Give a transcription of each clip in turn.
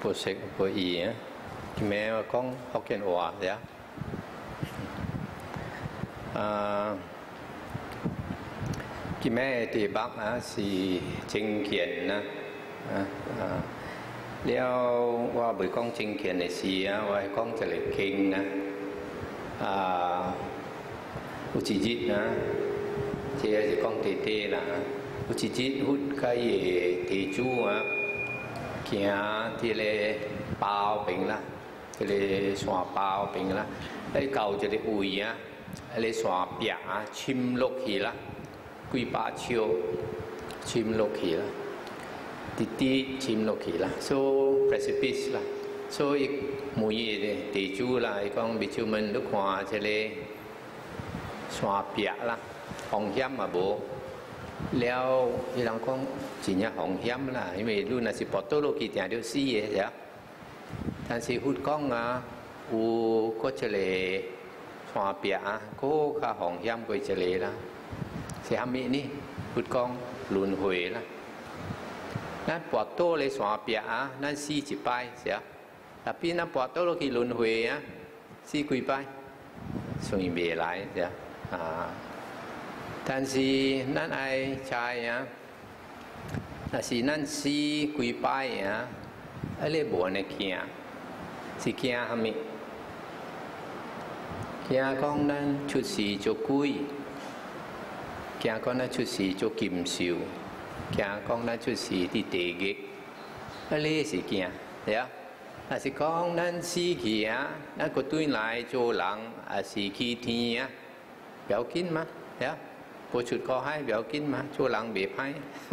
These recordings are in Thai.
bộ sek bộ ý á thì mẹ mà con học kiến hòa thế thì mẹ thì bác á thì chính kiến áแล้วว่าบุญกองจริงเขียนในเสียว่าก้องจะเลยเก่งนะอุจิจิตนะเจ้าจะก้องเตเต้ละอุจิจิตหุ่นใกล้เตจูอ่ะเขียที่เลยเปล่าเป็นละจะเลยสวาเปล่าเป็นละไอ้เก่าจะเลยอุ่ยอ่ะเลยสวาเปียชิมโลกีละกุยปาเชียวชิมโลกีละtiti chim lo kỳ là so precipice là soอีกมวยเลยตีจูlàไอ้กองบิจูมันลูกหัวจะเลยสวาเปียละห้องย้ำมาโบแล้วที่หลังกองจีเนี่ยห้องย้ำละไม่รู้นะสิปอตโตโลกีแต่เดียวซี่ใช่ท่านสิหุดกองอ่ะอูก็จะเลยสวาเปียก็ข้าห้องย้ำก็จะเลยละเสียมีนี่หุดกองลุนหวยละนั่นปวดโตเลยสวาเปียนั่นซีจิไปเสียแต่พี่นั่นปวดโตเรากี่ลุนหวยซีกุยไปส่งอีเมลไลน์เสียท่านซีนั่นไอชายนั่นซีนั่นซีกุยไปอะไรบัวเนี่ยเขียซีเขียฮามิเขียกองนั้นชุดสีโจกุยเขียกองนั้นชุดสีโจกิมซิวแกกองนั้นชุดสีที่เตกิอะไรสิเกียเดี๋ยวอาสิกองนั้นสีเกียนั่นก็ตุ้ยลายโจหลังอาสิขีทีเบียวกินมาเดี๋ยวพอชุดก็ให้เบียวกินมาโจหลังเบียบให้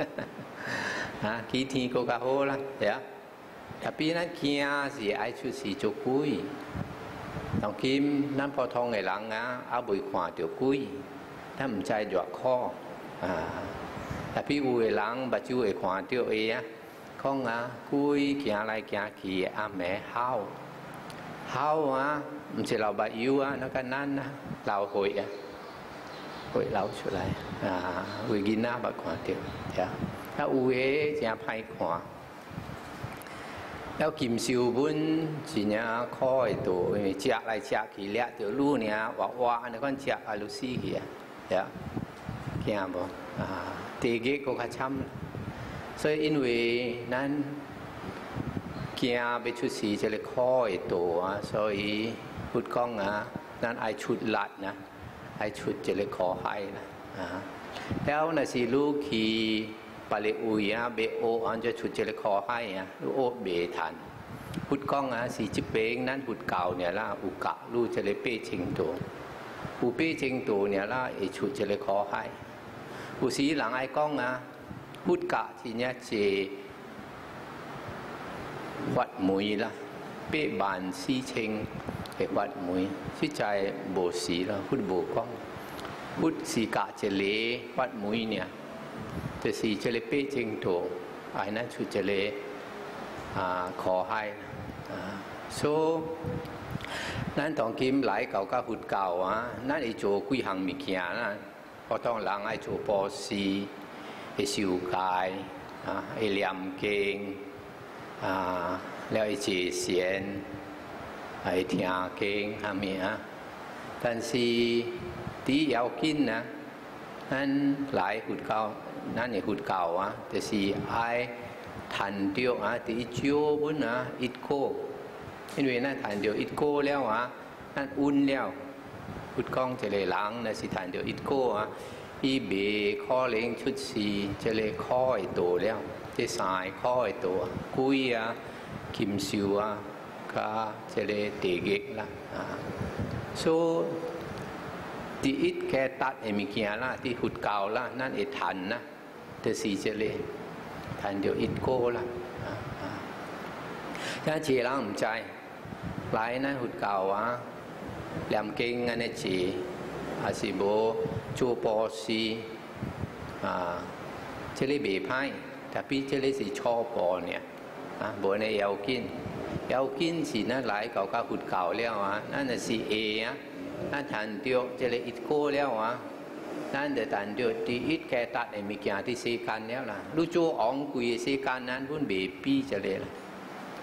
ขีทีก็กะโหละเดี๋ยวแต่ปีนั้นเกียสิไอชุดสีโจกุยต้องกิมนั่นพอทองไงหลังเอาบุยขวาเดี๋ยวกุยถ้ามันใจหยอกข้อแต่พี่อุ้ยหลังบัจจุไอ้ขวานเที่ยวข้องคุยเกี่ยอะไรเกี่ยขี้แม่เฮามันจะเราใบยูนักนั่นนะเราหอยเราช่วยอุ้ยกินน้ำบักขวานเที่ยวถ้าอุ้ยจะไพ่ขวานแล้วกิมซิวบุญจีเนี่ยคอยตัวเจ้าอะไรเจ้าขี้เลี้ยเดี๋ยวรู้เนี่ยว่าอันนี้ก็เจ้าอลูซี่เหี้ยเกี่ยบ่เตกิก็ขช้ำซึ่งอินเวนั้นเกียร์ไปชุดสีจะเลยค่อยตัว所以พุดกล้องนั้นไอชุดลัดนะไอชุดจะเลยขอให้นะแล้วนะสิลูกขี่ปาเลอุยเบโออันจะชุดจะเลยขอให้ลูกโอเบทันพุดกล้องสีจิเป้งนั้นพุดเก่าเนี่ยละอุกะลูกจะเลยเป้ชิงตัวอุเป้ชิงตัวเนี่ยละไอชุดจะเลยขอให้อุสีหลังไอ้กล้องพุดกะทีเนี้ยเจวัดมุยละเป๊ะบานซีเชงไอ้วัดมุยชื่อใจโบสีละพุดโบกล้องพุดสีกะเจเลวัดมุยเนี่ยแต่สีเจเลเป๊ะเชงโถไอ้นั้นชุดเจเลขอให้โซนั้นตองกิมหลายเก่าก็พุดเก่านั่นไอ้โจกุยหังมิเกียนะพอต้องหลังไอ้โจปอซีไอ้สิวกายไอ้เหลี่ยมเก่งแล้วไอ้เจเสียนไอ้เทียเก่งฮามี但是ที่อยากกินนะนั่นหลายหุดเก่านั่นไอ้หุดเก่าแต่สิไอ้ทันเดียวที่อิจิโอบุญอิดโก้因为นั่นทันเดียวอิดโก้แล้วนั่นอุ่นแล้วพุดกล้องจะเลยล้างนะสิฐานเดียวอิดโก้อีเบข้อเล้งชุดสีจะเลยข้อไอตัวแล้วจะสายข้อไอตัวกุยคิมซิวก็จะเลยเตะเกะละที่อิดแกตัดเอมิเกียละที่หุดเก่าละนั่นเอทันนะแต่สีจะเลยฐานเดียวอิดโก้ละถ้าเจล้างใจหลายนั่นหุดเก่าแหลมเก่งอันนี้จีอาศิโบจูปอซีเจลิเบพายแต่พี่เจลิสิชอบปอเนี่ยโบในเยาวกินสินั่นหลายเก่าก็ขุดเก่าแล้วนั่นน่ะสินั่นทันเดียวเจลิอิดโก้แล้วนั่นเดือดทันเดียวที่อิดแกตัดไอ้มีเกียร์ที่เซกันแล้วล่ะลูกโจอ๋องกุยเซกันนั้นพุ่นเบปี้เจลิล่ะ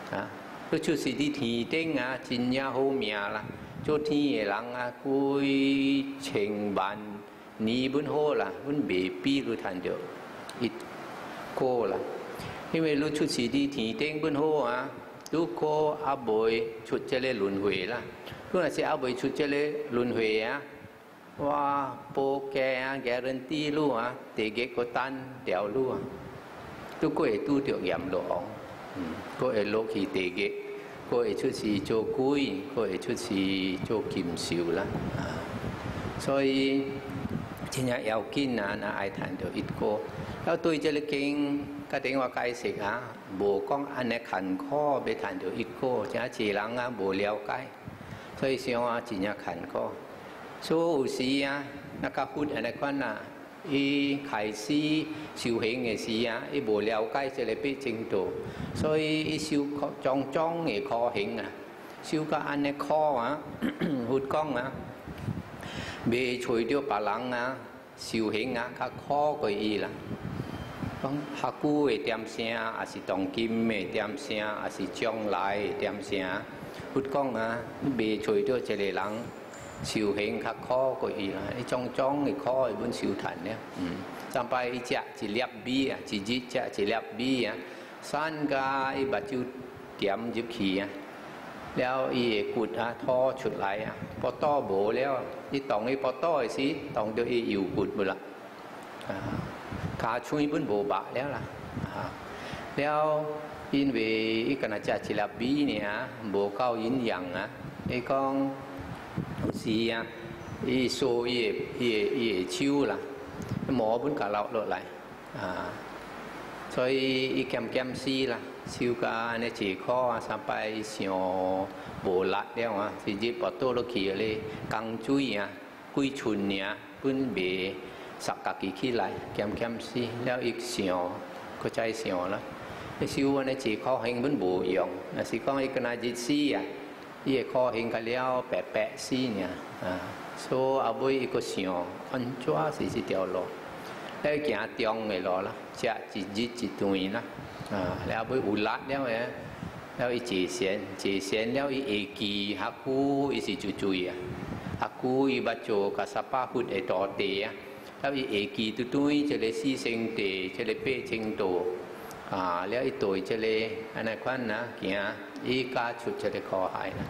都就是你天顶啊，真正好命啦！做天嘅人啊，幾千萬年本好啦，本未必都談到一個啦。因為你出是你天頂本好啊，如果阿未出這個輪迴啦，如果是阿未出這個輪迴啊，哇，波嘅啊，guarantee 路啊，地極個單條路啊，都個係都着嚴落。ก็เอโลกีเตเกก็เอชุดสีโจกุยก็เอชุดสีโจกิมซิวละ所以ที่นี่要กินนะไอทานเดียวอิดโกแล้วตัวจะเก่งก็ถึงว่าไกลสิฮะโบก้องอันนี้ขันข้อไปทานเดียวอิดโกจะจีหลังโบเลี้ยวไกล所以想ว่าที่นี่ขันข้อสู้สีนักพูดอันนี้ก็น่ะ伊开始修行嘅時伊無了解這個必正道，所以伊修種種嘅課行修個安尼課佛講未隨着別人修行較課過伊啦。講學古嘅點聲，還是當今嘅點聲，還是將來嘅點聲，佛講未隨着這個人。修行較khó過伊啦，伊種種嘅khó本修談咧，上擺伊隻一粒米一日隻一粒米山家伊把酒點入去แล้ว伊會骨拖出來พอต่อโบแล้ว伊當伊พอต่อสิ當到伊อยู่骨หมดละขาช่วยเพิ่นโบบะแล้วล่ะแล้วอินเวอีกนาจะจิลาบีเนี่ยโบเก้ายินยังไอ้กองสีอีโซอีชิวล่ะหมอบุญกับเราลดไหล所以อีแคมซีล่ะชิวกาในจีข้อสบายเสียวโบลัดแล้วสิจิปอโตโลกีเลยกังจุยกุยชุนเนี่ยปุ่นเบสักกะกิขี้ไหลแคมซีแล้วอีกเสียวก็ใจเสียวละไอชิวในจีข้อเฮงบุญโบยองสิก้องอีกนาจิซี伊個課程個了白死呢，所以後尾伊個想，安怎是這條路？咧行中嘅路啦，食一日一頓啦，แล้ว後尾有力了嘅，แล้ว伊坐線了伊會記學古伊是最最學古伊捌做個十八佛嘅道地แล้ว伊會記對對這個四聖地，這個八正道。แล้วอีตัวจะเลยอันนั้นควันนะเกี่ยอีกาชุดจะเลยคอหายนะ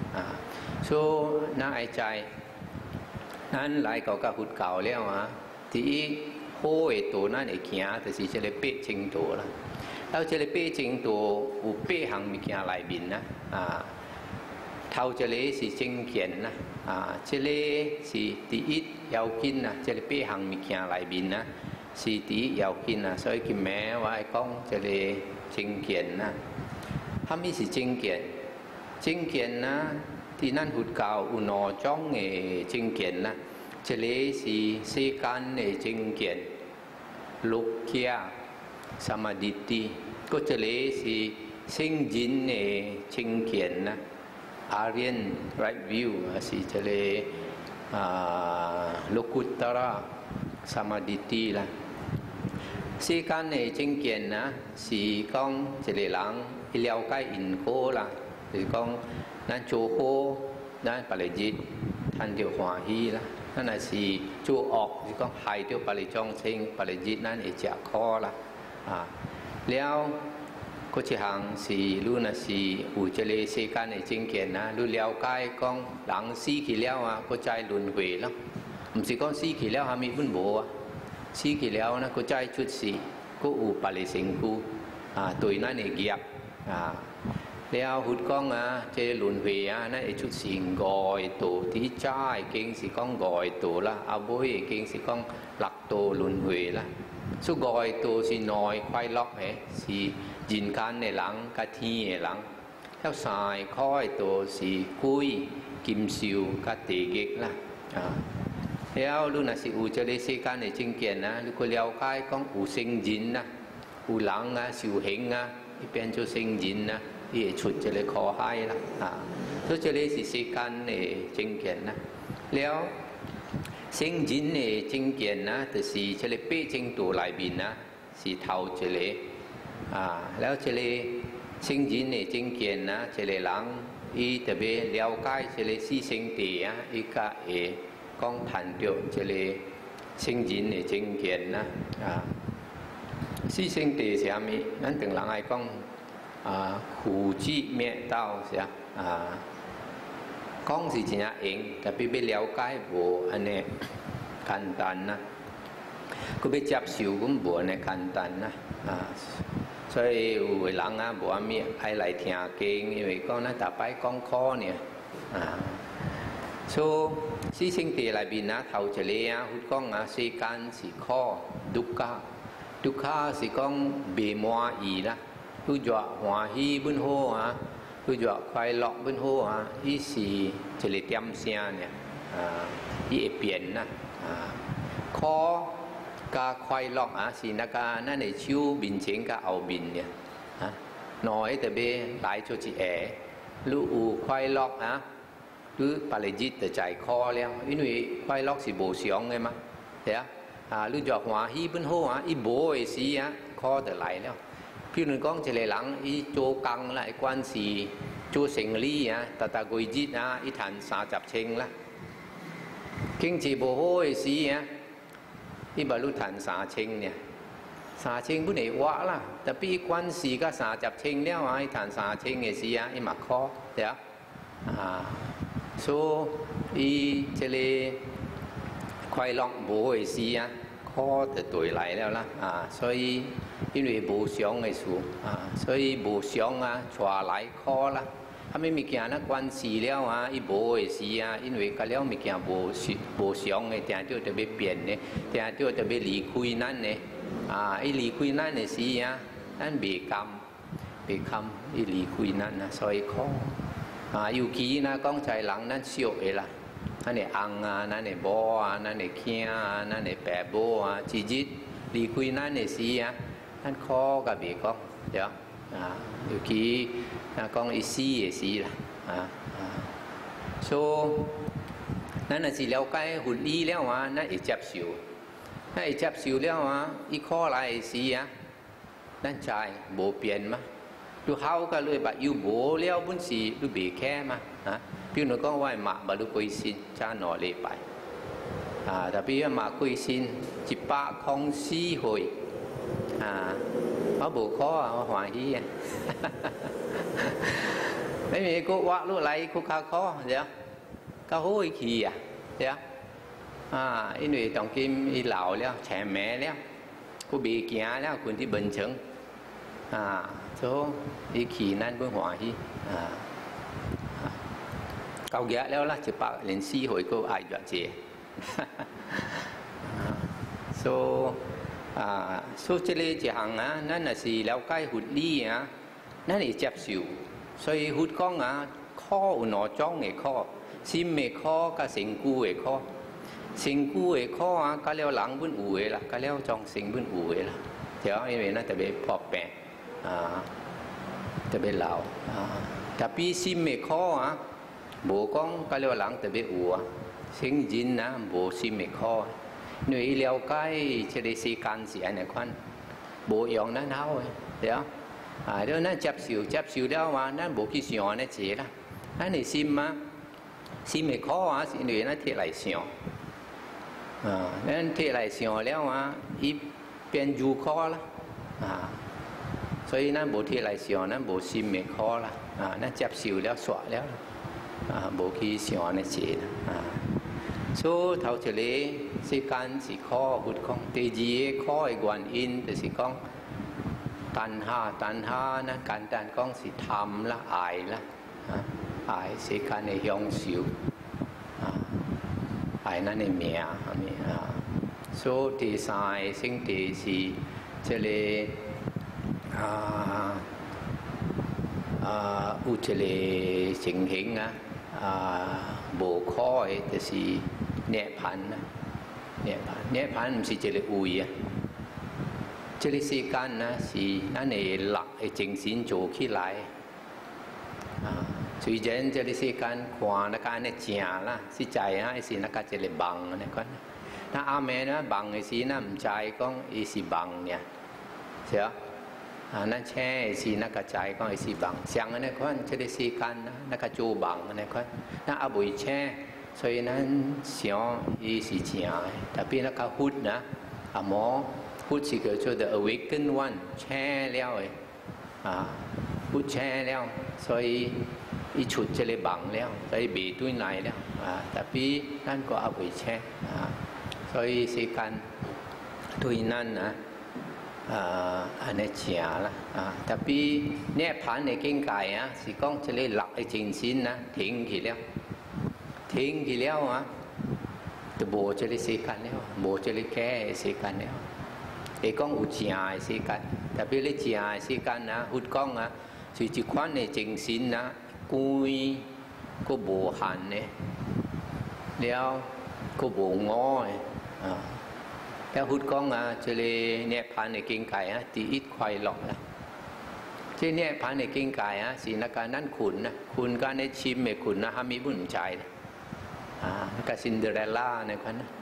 soน่าไอใจนั้นหลายเก่าหุดเก่าแล้วที่โค้ไอตัวนั้นไอเกี่ยแต่สิจะเลยเป๊ะจริงตัวละแล้วจะเลยเป๊ะจริงตัวอุเป๊ะหังมีเกี่ยหลายบินนะเท่าจะเลยสิจริงเขียนนะจะเลยสิที่อียาวกินนะจะเลยเป๊ะหังมีเกี่ยหลายบินนะสีตียาวกิน所以佢名話係講這個正見係咪是正見？正見ที่นั่นหุดเก่าอุณอจ้อง正見這個是世間嘅正見六kiaสมาธิติก็這個是聖人嘅正見Aryan right view 是這個โลกุตตระสมาธิ啦。世間嘅正見是講一個人去了解因果啦，就是講咱做好，咱別嚟日賺到歡喜啦。咱若是做惡，就是講害到別嚟眾生，別嚟日咱會食苦啦。แล้วก็一項是如若是有一個世間嘅正見你了解講人死去了ก็ใจ輪迴咯，唔是講死去了係咪本無死去了ก็ใจ出世ก็有別嚟成故對咱嘅業แล้วหุด講這輪迴นั่น係出世外道ที่ใจเก่ง是講外道啦，後尾เก่ง是講六道輪迴啦。所以外道是內快樂嘅，是人間嘅人甲天嘅人。แล้วสายข้อยตัว是กุ้ยกิมซิวกับเตกิก啦。แล้วรู้น่ะสิอุจเล世間嘅正見你個了解講有聖人有人修行變做聖人伊會出這個苦海啦。所以這個是世間嘅正見แล้ว聖人嘅正見就是這個八正道裏面是頭這個แล้ว這個聖人嘅正見啊，這個人伊特別了解這個四聖地啊，伊甲會講談到這個聖人嘅正見啊。四聖地是啥物？咱同人愛講苦集滅道是啊。講是真硬，特別要了解無安尼簡單啦，佢要接受咁無安尼簡單啦。所以有個人啊，無阿咩愛來聽經，因為講咱逐擺講苦呢。所以四聖地內邊啊，頭一個啊，講啊，世間是苦，ดุข是講未滿意啦，佢話歡喜本好啊。佢話快樂本好啊，伊是一個點聲呢，伊會變啦，苦加快樂啊，是那個咱的手面前加後面呢，內特別來做一下，如有快樂啊，如把你日就在苦了，因為快樂是無常嘅嘛，係啊，如話歡喜本好啊，伊無嘅時啊，苦就來了。譬如講一個人，伊做工啦，關係做生意啊，個月啊，伊賺30千啦。經濟無好嘅時啊，伊咪攞賺3000呢，3000本嚟話啦，特別關係個30千了啊，伊賺3000嘅時啊，伊咪苦，對啊，所以這個快樂無嘅時啊。苦就對來了啦，所以因為無常嘅事所以無常啊，帶來苦啦。物件咧關係了啊，伊無嘅時啊，因為甲了物件無常嘅，定到特別變嘅，定到特別離開咱嘅，伊離開咱嘅時啊，咱未甘，伊離開咱啊，所以苦。尤其呢講在人咱少嘅啦。咱的翁啊，咱的某啊，咱的囝啊，咱的爸母啊，一日離開咱的時啊，咱苦甲未講，對啊，尤其講伊死嘅時啦，所以咱若是了解佛理了啊，咱會接受，咱會接受了啊，伊苦來嘅時啊，咱知無變嘛，你好甲你目睭無了本事，你未care嘛，譬如講我係馬不如歸先，差2禮拜，特別馬歸先104歲，我無苦啊，我歡喜啊，你咪個畫落嚟個較苦，對啊，較好去啊，對啊，因為當今伊老了，長命了，個未行了，佢啲文章，所以伊去咱本歡喜，夠日了啦，104歲個愛咗啫，所以這個一項啊，咱若是了解佛理啊，咱會接受。所以佛講啊，苦有2種嘅苦，心嘅苦甲身軀嘅苦。身軀嘅苦啊，甲了人本有嘅啦，甲了眾生本有嘅啦。對啊，因為咱特別破病特別老特別心嘅苦啊。無講甲了人特別有啊，聖人啊無心嘅苦，因為伊了解這個世間是安尼款，無用咱好嘅，對啊，了咱接受了啊，咱無去想安尼濟啦，咱嘅心啊，心嘅苦啊，是因為咱摕來想，咱摕來想了啊，伊變如苦啦，所以咱無摕來想，咱無心嘅苦啦，咱接受了煞了。無去想安尼濟啦，所以頭一個世間是苦，佛講；第二個苦嘅原因就是講ตัณหา呢，簡單講是貪啦、愛啦，愛世間嘅享受，愛咱嘅命，所以第三個聖地是這個有一個情形啊。無苦嘅就是涅槃啦，涅槃唔是一個位啊，這個世間呢是咱嘅力嘅精神做起來，雖然這個世間看那個安尼正啦，實在啊是那個一個夢安尼款，但阿妹呢夢嘅時呢唔知講伊是夢呢，是啊， นั่นแช่สีนักกระจายก็ไอสีบังเสียงอันนี้คนจะได้สีกันนะนักกระจูบังอันนี้คนนั่นอาบุยแช่所以咱想伊是正的，特别那个佛呢，阿摩佛是叫做 the awaken one， แช่แล้วพุทธแช่แล้ว所以伊出这里บังแล้ว所以被对来แล้วแต่พี่นั่นก็อาบุยแช่所以是กัน对นั่นนะอันนี้เฉียละแต่พี่เนี่ยผ่านในเก่งกายสิก้องจะเลยหลักไอ้จริงสินนะทิ้งทีแล้วทิ้งทีแล้วจะโบจะเลยสิกันแล้วโบจะเลยแก้สิกันแล้วไอ้ก้องอุจจาระสิกันแต่พี่เลยจีอาสิกันนะอุดก้องสุจิควันในจริงสินนะกุยก็โบหันเนี่ยแล้วก็โบงอแล้วหุดก้องจะเลยเนี่ยผ่านในเก่งไก่ตีอิดควายหลอกนะที่เนี่ยผ่านในเก่งไก่สีนักการนั่นขุนนะคุณก็ในชิมไม่ขุนนะฮามีบุญใจนะก็ซินเดอเรลล่าเนี่ยคนนะ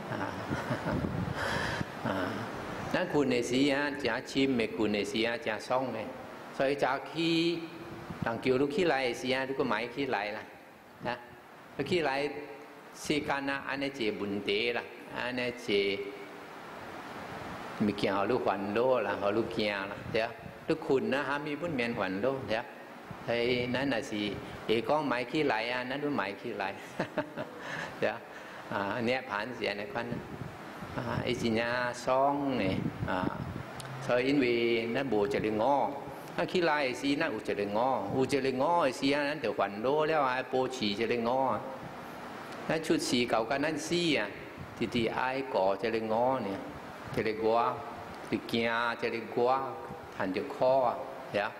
นั่นคุณในสีจะชิมไม่คุณในสีจะซ่องเลย所以จากขี้หลังเกี่ยวลูกขี้ไหลสีทุกก็หมายขี้ไหลละนะลูกขี้ไหลสีกันนะอันนี้เจ็บบุญเตะละอันนี้เจ็บมีเกี่ยวลูกหวันโลละเขาลูกเกี่ยวละเดี๋ยวลูกคุณนะฮะมีพุ่นเมียนหวันโลเดี๋ยวไอ้นั่นน่ะสิเอกก้องไม้ขี้ไหลนั่นด้วยไม้ขี้ไหลเดี๋ยวเนี่ยผ่านเสียในควันไอ้สิญญาซองเนี่ยซอยอินวีนั่นโบจะได้งอถ้าขี้ไหลสีนั่นอุจะได้งออุจะได้งอไอ้สีนั้นเดี๋ยวหวันโลแล้วไอ้โปฉีจะได้งอนั่นชุดสีเก่ากันนั่นสีที่ไอ้ก่อจะได้งอเนี่ยจะได้กัวติเกียจะได้กัวหันจะข้อเดี๋ยว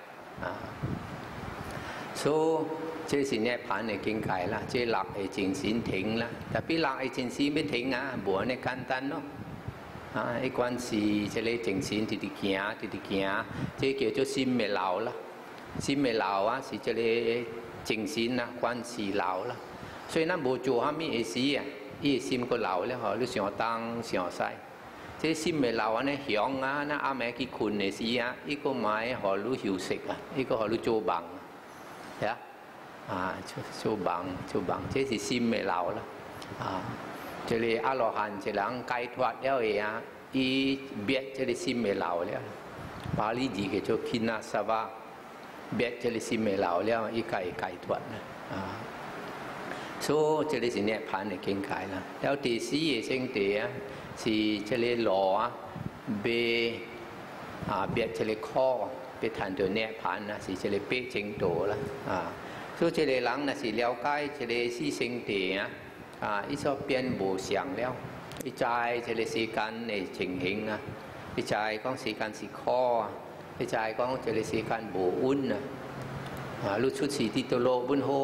所以这是呢盘的境界啦，这落的正心停啦，但比落的正心要停无呢简单咯。一关是这个正心直直行，这叫做心未老啦。心未老是这个正心关是老啦。所以咱无做啥物意思伊心个老了吼，你想东想西。这心未老呢響那阿妹去困的時一個買何路休息一個何路做棒呀做棒，這是心未老啦這裡阿羅漢這人解脫了伊別這裡心未老了巴利字叫做欽那沙瓦別這裡心未老了伊解脫啦所以這裡是涅槃的境界啦แล้ว第四個聖地是這裡羅被別這裡ข้อ被談到涅槃是這裡被證道啦所以這裡人是了解這裡四聖地伊所變無常了伊知這裡時間的情形伊知講時間是ข้อ伊知講這裡時間無運รู้ชุดสีที่ตัวโลบุญโฮ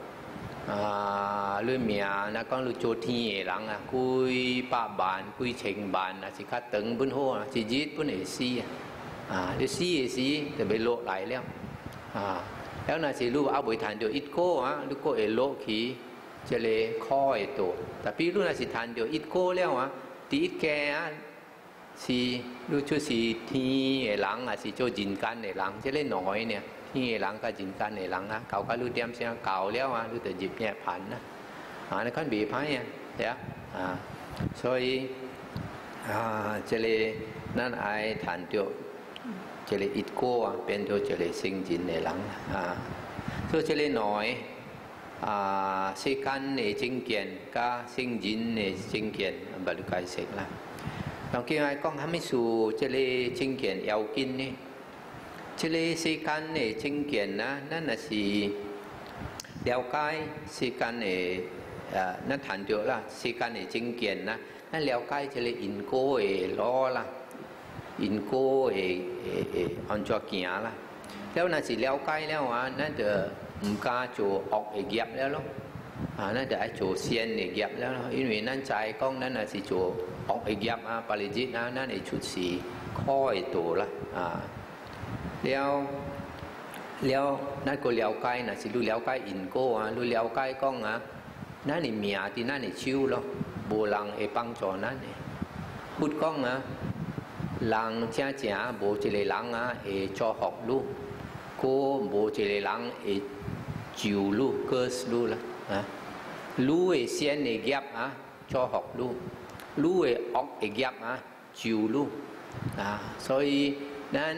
เรื่องเมียนะก็รู้โจทย์ที่หลังคุยป้าบานคุยเชิงบานสิคัดตึงบุญโฮสิยึดบุญเอซีเดี๋ยวซีแต่ไปโลไหลแล้วแล้วน่ะสิรู้เอาบุญทานเดียวอิดโก้ลูกโก้เอโลขีจะเลยข้อไอตัวแต่พี่รู้น่ะสิทานเดียวอิดโก้แล้วตีอิดแกสิรู้ชุดสีที่หลังสิโจจินกันในหลังจะเล่นหน่อยเนี่ยที่หลังก็จินกันในหลังเขาก็รู้เตรียมเสียงเก่าแล้วรู้แต่หยิบเนี่ยผ่านในขั้นบีบให้เดี๋ยว所以这里นั่นไอ้ฐานเดียว这里อิดโก้เป็นตัว这里สิงจินในหลัง所以这里หน่อยสิกันในจิงเกียนก็สิงจินในจิงเกียนบริการเสร็จละตอนกี้ไอ้ก้องทำให้สู่这里จิงเกียนยาวกินนี่这里时間的精簡นั่น是了解時間的นั่น談到啦時間的精簡นั่น了解這裡因果的攞啦因果的按照行啦แล้วนั่น是了解แล้วนั่นจะ唔加做惡的業แล้ว咯นั่นจะให้做善的業แล้ว因為นั่นใจ講นั่น是做惡的業ปริจิตนั่น係出事ข้อตัว啦แล้วนั่นก็เลี้ยวใกล้สิรู้เลี้ยวใกล้อินโก้รู้เลี้ยวใกล้ก้องนั่นนี่เมียที่นั่นนี่ชิวหรอโบราณปังจอนั่นนี่พูดก้อง人正正无一个人啊会做学路，过无一个人会就路、过路啦啊。路会先会业啊，做学路；路会恶会业啊，就路啊。所以咱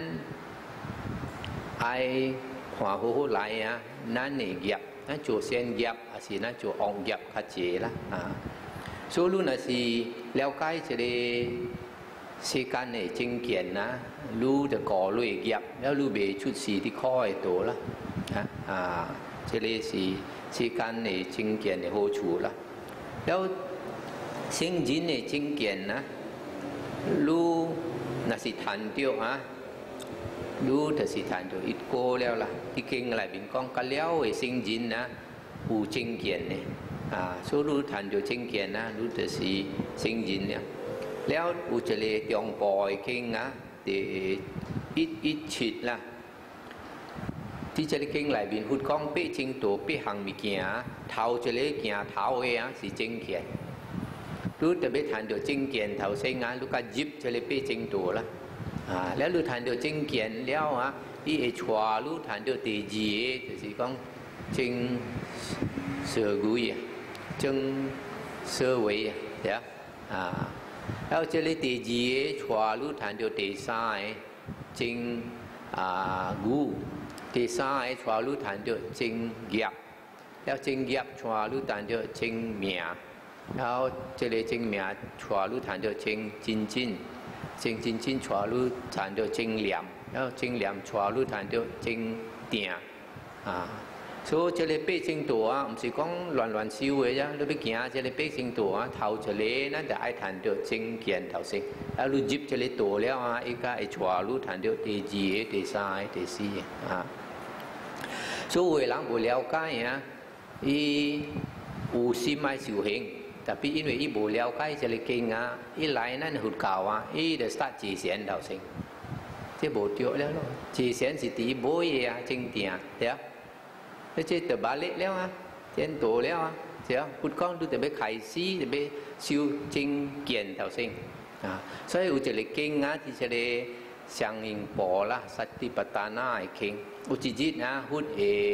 爱看好好来啊，咱会业，咱做先业，还是咱做恶业较济啦啊。所以若是了解一个世間嘅正見啦，รู้จะก่อด้วย業，แล้วรู้ไปชุดสีที่ข้อไอ้ตัว啦這裡是世間嘅正見嘅好處啦。แล้ว聖人嘅正見นะรู้น่ะสิทันเดียวรู้แต่สิทันเดียวอีกโกแล้วล่ะที่เก่งอะไรเป็นกองกันแล้วไอ้聖人นะหู正見เนี่ย所以รู้ทันเดียว正見นะรู้แต่สิ聖人เนี่ยแล้วอุจเลจงปอยเก่งนะแต่อิชิดล่ะที่จะเก่งหลายบินหุดกล้องเป๊ะจริงตัวเป๊ะหังมีเกียเท้าจะเลี้ยเกียเท้าเองสิจริงเกียรู้แต่ไม่ทันเดียวจริงเกียเท้าเส้นงานรู้ก็ยิบจะเลี้ยเป๊ะจริงตัวละแล้วรู้ทันเดียวจริงเกียแล้วที่ไอชัวรู้ทันเดียวตีจี就是講正社會正社會對แล้วจะเลยตีจีชัวรู้ทันเดียวตีซ้ายจริงกูตีซ้ายชัวรู้ทันเดียวจริงเกียบแล้วจริงเกียบชัวรู้ทันเดียวจริงเมียแล้วจะเลยจริงเมียชัวรู้ทันเดียวจริงจินจินจริงจินจินชัวรู้ทันเดียวจริงเหลี่ยมแล้วจริงเหลี่ยมชัวรู้ทันเดียวจริงเตีย所以这里北京多唔是講亂燒嘅啫，你要行這里北京多頭這里，咱就愛談到正見頭先，你入這里多了依家會錯路談到第二、第三、第四所以人不了解伊有心愛修行，特別因為伊不了解這里經伊來咱佛教伊就殺自善頭先，這無對了咯，自善是第一步嘢正定，對啊。แล้วเจตบาเละแล้วเจนโตแล้วเสียพุทธก้องดูแต่ไปไข่ซีแต่ไปชิวจริงเกียนเท่าเซ็ง所以有一個經ที่จะได้相應報啦สติปัฏฐานาไอ้เข่งอุจิจิตหุด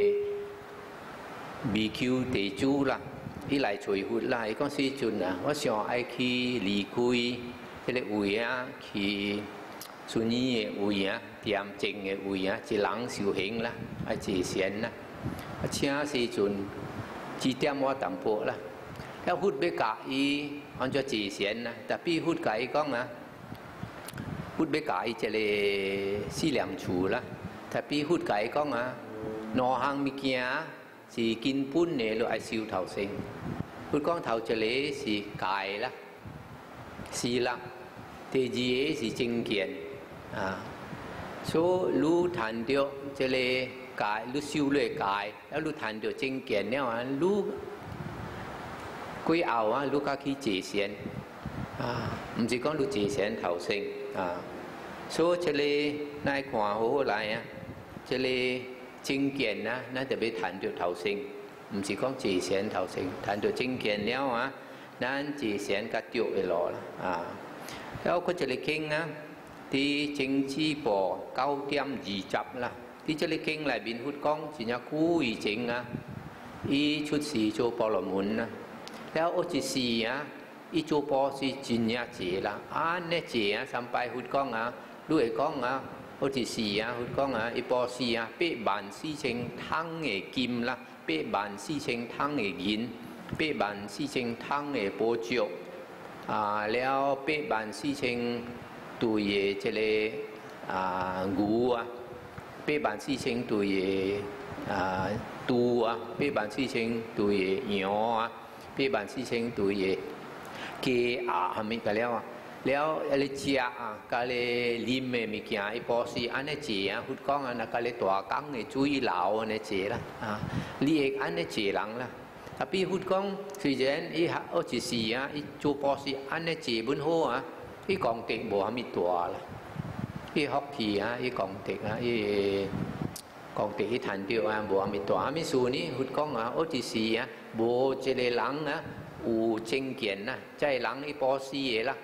BQ 地主啦伊來隨หุด啦ไอ้ก้องสี่จุด我想愛去離開ที่個位去順意嘅位掂正嘅位一人修行啦愛自善啦เชื่อสิจุนจีเตียมว่าต่ำโพละแล้วพูดไปกะอีอันจะจีเสียนนะแต่พี่พูดกะอีก้องพูดไปกะอีจะเลยสี่เหลี่ยมชูละแต่พี่พูดกะอีก้องนอหังมีเกียสีกินปุ้นเนี่ยหรือไอซิวเท่าเซ็งพูดก้องเท่าจะเลยสีกายละสีละเตจีสีจิงเกียนโซรู้ทันเดียวจะเลยกายรู้ซิวเลยกายแล้วรู้ทันเดียวจริงเกียนเนี่ยรู้กุยเอารู้ก็ขี้จีเสียน唔是講รู้จีเสียนเท่าเซ็ง所以這裡นายขวาหัวไหล這裡จริงเกียนนะนั่นจะไปทันเดียวเท่าเซ็ง唔是講จีเสียนเท่าเซ็งทันเดียวจริงเกียนแล้วนั่นจีเสียนก็เดียวไปรอละแล้วก็จะเลยเก่งที่จริงจีปอเก้าเตรียมจีจับละที่จะเก่งหลายบินหุดก้องสิญญาคู่อีจริงอีชุดสีโจปอลมุนแล้วโอจิสีอีโจปอสีจิญญาเจละเนี่ยเจสัมไปหุดก้องด้วยก้องโอจิสีหุดก้องอีปอสีเป๊ะบานสีเชงทั้งเอกิมละเป๊ะบานสีเชงทั้งเอยินเป๊ะบานสีเชงทั้งเอโปเจียวแล้วเป๊ะบานสีเชงตัวเยเจเลงูเป้บันซี่เชงตัวเย่ตัวเป้บันซี่เชงตัวเย่เหนียวเป้บันซี่เชงตัวเย่เกทำไม่กันแล้วอะไรเจียก็เลยลิมเมมิกี้ไอพอสีอันนี้เจียหุดก้องก็เลยตัวกังเนี่ยจุยเหลาเนี่ยเจียละลีเอกอันนี้เจียหลังละแต่พี่หุดก้องสีเจนอีโอจิสีอีจูพอสีอันนี้เจียบนหัวอีกองเต็งบัวมีตัวละอีฮอกกี้อีกองเต็กอีกองเต็กอีทันเดียวบัวมีตัวมีสูนี่หุดก้องโอจิสีบัวเจเลหลังอูเจงเกียนใจหลังอีปอซีละ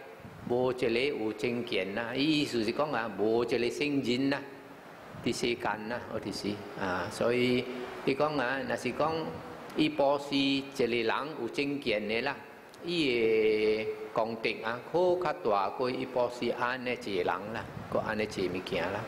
無一個有正見啦，意思是講啊，無一個聖人啦，啲世間啦，我哋是所以你講啊，若是講伊保是一個人有正見嘅啦，伊嘅功德啊，可較大過伊保是安尼一個人啦，個安尼一個物件啦。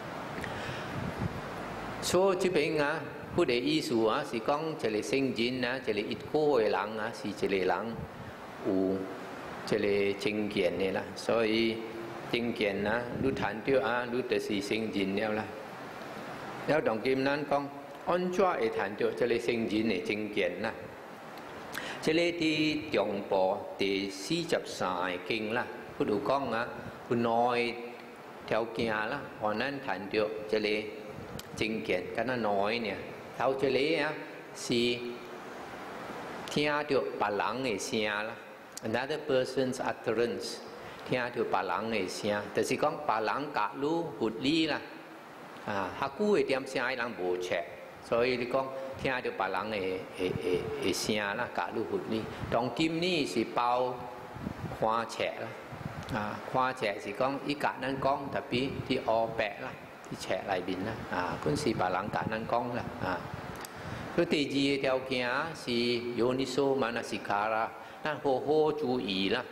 所以這邊啊，佢哋意思啊，是講一個聖人啊，一個一個嘅人啊，是一個人有這個正見嘅啦，所以正見啊，你談到啊，你就是聖人了啦。แล้ว當今咱講，安怎會談到這個聖人嘅正見啦？這個啲中部第43經啦，佢度講啊，有內條件啦，可能談到這個正見，咁啊內呢，頭這個啊是聽到別人嘅聲啦。Another person's utterance， 聽到別人嘅聲，就是講別人假如活理啦，客觀嘅點聲人無切，所以你講聽到別人嘅聲啦，假如活理。當今呢是包看切啦，看切是講伊甲咱講，特別啲烏白啦，啲切裏邊啦，嗰是別人甲咱講啦，佢第二個條件是ယောနိโสมนสิการะนั่น好好注意啦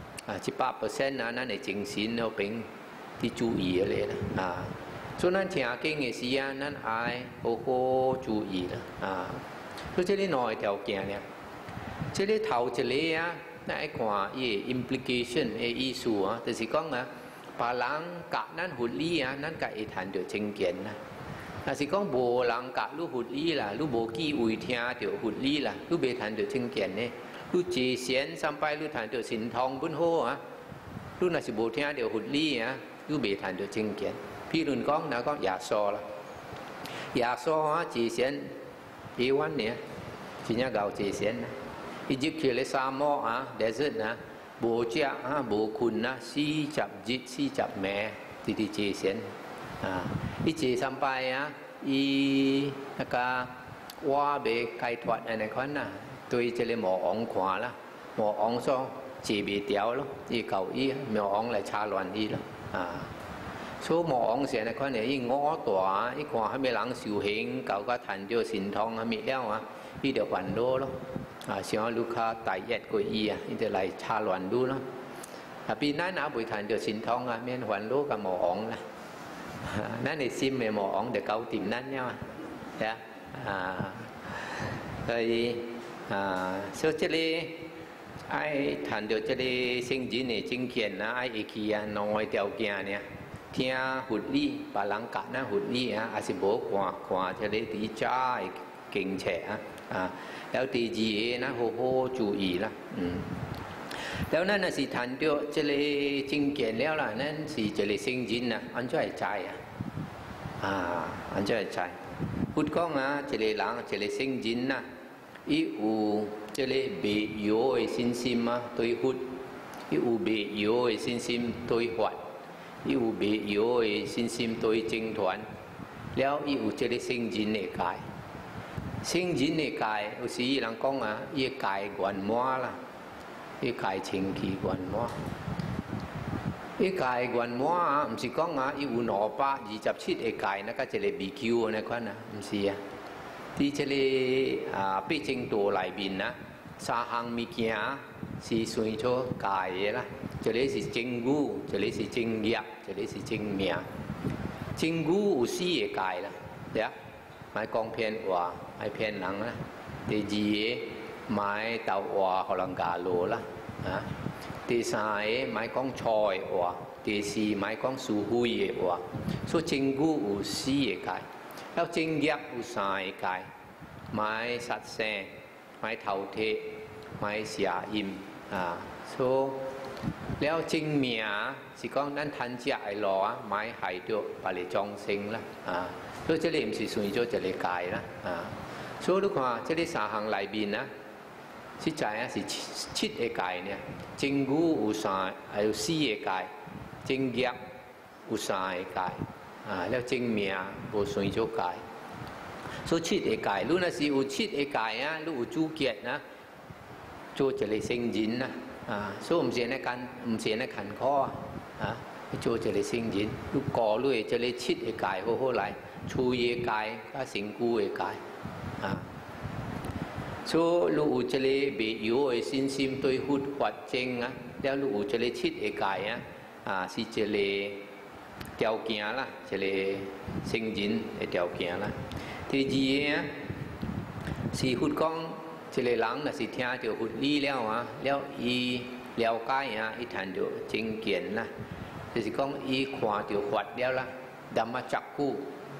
，100%啊，咱嘅精神都變啲注意嚟啦，所以咱聽經嘅時啊，咱愛好好注意啦，所以這啲內條件咧，這啲頭一個啊，咱愛看伊 implication 嘅意思啊，就是講啊，別人甲咱活理啊，咱甲會談到正見啦。若是講無人甲你活理啦，你無機會聽到活理啦，你未談到正見呢？你自善三拜你談到神通本好啊，你若是無聽到活理啊，你未談到正見。譬如講，嗱講耶穌啦，耶穌啊自善幾วัน呢？真正夠自善啦，伊入去咧沙漠啊 desert 啊，無食啊，無困啊，40日40暝，啲自善。伊自三拜啊，伊那個話未解脫安尼款啊，對這個魔王看啦，魔王說治未掉咯，伊求伊魔王來插亂伊咯，所以魔王成日款呢，伊我大，伊看係咪人修行，搞個談到神通係咪了啊？伊就煩惱咯，想路卡大一個伊啊，伊就來插亂路咯。邊นั้น啊會談到神通啊，免煩惱กับ魔王啦。นั่นในซิมเมมอองเด็กเกาติ่มนั่นเนี่ยนะrồi số chế lý ai thành được chế lý sinh dưỡng này chính kiến na ai ý kia nói điều kiện này thiên hụt lý bà lăng cả na hụt lý à sẽ bố qua chế lý tí trái kinh trẻแล้วtí gì na hô hô chú ý là แล้วนั่นน่ะสิทันเดียวจะเลยจริงเกียนแล้วล่ะนั่นสิจะเลยสิ่งจินนะอันช่วยใจอันช่วยใจพูดก้องนะจะเลยหลังจะเลยสิ่งจินนะอีอูจะเลยเบียโย่สินซิมมาตัวหุดอีอูเบียโย่สินซิมตัวหวัดอีอูเบียโย่สินซิมตัวจิงถวนแล้วอีอูจะเลยสิ่งจินในกายสิ่งจินในกายอุสีหลังก้องอีกายกวนมัวล่ะ一界清氣觀摩，一界觀摩啊，唔是講啊，要227個界，那個一個 BQ 那款啊，唔是啊。啲這個必經道裏邊啊，3項物件是隨咗界嘅啦。這裡是正語，這裡是正業，這裡是正命。正語有4個界啦，對啊，咪講騙話，咪騙人啦。第2個咪鬥話可能假路啦。第3咪講錯嘅話，第4咪講疏忽嘅話，所以正語有4個界，แล้ว正業有3個界，咪殺生，咪偷竊，咪邪淫所以แล้ว正命是講咱貪食嘅路咪害到別個眾生啦所以這裡唔是算咗一個界啦所以你看這裡3項裏邊實在是7個界呢，正語有4個界，正業有3個界，แล้ว正命無算咗界，所以7個界。如果是有7個界你有主見做一個聖人 số唔是那坎坷做這類聖人，如果你這類切嘅界好好嚟，處嘅界加成故嘅界所以如這類未有嘅信心對活法證แล้ว如這類切嘅界是這類條件啦，這類聖人嘅條件啦。第二是活講這類人是聽到活理了แล้ว伊了解伊談到正見啦。就是講伊看到法了啦 Dhamma Chakku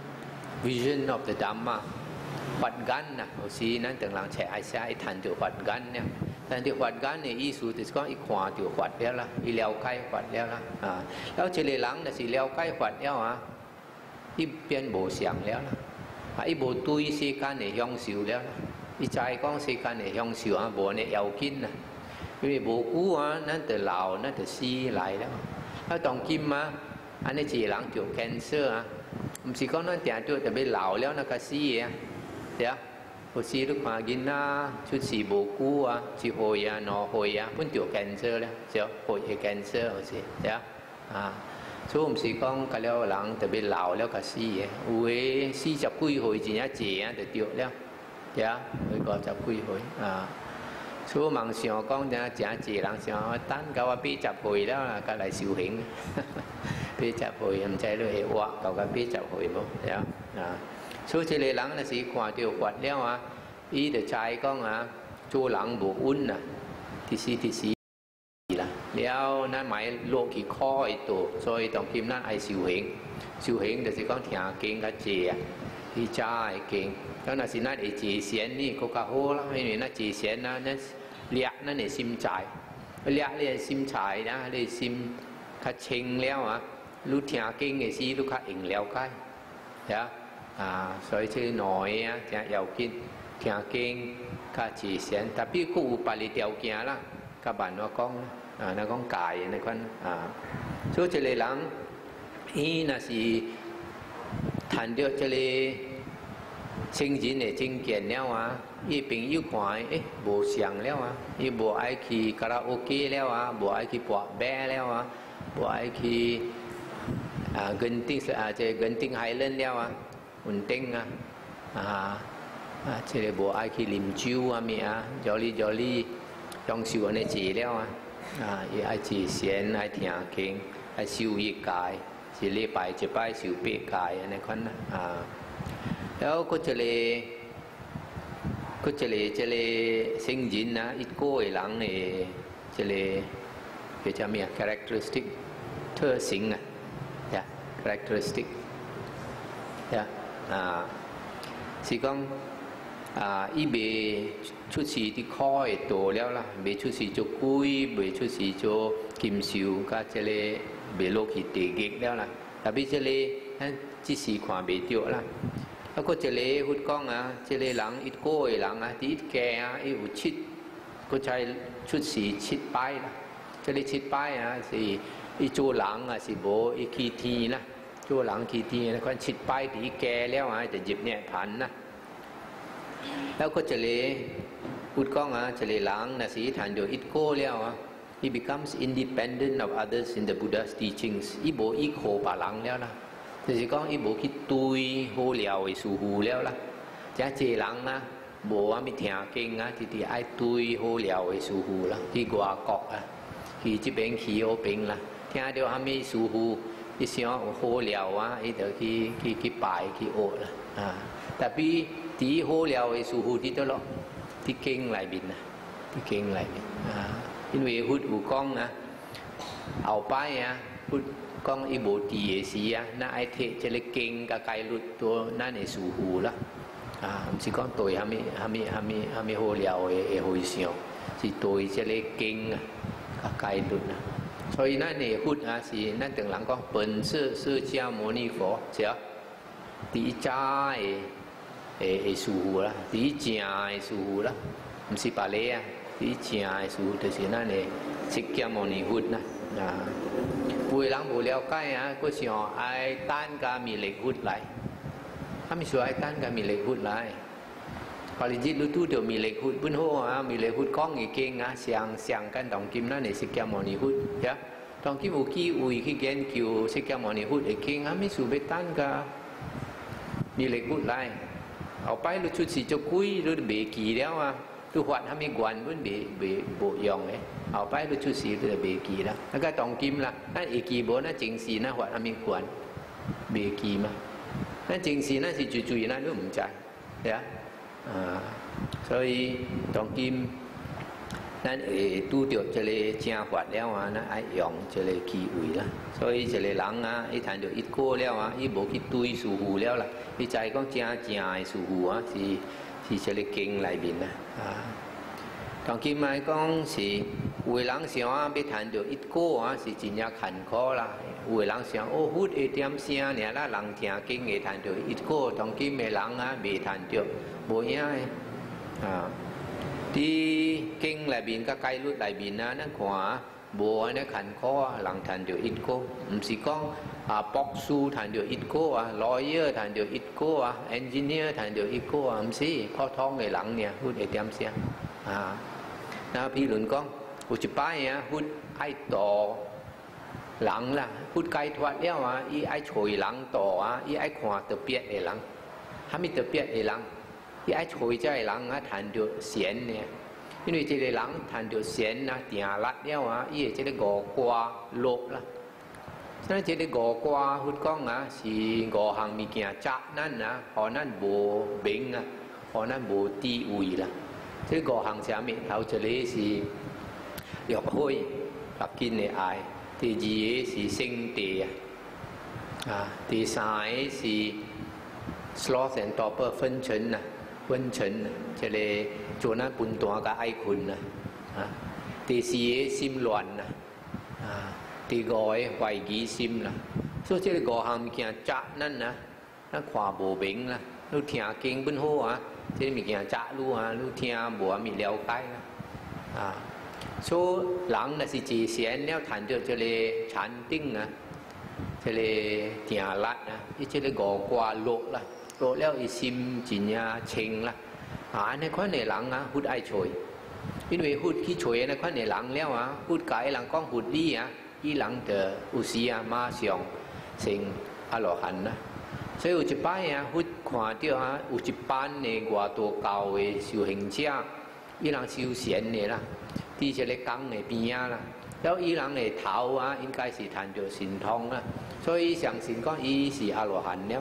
Vision of the Dhamma 法眼有時咱等人切愛寫伊談到法眼呢，但係法眼嘅意思就是講伊看到法了啦，伊了解法了啦แล้ว這類人就是了解法了伊變無常了啦，伊無對世間嘅享受了啦，伊知講世間嘅享受無呢要緊因為無久咱就老，咱就死來了。ถ้าตองกิมอันนี้จีหลังเกี่ยวแคนเซอร์มันสิก็นั่นแต่ตัวแต่ไปเหล่าแล้วนะก็ซีเดี๋ยวพอซีลูกมากินนะชุดสีโบกูจีโฮยานอโฮยพุ่นเกี่ยวแคนเซอร์แล้วเจ้าโฮยแคนเซอร์สิเดี๋ยวช่วงสิก็ก็แล้วหลังแต่ไปเหล่าแล้วก็ซีอุ้ยซีจับกุ้ยโฮยจีน่าจีแต่เดียวแล้วเดี๋ยวเลยก็จับกุ้ยโฮยช่วงมั่ง想講就正濟人想等到我俾集會แล้วก็嚟修行俾集會唔知你係話到個俾集會冇แล้วช่วง這類人那是看到法แล้ว伊就知講做人無穩ที่สี่啦แล้วนั่นหมายโลกที่ข้อตัว所以當今นั่นไอ修行就是講聽經個濟ที่จ้าเก่งแล้วนั่นสินั่นไอจีเสียนนี่ก็กะโหแล้วไม่มีนั่นจีเสียนนั่นเลี้ยนั่นเนี่ยซิมจ่ายเลี้ยเลยซิมจ่ายนะเลยซิมคัดเชงแล้วรู้เทียเก่งไอซีรู้คัดเองแล้วใกล้เดี๋ยว所以ชื่อหน่อยจะอยากกินเทียเก่งคัดจีเสียนแต่พี่กูอุปาลิเดียวเกียละกับบ้านว่าก้องนักก้องกายในคนช่วยเฉลยหลังอีน่ะสิทันเดียวเฉลย聖人嘅正見了伊朋友看無常了伊無愛去卡拉 OK 了無愛去博白了無愛去Genting Highland 了運頂即係無愛去啉酒咪jolly 享受安尼治了伊愛自善愛聽經愛修一戒是禮拜一拜修八戒安尼款แล้วก็จะเลยเซ็งจินนะอีกโก้หลังเนี่ยจะเลยจะมี characteristic เธอสิงcharacteristic สิกองอีเบชุดสีที่ข้อยโตแล้วล่ะเบชุดสีโจกุยเบชุดสีโจกิมซิวก็จะเลยเบโลกิเตเกกแล้วล่ะแต่เบจะเลยนั่นจีสีความเบเดียวล่ะแล้วก็เจเลหุดก้องเจเลหลังอิดโก้หลังที่อิดแก่อิดชิดก็ใช้ชุดสีชิดป้ายละเจเลชิดป้ายสีอิโจหลังสีโบอิคีทีนะโจหลังคีทีนะคนชิดป้ายที่แก่แล้วจะหยิบเนี่ยผ่านนะแล้วก็เจเลหุดก้องเจเลหลังสีฐานเดียวอิดโก้แล้วhe becomes independent of others in the Buddha's teachings อีโบอีโคป่าหลังแล้วนะ就是講伊無去對好了嘅事乎了啦，即係人無阿咪聽經直直愛對好了嘅事乎啦，去外國去這邊去嗰邊啦，聽到阿咪事乎，伊想有好了伊就去拜去學啦，特別啲好了嘅事乎啲多咯，啲經裏邊啲經裏邊因為佢有講後擺佢講伊無地嘅事那愛睇即個經甲解律多，咱會疏忽啦。唔是講對蝦米好了嘅回想，是對即個經甲解律所以咱會忽是咱等人講本師釋迦牟尼佛，只第一扎嘅疏忽啦，第一正嘅疏忽啦，唔是白咧第一正嘅疏忽就是咱嘅釋迦牟尼佛啦。ผู้หลังผู้เลี้ยวใกล้ก็เสียไอ้ต้านกามีเหล็กหุดไหลถ้ามีส่วนไอ้ต้านกามีเหล็กหุดไหลพอจิตรู้ตัวเดี๋ยวมีเหล็กหุดบุญโฮมีเหล็กหุดก้องอีกเก่งเสียงกันตองกิมนั่นในสิกยามอนีหุดเยอะตองกิมอุกี้อุยขี้เกนคิวสิกยามอนีหุดอีกเก่งไม่สูบเบตันก็มีเหล็กหุดไรเอาไปรู้ชุดสีจะคุยรู้เบกีแล้วทุกวันทำให้กวนบุญเบโบยองเลยเอาไปรู้ชุดสีรู้เบกีแล้วก็ตองกิมละนั่นเอกีโบนั่นจริงสีนั่นวันทำให้กวนเบกีมานั่นจริงสีนั่นสิจุยๆนั่นรู้มั่นใจเยอะ所以當今咱會拄到這個正法了咱愛用這個機會啦。所以這個人伊談到一個了伊無去對師父了啦，伊知講正嘅師父是這個經內面啦。當今來講是有的人想要談到一個是真正坎坷啦。有的人想佛會點聲爾啦，人聽經會談到一個，當今嘅人未談到。無影嘅，啲經裏邊個戒律裏邊咱看無安尼坎坷人談到一個，唔是講博士談到一個lawyer 談到一個engineer 談到一個唔是普通嘅人呢，พูดไอ้點聲นะพี่หลุน講有一擺พูดไอ้ต่อหลังล่ะพูดไกลทวดแล้วอีไอ้ช่วยหลังต่ออีไอ้ขวาตะเปียดไอ้หลังถ้ามีตะเปียดไอ้หลัง一愛吹在人談到弦呢，因為這個人談到弦定力了伊個這個五卦落啦。所以這個五卦佛講是五項物件責咱互咱無名互咱無地位啦。這五項是啥物？頭一個是綠海，白金嘅愛；第二個是聖地第三個是 sloth and torpor 昏沉昏沉這個做那半段嘅愛困第四個心亂第五個懷疑心啦。所以這個五項物件責咱咱看無明啦，你聽經本好這個物件責你聽無咪了解啦所以人是自善了談到這個禪定這個定力伊這個五卦落啦。落了伊心真呀清啦，อันนี้คนในหลังพูดไอ้ช่วย因為พูดขี้ช่วยในคนในหลังแล้วพูดไกลหลังก้องพูดดีอีหลังเตออุสีมาเสียงสิ่งอรหันนะ所以有一擺พูด看到有一班ใน外道教嘅修行者伊人修禪嘅啦啲這個講嘅邊啦แล้ว伊人嘅頭應該是談到神通啦所以相信講伊是อรหัน了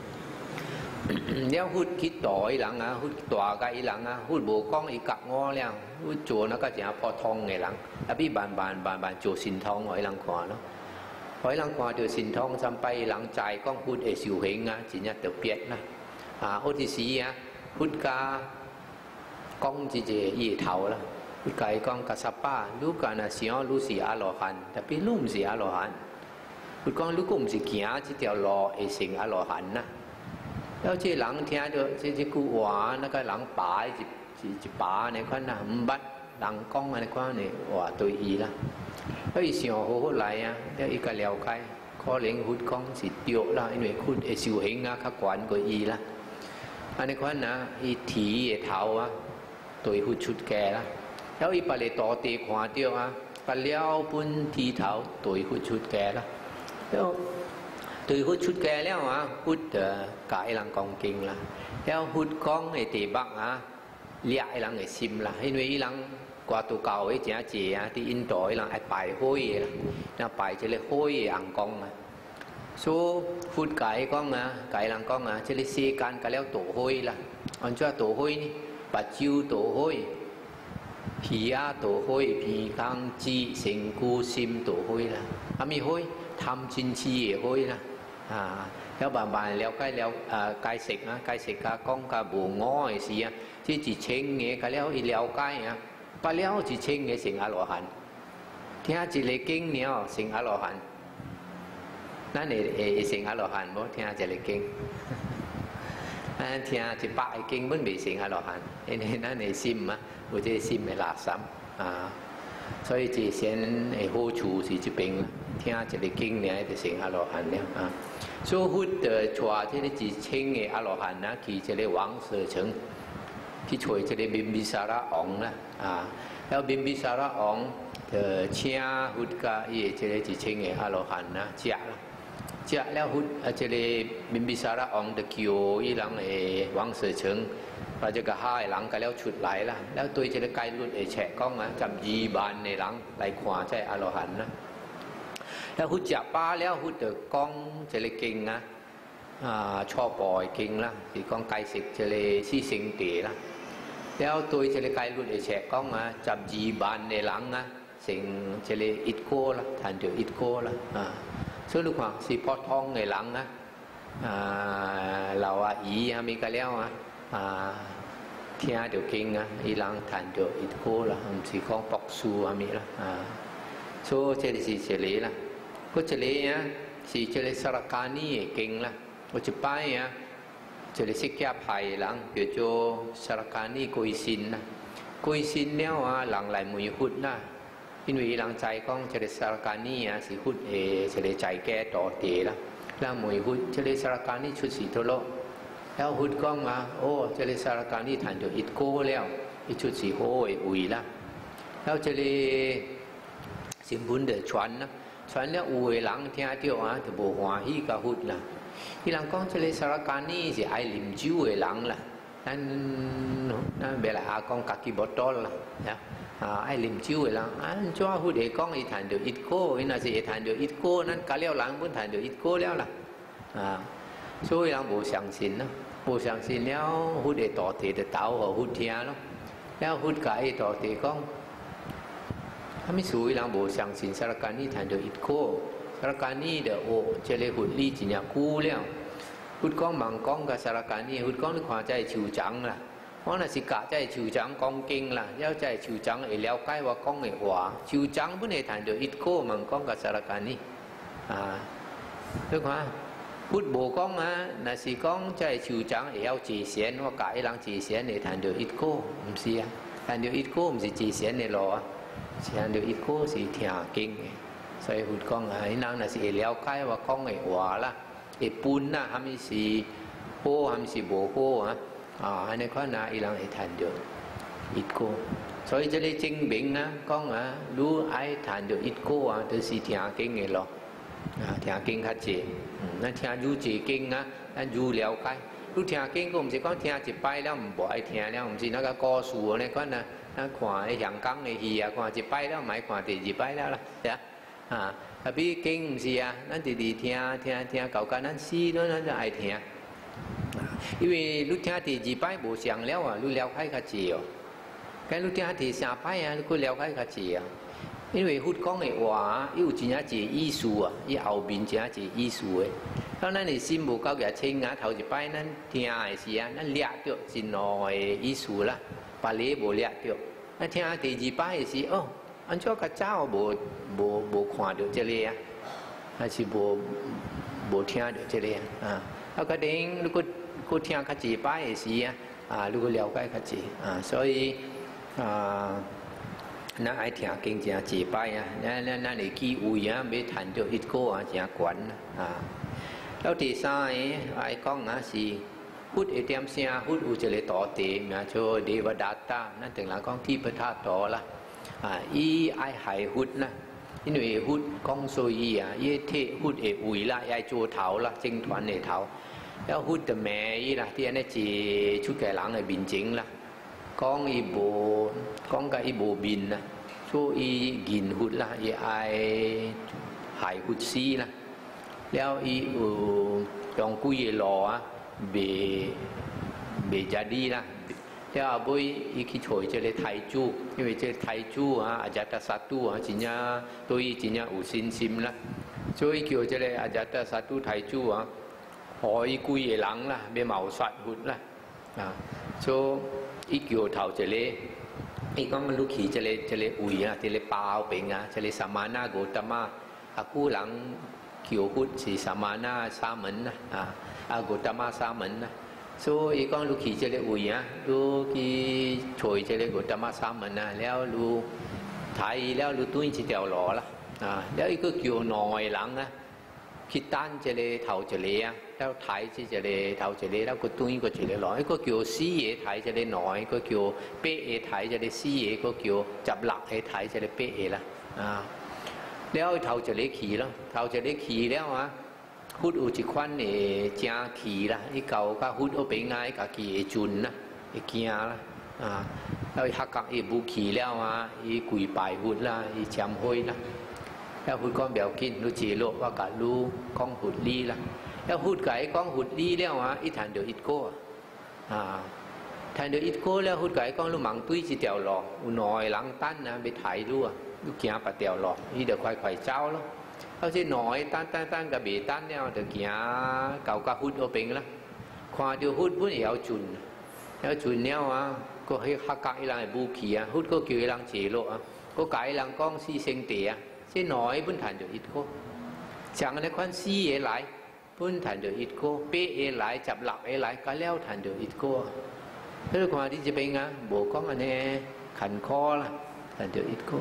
แล้วพูดคิดต่ออีหลังพูดต่อกับอีหลังพูดโบกล้องอีกับง้อแล้วพูดโจนก็จะพอทองไงหลังแล้วพี่บานโจสินทองหอยหลังขวาเนาะหอยหลังขวาโจสินทองซ้ำไปหลังใจก้องพูดเอสิวเหงจีน่าเตเปียดนะโอทีสีพูดกาก้องจีเจยี่เท่าละพูดไก่ก้องกาสป้าลูกกันเสียลูสีอโลหันแต่พี่ลุ่มสีอโลหันพูดก้องลูกกุ่มสีเขียจีเดียวรอเอสิงอโลหันนะแล้วที่หลังเทียดที่กูหวานแล้วก็หลังป่าจีป่าในข้างหน้าบัดหลังกล้องในข้างนี้ว่าตัวอีละแล้วอีเสียงโหดไหลแล้วอีกก็เลี้ยวไกลข้อเลี้ยงหุดกล้องสิเดียวละอีหน่วยคุณเอสิวเหงข้ากวนก็อีละอันในข้างหน้าอีถีเท้าตัวหุดชุดแก่ละแล้วอีปลาเลต่อตีขวาเดียวปลาเลี้ยวปุ่นทีเท้าตัวหุดชุดแก่ละแล้วtừ hút chút kèแล้วhút cái lăng con kinh là theo hút con này thì bạn liại lăng người sim là hay nuôi lăng qua tụ cầu ấy chả chỉ thì in tỏi là ai bài hôi là bài chỉ là hôi ăn con số hút cái con cái lăng con chỉ là xe can cái leo tổ hôi là anh cho tổ hôi đi bà chiêu tổ hôi phì tổ hôi phì khang chi sinh cu sim tổ hôi là mi hôi tham chín chi hôi làแล้วบานแล้วใกล้แล้วใกล้เสกใกล้เสกก้องกาบูง้อยสิที่จีเชงเงี้ยก็แล้วอีแล้วใกล้ปะแล้วจีเชงเงี้ยสิงอโลหันที่ฮะจีเลกิ้งเนี่ยสิงอโลหันนั่นเอสิงอโลหันบ่ที่ฮะจีเลกิ้งนั่นที่ฮะจีปะไอกิ้งมันเป็นสิงอโลหันนั่นเอซิม或者ซิมไม่ลาซ้ำ所以จีเสียนไอโฮชูสิจีเป็น听这个经呢，就成阿罗汉了所以佛的传这个自称的阿罗汉去这个往生城， พี่ช่วยจะได้บิมบิสาระอ๋องนะแล้วบิมบิสาระอ๋องเชียหุดกะเอจะได้จิเชงเออโลหันนะเจียละเจียแล้วหุดจะได้บิมบิสาระอ๋องตะเกียวอีหลังวังเสือเชิงเราจะกระห้ายหลังกันแล้วฉุดไหลละแล้วตัวจะได้ไกลรุ่นแฉะก้องนะจำยีบานในหลังไหลขวาใช่อโลหันนะแล้วหุดจับป้าแล้วหุดเดก้องจะเลยเก่งนะชอบปล่อยเก่งละที่ก้องไกลสิกจะเลยซี่สิงเตะละแล้วตัวจะเลยไกลรุ่นแฉะก้องนะจำยีบานในหลังนะสิงจะเลยอิดโก้ละทันเดียวอิดโก้ละซึ่งลูกว่าสีพอทองในหลังนะเราอีมีกันแล้วเทียเดียวเก่งนะอีหลังทันเดียวอิดโก้ละสีก้องปอกซูมีละโซ่เจริญสีเจริญละก็เจริญนะสีเจริญสารกานี่เก่งละก็จะไปนะเจริญสิกยาไผ่หลังเดี๋ยวโจสารกานี่กุยสินนะกุยสินเนี่ยหลังไหลมือหุดนะอินวีหลังใจก้องเจริญสารกานี่สีหุดเจริญใจแก่ต่อเตะละแล้วมือหุดเจริญสารกานี่ชุดสีโทโลแล้วหุดก้องมาโอ้เจริญสารกานี่ทันเดียวอิดโก้แล้วอิชุดสีโอ้ยอุยละแล้วเจริญสิมบุญเดือดชวนนะชวนเนี่ยอุยหลังเที่ยเที่ยวจะโบหัวฮีกะหุดละที่หลังก้องเจริญสารกานี่สิไอลิมจิ้วหลังละนั่นเวลาก้องกักกีบอตอลละนะไอลิมจิ้วหลังจ้าหุดก้องอีทันเดียวอิดโก้อินาสิทันเดียวอิดโก้นั้นกะเลี้ยวหลังบุญทันเดียวอิดโก้แล้วล่ะช่วยหลังโบ相信นะโบ相信แล้วหุดต่อเตะเต่าหัวหุดเทียแล้วหุดกะไอต่อเตะก้องถ้าไม่สู้หลังโบ相信สารการนี่ทันเดียวอิดโก้สารการนี่เดี๋ยวโอจะเลยหุดลีจิญญาคู่แล้วหุดก้องบางก้องกับสารการนี่หุดก้องนึกความใจชิวจังล่ะเพราะน่ะสิกะใจชิวจังก้องเก่งล่ะแล้วใจชิวจังไอ้แล้วใกล้ว่าก้องไอ้หัวชิวจังเพื่อนไอ้ทันเดียวอิดโก้บางก้องกับสารการนี่นึกว่าพุทธโบก้องน่ะสิก้องใจชิวจังไอ้เอาจีเสียนว่ากะไอ้หลังจีเสียนไอ้ทันเดียวอิดโก้มันเสียทันเดียวอิดโก้มันสิจีเสียนในรอเสียนเดียวอิดโก้สิเถียเก่งใส่หุดก้องไอ้นางน่ะสิไอ้แล้วใกล้ว่าก้องไอ้หัวละไอ้ปูนน่ะทำให้สิโก้ทำสิโบโก้อันนี้ข้อนาอีหลังไอ้ทันเดียวอิดโก้所以这里精明讲如爱谈到一个就是听经的咯，听经较济，那听愈济经咱愈了解。愈听经个唔是讲听一摆了唔爱听了，唔是那个故事呢，讲咱看迄香港的戏看一摆了，买看第二摆了啦，对啊。特别经唔是咱直直听到甲咱死了，咱就爱听。因为愈听第二摆无上了愈了解较济哦。cái lúc theo thì sao phải cô leo cái gì因为hút con cái hòa yêu chỉ nhá chỉ ý số ý hậu biên chỉ nhá chỉ ý số ấy cho nên thì xin bố cao cái trên ngã thầu chỉ bay nên theo ai xí nên liệt được xin nói ý số là bà lẽ bố liệt được nên theo thì chỉ bay xí anh cho cái cháu bố khoan được chơi liền hay chỉ bố theo được chơi liền cái đến lúc cô theo cái chỉ bay xí lúc cô leo cái gì 所以那爱听经正几摆那你记有没谈到一个正管แล้วที่สามไอ้ก้องสิพูดไอเดียมเสียพูดอุจจาระต่อเต็มโชว์เดวดาตานั่นถึงหลังก้องที่พระธาตุต่อละอีไอหายหุดนะอินเวหุดก้องโซยีเยเทหุดเออุยละไอโจเถาละจิงถวนเอเถาแล้วหุดแต่แม่อีละที่อันนี้จีชุดแก่หลังไอบินจิงละก้องอีโบก้องกับอีโบบินนะช่วยอีกินหุดละอีไอหายหุดซีละแล้วอีตองกุยหล่อเบจะดีละแล้วบุยอีขี้ฉอยจะเลยไทยจู因为这ไทยจูอาจารย์สัตว์จริงๆตัวอีจริงๆอุสินซิมละช่วยเกี่ยวจะเลยอาจารย์สัตว์ไทยจูหอยกุยหลังละเบเหมาสัตว์หุดละช่วยอีเกี่ยวเท่าจะเลยอีก็มันลูกขี่จะเลยอุยจะเลยเปล่าเป็นจะเลยสมานาโกตมะอากูหลังเกี่ยวหุดสีสมานาสามันนะอาโกตมะสามันนะso อีกองลูกขี่จะเลยอุยลูกขี่ช่วยจะเลยโกตมะสามันนะแล้วลูกไทยแล้วลูกตุ้ยจะเดี่ยวหล่อละแล้วอีกก็เกี่ยวหน่อยหลังคิดตั้นจะเลยเท่าจะเลยแล้วไถจะเลยเท่าจะเลยแล้วก็ตุ้ยก็จะเลยหล่อก็เกี่ยวซี่เอไถจะเลยหน่อยก็เกี่ยวเป๊ะเอไถจะเลยซี่เอก็เกี่ยวจับหลักเอไถจะเลยเป๊ะเอละแล้วเท่าจะเลยขี่แล้วเท่าจะเลยขี่แล้วฮุดอุจิควันเนี่ยจ้าขี่ละไอ้เก่าก็ฮุดเอาไปง่ายกับขี่จุนนะไอ้เกียร์ละแล้วฮักกับไอ้บุขี่แล้วไอ้กุยปลายฮุดละไอ้แชมห้อยละแล้วฮุดก้อนเบลกินรู้จีโลว่ากะรู้ก้องฮุดลีละแล้วฮุดไก่ก้องฮุดลีแล้วอีฐานเดียวอิดโก้ฐานเดียวอิดโก้แล้วฮุดไก่ก้องรู้มังตุ้ยจีเตียวหลอกอุนอยหลังตั้นนะไปถ่ายรู้ลูกเกียร์ปะเตียวหลอกนี่เดี๋ยวควายเจ้าแล้วเขาจะหน่อยตั้นกับเบตั้นเนี่ยเดี๋ยวเกียร์เก่าก็ฮุดเอาเป็นละควาเดียวฮุดพุ่นเอาจุนแล้วจุนเนี่ยก็ให้ฮักกะไอ้หลังบูขี่ฮุดก็เกี่ยวไอ้หลังจีโลก็ไก่หลังก้องซีเซงเตียเส้นน้อยพุ่นฐานเดียวอิดโก้จังในควันซีเอหลายพุ่นฐานเดียวอิดโก้เป๊ะเอหลายจับหลักเอหลายก็แล้วฐานเดียวอิดโก้เรื่องความที่จะเป็นไงโบก้องอันนี้ขันคอละฐานเดียวอิดโก้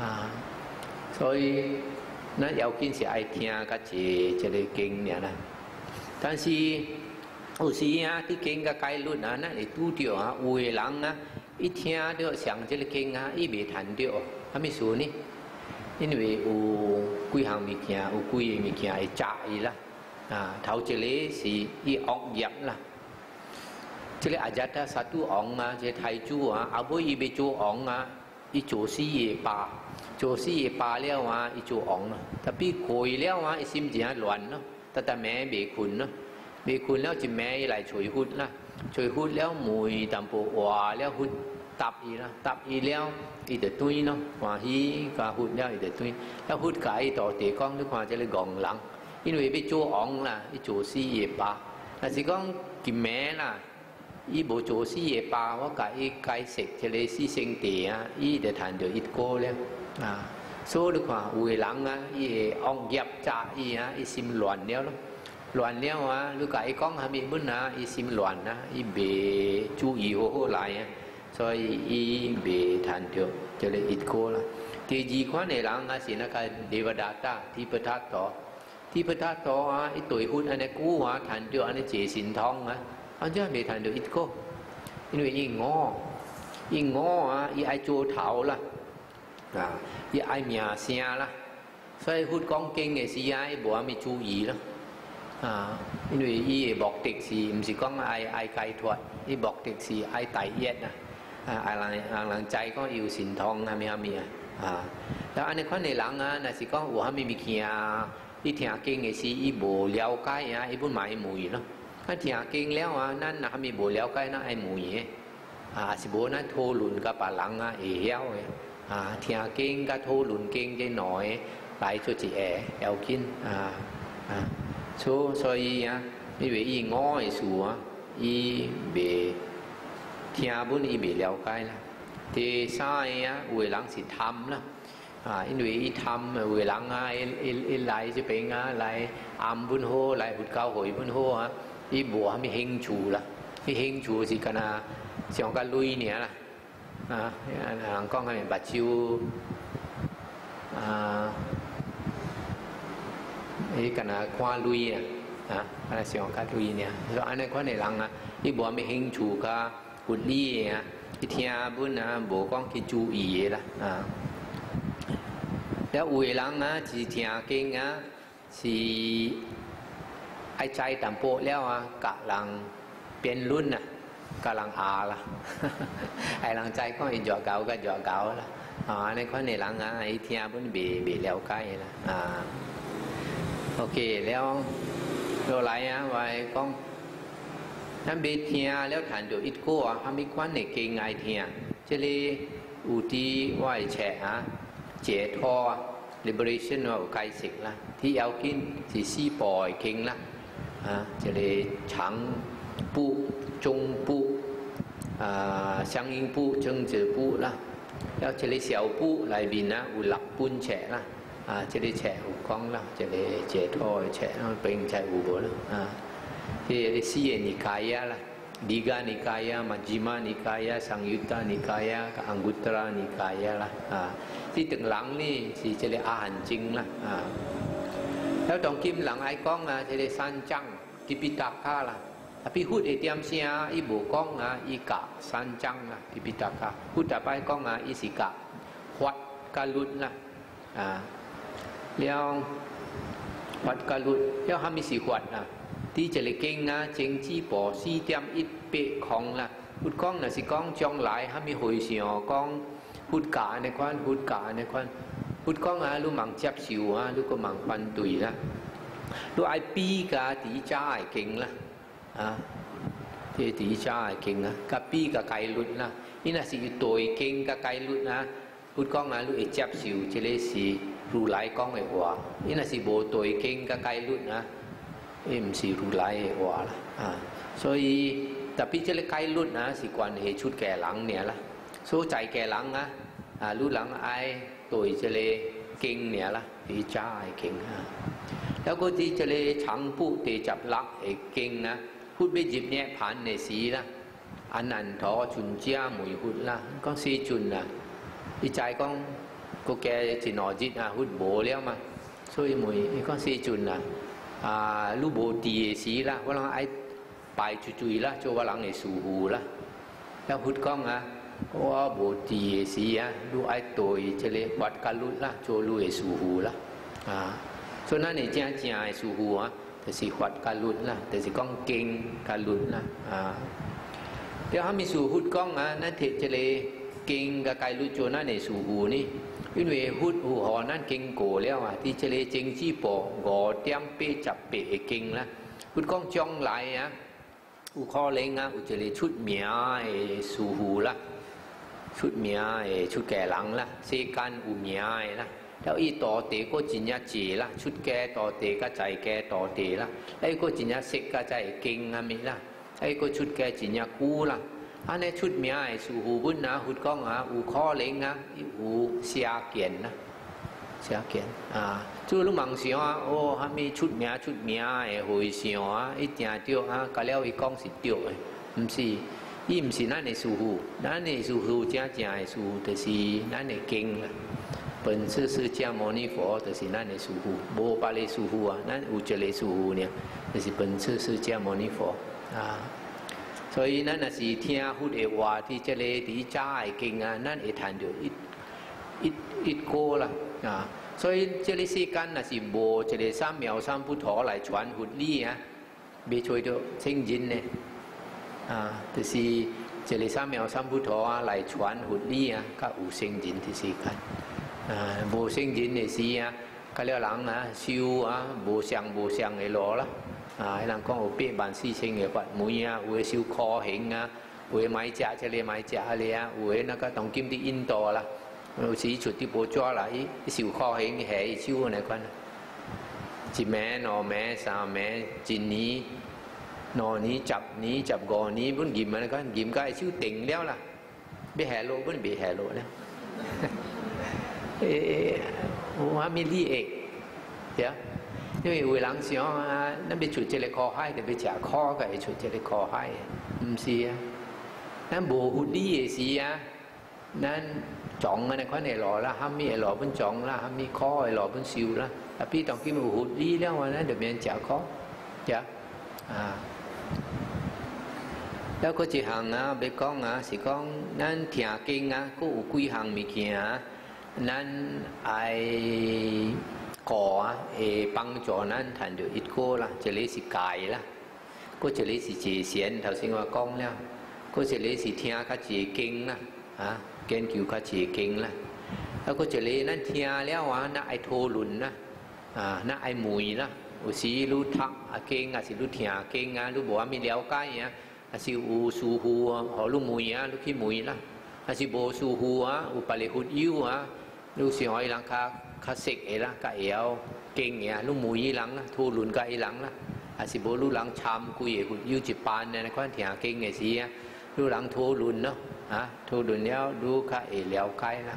所以那要紧是爱听个这个经呢，但是有时啲经个概率那你拄着有的人一听到上这个经伊未谈到，还没说呢，因为有几项物件，有几个物件会炸伊啦，头一个是伊恶业啦，这个阿家他satu orang这台主阿婆伊被做orang伊做事业吧。做事业罢了伊做昂咯，但比攰了伊心情亂咯，但แม่未困咯，未困แล้วจิแม่嚟除หุด啦，除หุดแล้วมวยตามปูว่าแล้วหุดตับอีละตับอีแล้วอีเดตุยเนาะว่าฮีก็หุดแล้วอีเดตุยแล้วหุดกายต่อเตะก้องด้วยความจะเลยกองหลัง因為被做昂啦，伊做事業吧，但是講จิแม่啦。伊無做事業吧，我解釋即個思想地伊就談到一個了所以你看有個人伊惡業詐伊心亂了咯，亂了你解講係咪本伊心亂伊未注意好好來所以伊未談到即個一個啦。第二款嘅人是那個เทวดาตาที่ประทับต่อที่ประทับต่อ伊對หุ่นอันนี้กู้談到อันนี้เจสินทองอันนี้ไม่ทันเดียวอิดโก้因為伊餓伊愛做頭啦伊愛名聲啦所以พูด講經嘅時伊無咪注意啦因為伊嘅目的是唔是講愛解脫伊目的是愛第一人ใจก็อยู่สินทอง咪แล้วอันนี้คนในหลังน่ะสิ講有蝦米物件伊聽經嘅時伊無了解伊本買梅咯ถ้าเถียงเก่งแล้วนั่นนะมีบุญแล้วใกล้น่าไอ้หมูเย่สิบุญนั้นโทลุนกับปลาหลังเหี้ยวเถียงเก่งกับโทลุนเก่งได้หน่อยหลายชุดจีเอากิน所以因為伊ง้อสู伊未เถียงบุญ伊未了解啦第三有的人是貪啦因為伊貪有的人伊來就俾來暗本好來活教會本好伊無蝦米興趣啦，伊興趣是干像個鐳爾啦，人講係目睭伊干看鐳像個鐳爾，所以安尼款嘅人伊無蝦米興趣甲活理伊聽本無講去注意嘅啦，แล้ว有的人是聽經是。ไอ้ใจต่ำโปแล้วกะลังเป็นรุ่นกะลังละไอ้หลังใจก็ไอ้หยอกเก่าก็หยอกเก่าละในข้อในหลังไอ้เทียบุญเบีแล้วใกล้ละโอเคแล้วตัวไรไว้ก็นั่นเบีเทียแล้วฐานเดียวอิดโก้ทำมีควันในเก่งไอเทียจะเลยอุทิไหวแฉะเจทอ liberation ว่าไกลสิกละที่เอากินสีซีปล่อยเก่งละจะได้ฉังปูจงปู相應ปู正直ปู啦แล้วจะได้เสี่ยวปูลายบินอุหลักปุ้นแฉะละจะได้แฉะอุกองละจะได้เจทอแฉะเป็นใจอุบละที่ได้สี่นิกายละดีกานิกายมัจจิมานิกายสังยุตตานิกายกับอังกุตระนิกายละที่ตึงหลังนี่สิจะได้อาหารจริงละแล้วตองกิมหลังไอ้ก้องอ่ะจะได้สันจังกิปิตาคาล่ะtapi hut etiam sia ibu kong ika sanjang lah pipitaka hut apa kong isika huat kalut lah liang huat kalut liang hami si huat lah ti jele keng cheng chi po si tiam it pe kong lah hut kong si kong chong lai hami hoi xiao kong hut ka ne kwan hut ka ne kwan hut kong lu mang chap siu lu ko mang pan tui lah lu ai pi ka ti cha ai keng lahที่ตีจ้าเก่งนะกับปีกับไก่ลุดนะนี่น่ะสิตัวเก่งกับไก่ลุดนะพูดก้องนะลูกเอจับสิวจะเลยสิรู้ไหลก้องไอ้หัวนี่น่ะสิโบตัวเก่งกับไก่ลุดนะมันสิรู้ไหลหัวละ所以แต่พี่จะเลยไก่ลุดนะสิกวนเหตุชุดแก่หลังเนี่ยละสู้ใจแก่หลังนะรู้หลังไอ้ตัวจะเลยเก่งเนี่ยละตีจ้าเก่งแล้วก็ที่จะเลยฉังผู้เตจับลักไอ้เก่งนะพูดไปจิบเนี่ยผ่านในสีละอันนั้นทอจุนเจ้าหมุยหุดละก็สีจุนนะอีใจก็แกจีนอจิตหุดโบแล้วมาช่วยหมุยก็สีจุนนะลูกโบตีสีละว่าหลังไอ้ไปจุยละโจว่าหลังไอ้สูหูละแล้วหุดก้องว่าโบตีสีลูกไอ้ตัวจะเลยวัดกันลุละโจลูกไอ้สูหูละส่วนนั้นเนี่ยจ้าจ้าไอ้สูหูแต่สิขวัดการลุดนะแต่สิก้องเก่งการลุดนะเดี๋ยวเขามีสู่หุดก้องนั่นเทจะเลยเก่งกับการลุดโจนั่นในสู่หูนี่วินเวหุดหูหอนั่นเก่งโกแล้วที่จะเลยเจงจี้ปอกอเตี้ยมเปจับเปะเก่งละหุดก้องจ้องไหลอุคอเล้งอุจะเลยชุดเมียสู่หูละชุดเมียชุดแก่หลังละเสกันอุเมียละแล้วอีต่อเตก็จินยาจีละชุดแกต่อเตก็ใจแกต่อเตละไอ้ก็จินยาเสกก็ใจเก่งมิละไอ้ก็ชุดแกจินยาคูละอันนี้ชุดเมียสู่หูบุญนะหุดก้องอูข้อเล้งอูเสียเกียนนะเสียเกียนจู่ลูกมังเสียวโอ้ฮะมีชุดเมียหอยเสียวอีเดียเดียวก็แล้วอีก้องสิเดียวไม่ใช่ยิ่งสินั่นในสู่หูนั่นในสู่หูจ้าจ้าสู่แต่สินั่นในเก่งละ本次释迦牟尼佛就是咱的师父，无别的师父咱有一个师父呢，就是本次释迦牟尼佛所以咱若是听佛的话，ที่这里伫家的经咱会谈到一个啦所以这里世间若是无一个三藐三菩提来传佛理别吹到清净呢就是这里三藐三菩提来传佛理较有清净的世间无圣人的事佢了人修无相的路啦人講有8萬4千嘅法門有嘅修科行有嘅買隻即係買隻有嘅那個當今啲印度啦有時出啲補助啦修科行係修呢關一名2名3名1年2年10年15年本驗呢關驗ก็修定แล้วล่ะไม่แห่โล本ไม่แห่โลแล้วว่ามีลีเอกเดี๋ยว因为有人想咱要出这个科海，就要吃苦个，出这个科海，唔是咱无有理的事咱撞那款的路啦，哈咪的路本撞啦，哈咪苦的路本受啦，但係當佢冇有理了咱就免吃苦，對แล้วก็一項要講是講咱聽經佫有幾項物件咱愛會幫助咱談到一個啦，一個是戒啦，嗰一個是戒善，頭先我講了，嗰一個是聽較戒經啦，研究較戒經啦，แล้วก็一個咱聽了咱愛討論啦，咱愛問啦，有時รู้ทัก經還是รู้聽經รู้บ่มี了解還是有疏忽好รู้問รู้ขี้問啦，還是บ่疏忽有ปริหุดยิ้วรู้สิหอยหลังคาเสกละกะเอวเก่งรู้มวยหลังทูลุนกะหลังอาสิโบรู้หลังชามกุยหุ่นยูจิปานในความที่หาเก่งไงสิรู้หลังทูลุนเนาะทูลุนแล้วรู้กะเอวแล้วไกลละ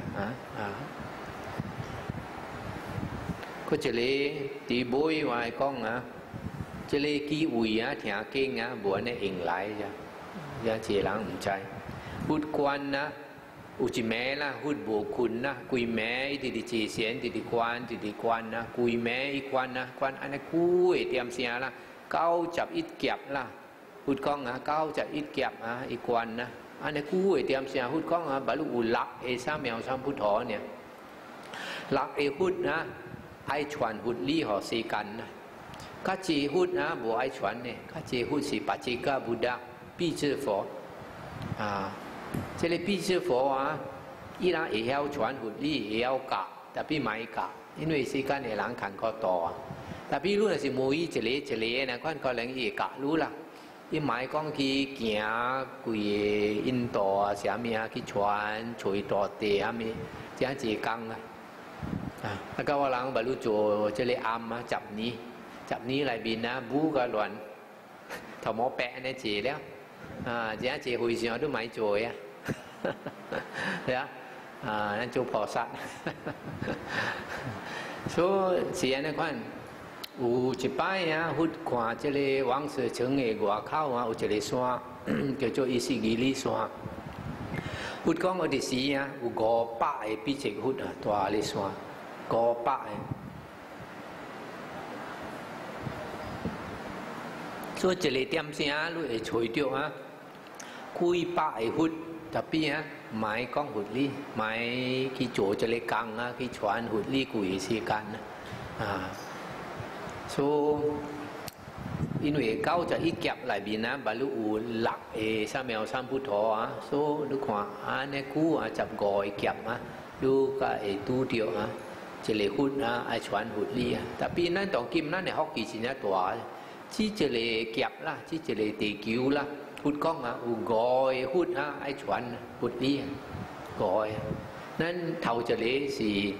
ก็จะเลยตีบอยไว้กล้องจะเลยกี่อุยที่หาเก่งบัวในเองไหลจ้ะเจียหลังใจบุตรกวนอุจิแม่ละหุดโบคุณนะกุยแม่ติดิจีเสียนติดิควันนะกุยแม่อีควันนะควันอันนั้นกุยเตรียมเสียละเก้าจับอิดเก็บละหุดกล้องนะเก้าจับอิดเก็บอีควันนะอันนั้นกุยเตรียมเสียหุดกล้องบรรลุอุลักเอซ่าแมวซ้ำพุทธอเนี่ยลักเอหุดนะไอชวนหุดลี่ห่อสีกันนะข้าจีหุดนะบัวไอชวนเนี่ยข้าจีหุดสีปัจจิกาบุดาปีเจฟอ这里必须佛依然也要传福利，也要教，特别买教，因为时间的人看较多特别如果是每一个呢，看可能也教รู้啦。伊买讲去行贵印度啥物去传吹大地啥物，这一工ก็ว่าหลังบรรลุโจ这里暗จับนี้来บินนะบูก็หลวนถมอแปะในจีแล้ว这回想都买做呀，对啊，咱做菩萨，所以是安尼款，有一摆翕看这个王世成的外口有一个山，叫做伊势二里山，翕讲嗰啲時有500个比這翕大哩山，500个。所以一个點聲你會吹到幾百個翕，特別買講翕哩，買去做一個工去傳翕哩幾時間所以因為91劫裏邊บรรลุหลักสามแมวสามพุทธ所以你看อันนี้กู15劫ดูก็ตู้เดียว一個翕愛傳翕哩特別咱當今咱嘅學記是呢大只一個夾啦，只一個地球啦，翕講有5個翕愛傳翕哩5個，咱頭一個是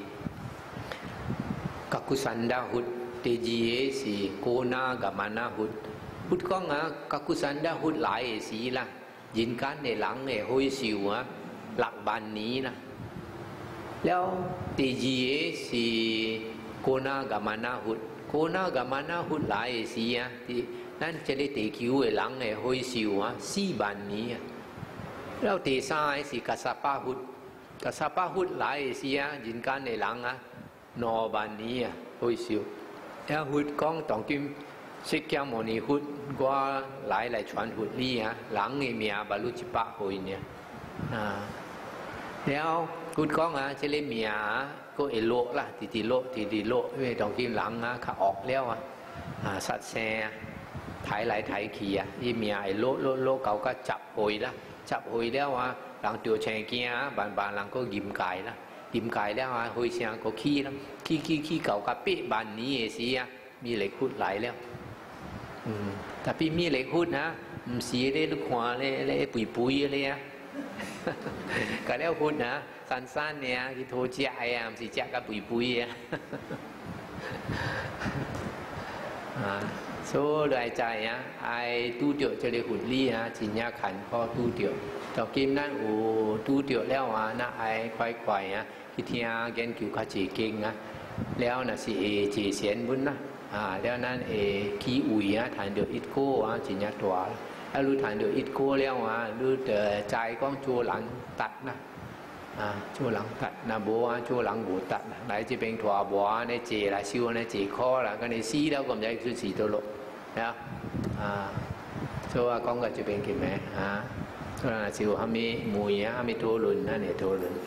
กักุสันดาหุด第二個是โกนากัมานาหุด翕講กักุสันดาหุดหลาย時啦，現間嘅人嘅開笑หลักบานนี้นะแล้ว第二個是โกนากัมานาหุดโกนากับมานาหุดหลายสิที่นั่นจะได้ตีคิวหลังให้ห้อยสิว4 บันนี้แล้วที่สามสิกัสปะหุดหลายสิยินการในหลัง9 บันนี้ห้อยสิวแล้วหุดกองต้องกิมสิกยามณีหุดกว่าหลายชวนหุดนี่หลังนี่มีบรรลุจิปะหอยเนี่ยแล้วหุดกองจะเล่นมีก็โลละทีโลไม่ต้องกินหลังขาออกแล้วสัตว์แซ่ถ่ายไหลถ่ายขี้ยี่เมียโลเก่าก็จับหอยละจับหอยแล้วหลังตัวแชงเกี้ยบานหลังก็ยิ้มไก่ละยิ้มไก่แล้วหอยเสียงก็ขี้แล้วขี้เก่าก็เป๊ะบานนี้สิมีเหล็กขุดไหลแล้วแต่พี่มีเหล็กขุดมันสีได้ลูกหัวเลยปุยเลยก็แล้วขุดสั้นๆเนี่ยที่โทรเจ้ามันสิเจ้าก็ปุยโซ่เลยใจไอ้ตู้เดียวจะได้หุ่นลี่จินยาขันพ่อตู้เดียวต่อกิมนั่นตู้เดียวแล้วน่าไอ้ควายที่เทียแกนคิวขาจีเก่งแล้วน่ะสิจีเสียนบุญแล้วนั่นขี้อุ่ยฐานเดียวอิดโก้จินยาตัวแล้วรู้ฐานเดียวอิดโก้แล้วรู้แต่ใจก้องจัวหลังตัดจัวหลังตัดบัวจัวหลังบัวตัดไหนจะเป็นถั่วบัวในเจละชิวในเจคอละก็ในซีแล้วก็จะคือสีตัวโลนะชัวก้องก็จะเป็นกี่แม่ชัวละชิวฮามีมวยฮามีตัวลุนนั่นเนี่ยตัวลุน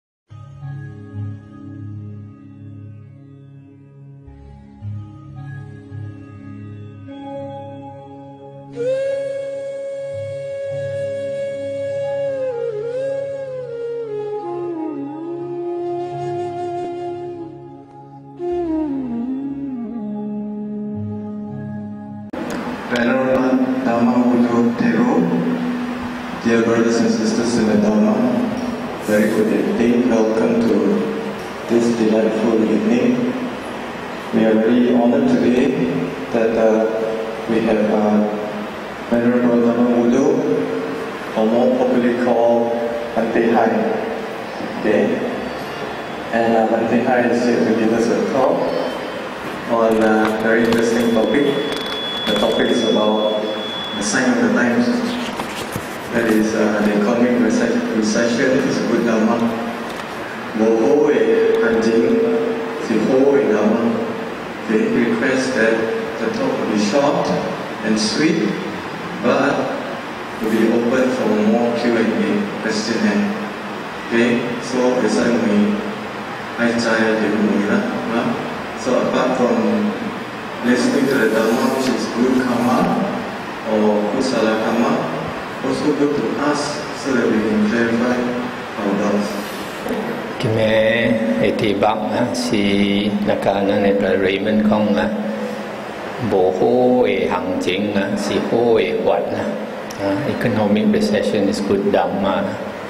Dear brothers and sisters in the Dharma, very good evening. Welcome to this delightful evening. We are very honored today that we have Venerable Dhamma Mudo, or more popularly called Bhante Hai. Okay. And Bhante Hai is here to give us a talk on a very interesting topic. The topic is about the sign of the times. that is the coming recession is good Dhamma. Boho hành chính, si ho Dhamma. They request that the talk will be short and sweet, but will be open for more Q&A, question and. Okay, so besar ni, I cahaya di rumah lah. So apart from listening to the Dhamma, which is good karma or kusala karma, also good to ask so that we can clarify our doubts. Cái mẹ thì bằng si là cả nên là Raymond không là bộ hôi hành chính si hôi quạt economic recession is good Dhamma.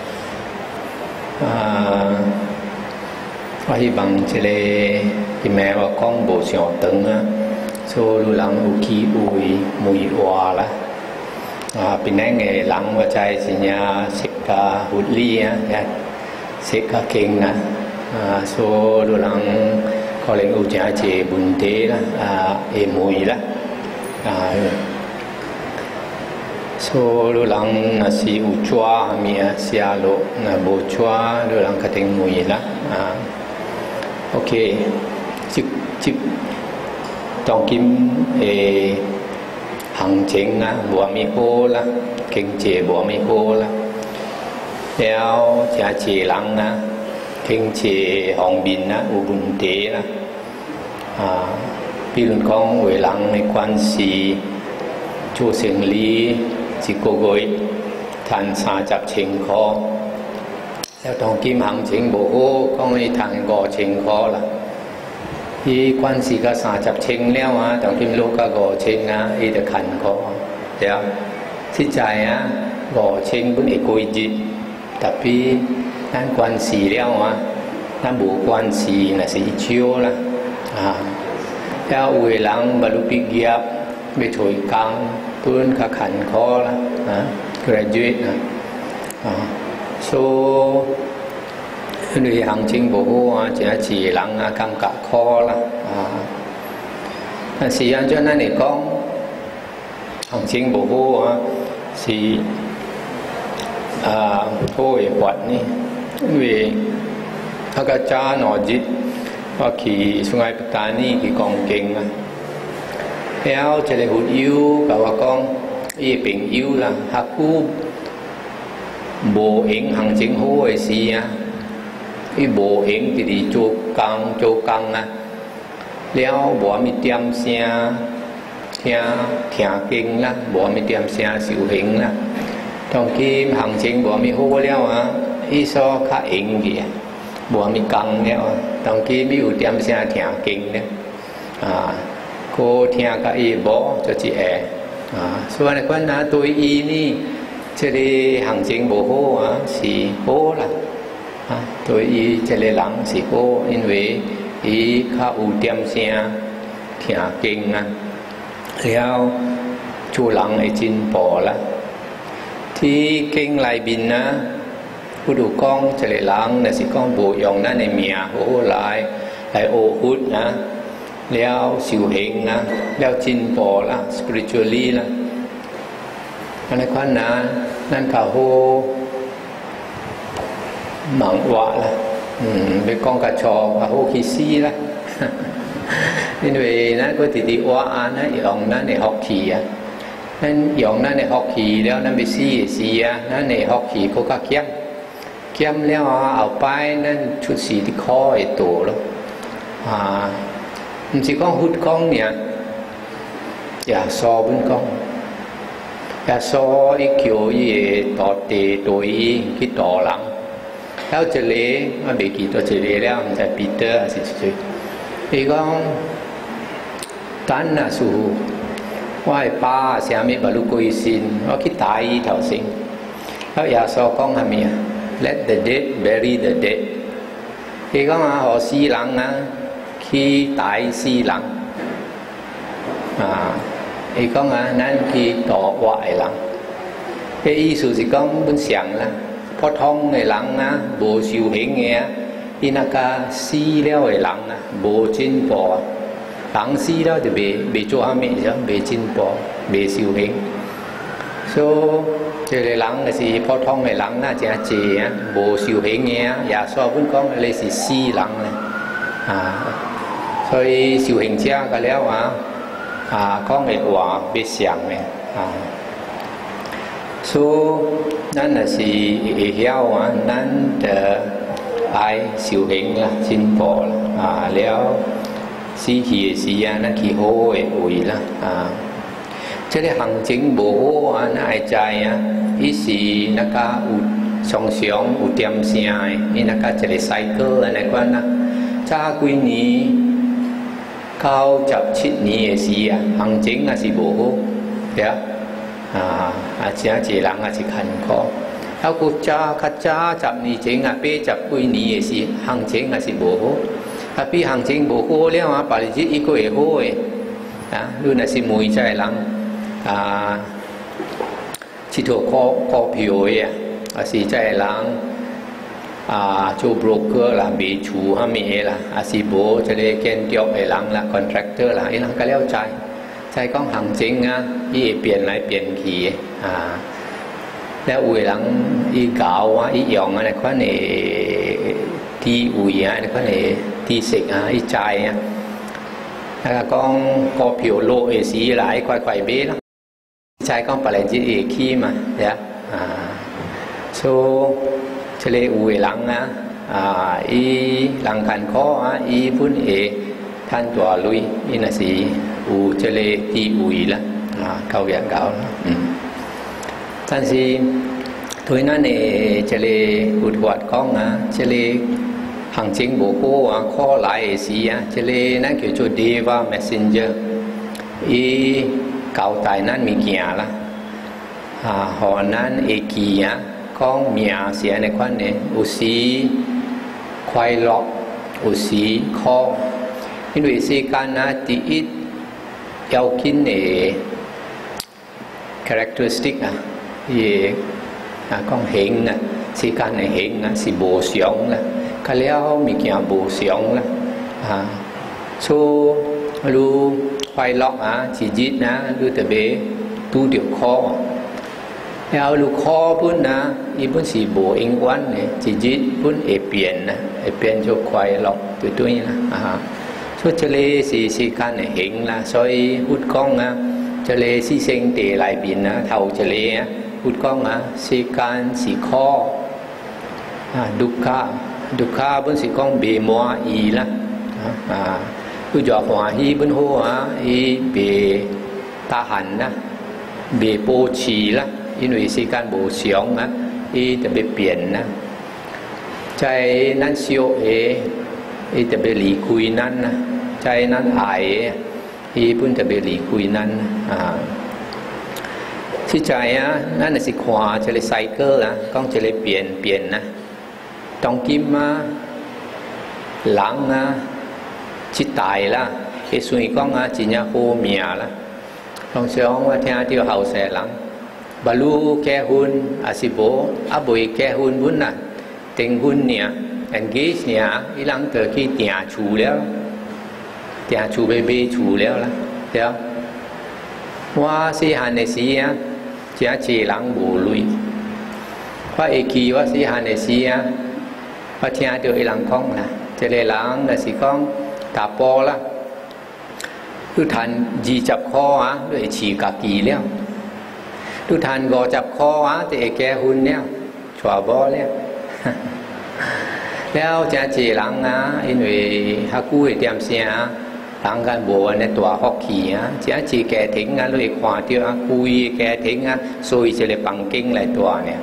Hy vọng chỉ là cái mẹ và con bộ sửa tận số lưu lăng u khí ui mùi hoa là bên này nghề lăng và trái thì nhà xếp cả hút ly xếp cả kinh nè số lưu lăng có lẽ u trái chế bún tế là mùi là số lưu lăng là si u chua mía xia lộ là bộ chua lưu lăng cái tiếng mùi là ok chip trong kim hành chính bộ mi hô là kinh chế bộ mi hô là theo giá trị lăng kinh chế hồng bình u bún tế là ví dụ con về lăngในquan系做生理一個月賺30,000塊，แล้ว當金行情無好，講你賺5,000塊啦。伊關係個30,000了當金攞個5,000伊就近個，對啊。實在5,000本一個月，特別咱關係了咱無關係那是一少啦。แล้ว有人บรรลุ畢業ไปถอยกลางปืนขาขันคอละgraduate so 你行情不好只是人感覺คอ啦但是按照咱嚟講行情不好是拖嘅法呢因為他個家內節ว่าขี่สุงไงปัตตานีขี่กองเก่งแล้วจะได้หุ่นยิ้วกับว่ากองอีเป็นยิ้วละฮักคู่โบเองหังจิงโห้เสียอีโบเองที่ดีโจกังแล้วบ่มีเตรียมเสียเทียเก่งละบ่มีเตรียมเสียสิวเฮงละต้องกินหังจิงบ่มีโห้แล้วอีซอข้าเองดีบ่มีกังเนี่ยตอนกี้มีอยู่เตรียมเสียเถียงกิงเนี่ยโคเถียงกับอีบ่จะจีส่วนในคนนั้นตัวอีนี่จะได้หังจริงบ่โหสีโหล่ะตัวอีจะได้หลังสีโหอินเวอีข้าอูเตรียมเสียเถียงกิงแล้วชูหลังไอจินปอละที่เก่งลายบินนะผู้ดูกล้องจะเลยล้างแต่สิกล้องโบยองนั่นในเมียโอ้ลายโอหุดนะแล้วสิวเฮงนะแล้วจินปอละ spiritually ละอันนั้นคนนั้นนั่นเขาโหหมังวะละเป็นกล้องกระชอกเขาโหขี้ซี่ละนี่ด้วยนั่นก็ติดว่านะยองนั่นในฮอกกี้นั่นยองนั่นในฮอกกี้แล้วนั่นไปซี่นั่นในฮอกกี้เขาก็เกี้ยมแล้วเอาไปนั่นชุดสีที่คอไอตัวแล้วมันสิก้องหุดก้องเนี่ยอย่าซอบนก้องอย่าซออีเกี่ยวยี่ต่อเตะตัวอีคิดต่อหลังแล้วจะเละมาเบกี่ตัวจะเละแล้วมันจะปีเตอร์สิอีก้องตันน่ะสู่ว่าป้าเสียมีบรรลุกุยสินว่าคิดตายเท่าสิงแล้วอย่าซอก้องทำเนี่ยLet the dead bury the dead 佢講何死人去大死人佢講咱去度活嘅人嘅意思是講本常啦普通嘅人無修行嘅伊那個死了嘅人無進步人死了就未做啥物未進步未修行 số chơi lấy lắng là gì phổ thông lấy lắng là chỉ chỉ bộ siêu hệ nghe giả so vẫn có lấy gì si lắng này rồi siêu hình chia cái léo có người hòa biết sáng này sốนั่นlà gì hiểuนั่นđể ai siêu hình là xin bỏ léo si khi si nó khi hôi ủi là cho nên hành trình bộ nó ai chạy ý sĩ nó cả song song tiêm xe ý nó cả chạy cycle này quan là cha quý ní cao chập chít ní sĩ hành trình là sĩ bộ thế chỉ lắng là chỉ hành khó theo cụ cha khát cha chập ní chính bé chập quý ní sĩ hành trình là sĩ bộ tapi hành trình bộ cô léo bà lý ý cô ấy hôi luôn là sĩ mùi chạy lắng chỉ thuộc kho phiếu ấy sĩ chạy lắng chỗ broker là bị chủ hay mẹ là sĩ bố cho nên kênh tiêu ấy lắng là contractor là ấy lắng cái léo chạy con hành trình ý biển lại biển khíแล้วอุ้ยหลังอีเก่าอีหยองอะไรก็เนี่ยที่อุ้ยอะไรก็เนี่ยที่สิกอีใจแล้วก็ก็ผิวโลเอสีหลายควายเบ้แล้วใจก็ปลายจีเอขี้มาเนี่ยโซเฉลยอุ้ยหลังอีหลังคันข้ออีพุ่นเอท่านตัวลุยอีน่ะสิอูเฉลยที่อุ้ยละเขาอย่างเก่าท่านสิทุยนั่นเองเฉลยอุดวัดก้องเฉลยhành trình bộ cô khó lại gì cho nên nó kiểu cho Deva Messenger ý cầu tài năng mi kia là họ năng ý kia con mía xí này quan này usi khoai lọ usi kho因为时間第一要緊嘅 characteristic 嘢講顯時間係顯是無常啦cái léo mình kia bổ sung là số lu khoai lọ chỉ dít lu từ bé tu điều kho léo lu kho bún y bún xì bổ anh quan này chỉ dít bún biển cho khoai lọ từ tôi là số cho lê xì can này hiện là soi hút con cho lê xì sinh tề lại biển thầu cho lê hút con xì can xì kho Dukkha bên sĩ con bề mua ý là cứ dọa hòa hi bên hô ý bề ta hành bề bố trì là因为時間無常ý特別變在咱小意特別離開咱在咱愛意本特別離開咱ที่ใจนั่นสิขวาจะเลยไซเคิลก็จะเลยเปลี่ยนต้องกินมาหลังจิตตายละไอ้ส่วนก็จิญญาโฮเมียละต้องเชื่อว่าที่เดียวเฮาเสหลังบรรลุแก่หุ่นอาศิโบบุยแก่หุ่นบุญน่ะเต็งหุ่นเนี่ย engage เนี่ยอีหลังเกิดที่เตียชูแล้วเตียชูเบชูแล้วละเดี๋ยวว่าสิหันในสีจะเจหลังบูลุยว่าเอกีว่าสิหันในสีพระเทียเดียวไอ้หลังคล้องนะจะเลยหลังแต่สิคล้องตาปอละทุกท่านจีจับคอด้วยฉีกากีแล้วทุกท่านก็จับคอแต่แกหุ่นเนี่ยชัวบอแล้วแล้วจะเจหลังอินเวฮักกู้เตรียมเสียหลังการบัวในตัวฮอกกี้จะเจแกถึงเลยขวาเดียวคุยแกถึงซอยจะเลยปังกิ้งหลายตัวเนี่ย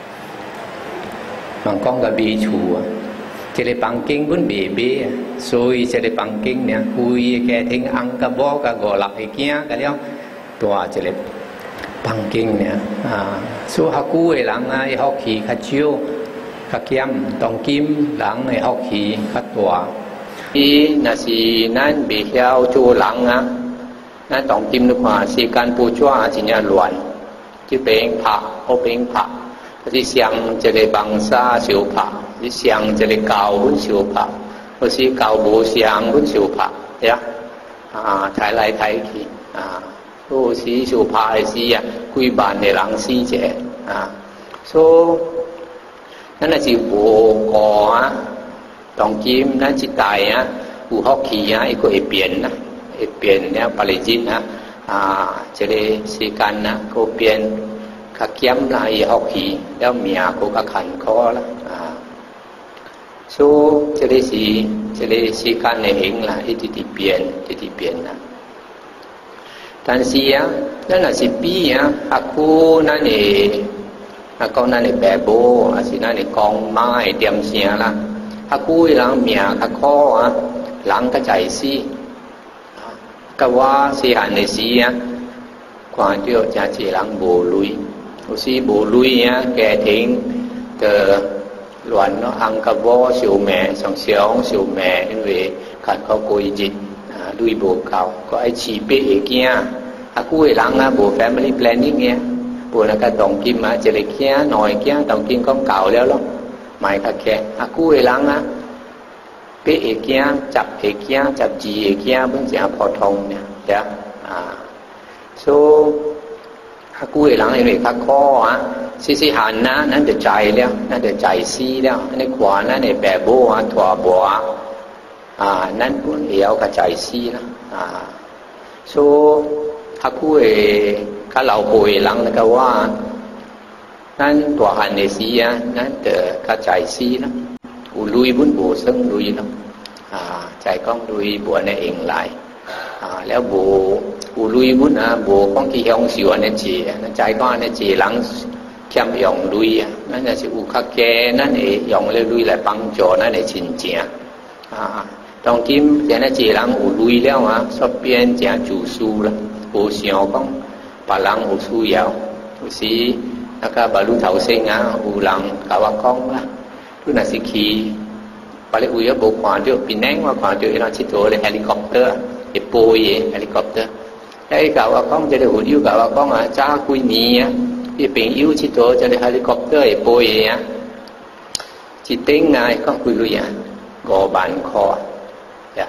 บางกองกับบีชูจะเลยปังกิ้งบนเบี้ยซอยจะเลยปังกิ้งเนี่ยคุยแกถึงอังกับบอกกับกอหลักไอ้เกี้ยกันแล้วตัวจะเลยปังกิ้งเนี่ยสู้ฮักกู้ไอ้หลังไอ้ฮอกกี้ขัดเชี่ยวขัดเกี้ยมต้องกิมหลังไอ้ฮอกกี้ขัดตัวอีน่ะสินั่นเบี้ยเอาจูหลังนั่นต้องกิมนึกว่าสิการปูชัวสิญญาล้วนที่เป็นผักเอาเป็นผักที่เสียงจะได้บังซาเสียวผักที่เสียงจะได้เกาบุญเสียวผัก或是เกาบูเสียงบุญเสียวผักเนี่ยถ่ายลายไทยขี้有时受怕的时啊，几万个人死者啊，所以咱若是无顾啊，当今咱一代啊有福气啊，伊个会变啦，会变了别日子啊，这个时间啊，个变较减啦，伊福气了命个较坎坷啦啊，所以这个时间的形啦，一直变，一直变啦。但是啊，咱若是比啊，久咱的讲咱的爸母，还是咱的公妈的点声啦，久的人命较苦啊，人较在世。甲我细汉的时啊，看到真侪人无钱，有时无钱啊，家庭的乱咯，翁甲某相骂，常相骂，因为坎坷过日子啊，钱无够，佮爱饲8个囝，久的人啊无 family planning 嘅，无那个当今啊，一个囝、2个囝，当今讲够了咯，卖较客，久的人啊。8个囝、10个囝、12个囝，本正普通呢，对啊。所以久的人因为较苦啊，细汉啊，咱就知了，咱就知死了。你看咱的爸母啊、大伯啊，咱本会晓较知死啦啊。所以久的较老辈的人甲我，咱大汉的时啊，咱就较知死啦。有累本无算累咯，啊，就係講累無安尼用來，啊，了無有累本啊，無講去享受安尼濟啊，就係講安尼濟人欠用累啊，咱若是有較加，咱會用咧累來幫助咱的親情，啊，當今現在濟人有累了啊，所變真自私啦，無想講別人有需要，有時那個白鷺頭先啊，有人甲我講啦。tu nasi ki balik uya bo看到Penang我看到伊拉佚佗咧 helicopter 會飛嘅 helicopter，迄甲我講，即個朋友甲我講啊，早幾年啊，伊朋友佚佗即個 helicopter 會飛嘅啊，一頂啊，講幾鐳啊，5萬塊，呀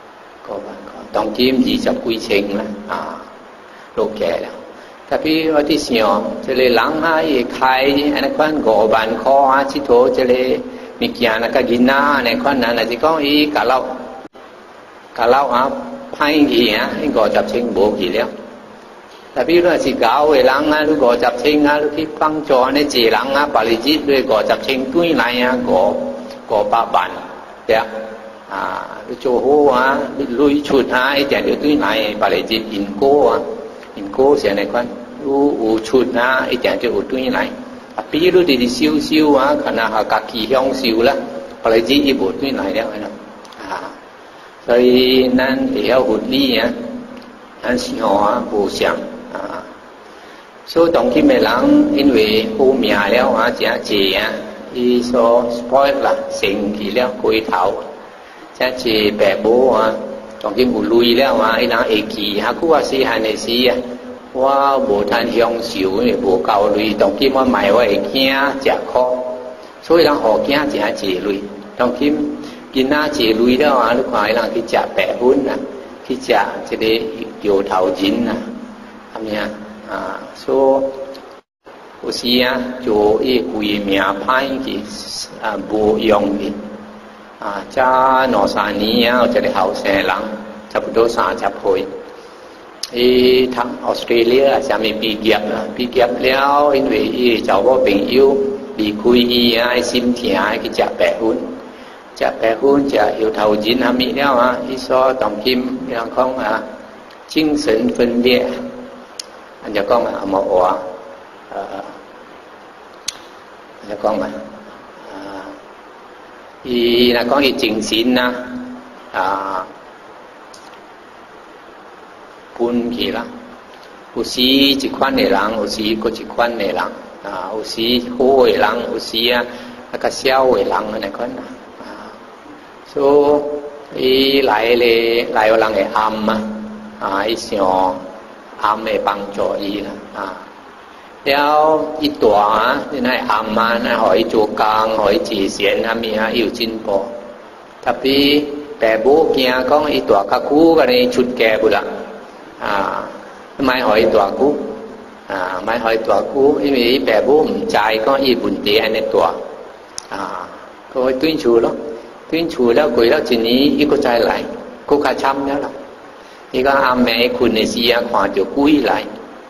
，5萬塊，當今20幾千啦，啊，落價啦。特別我啲想，即個人啊，伊開安尼款5萬塊啊，佚佗即個物件那個囡仔安尼款，嗱是講伊甲老啊歹去啊，伊50千無去了。特別若是搞嘅人啊，你50千啊，你去幫助安尼濟人啊，別日子你50千轉來啊，500萬，對啊，你做好啊，你累出啊，一定要轉來，別日子因果啊，因果是安尼款。有出啊，一定就有轉來。啊，比如你少少啊，可能係家己享受啦，後來自己無轉來了啊。所以咱會曉護理啊，咱想啊無想啊。所以當今嘅人因為好命了啊，真濟啊，伊所 spoil 啦，成去了過頭，真濟爸母啊，當今有累了啊，伊人會記，下久啊細漢嘅時啊。我無通享受，因為無夠累。當今我賣我的囝食苦，所以人互囝真濟累。當今囡仔濟累了啊，你看伊人去食白粉啊，去食這個油頭仁啊，咁樣啊，所以有時啊，就伊規命歹去啊，無用去啊。這2-3年啊，有一個後生人，差不多30歲。伊讀 Australia 啥物畢業啦，畢業了，因為伊找我朋友離開伊啊，心痛去食白粉，食白粉食油頭仁啥物了啊，伊說當今人講啊，精神分裂，人就講啊，冇話人就講啊，伊若講伊精神啊，啊。分去啦，有時一款嘅人，有時佫一款嘅人，啊，有時好嘅人，有時啊，那個小嘅人安尼款啦，啊，所以伊來有人會暗啊，啊，伊想暗會幫助伊啦，啊，了伊大啊，你那暗啊，那互伊做工，互伊賺錢啊物啊，伊有進步，特別爸母驚講伊大較久安尼出家不啦。啊， mai hỏi tòa cú mai hỏi tòa cú vì bè bố chạy có y bùn tía anh ấy tòa rồi tuyên chủ đó cuối đó chỉ ní y có chạy lại cô khá chăm nhớ là y có am mẹคุณในเสียขวาจะกุ้ยlại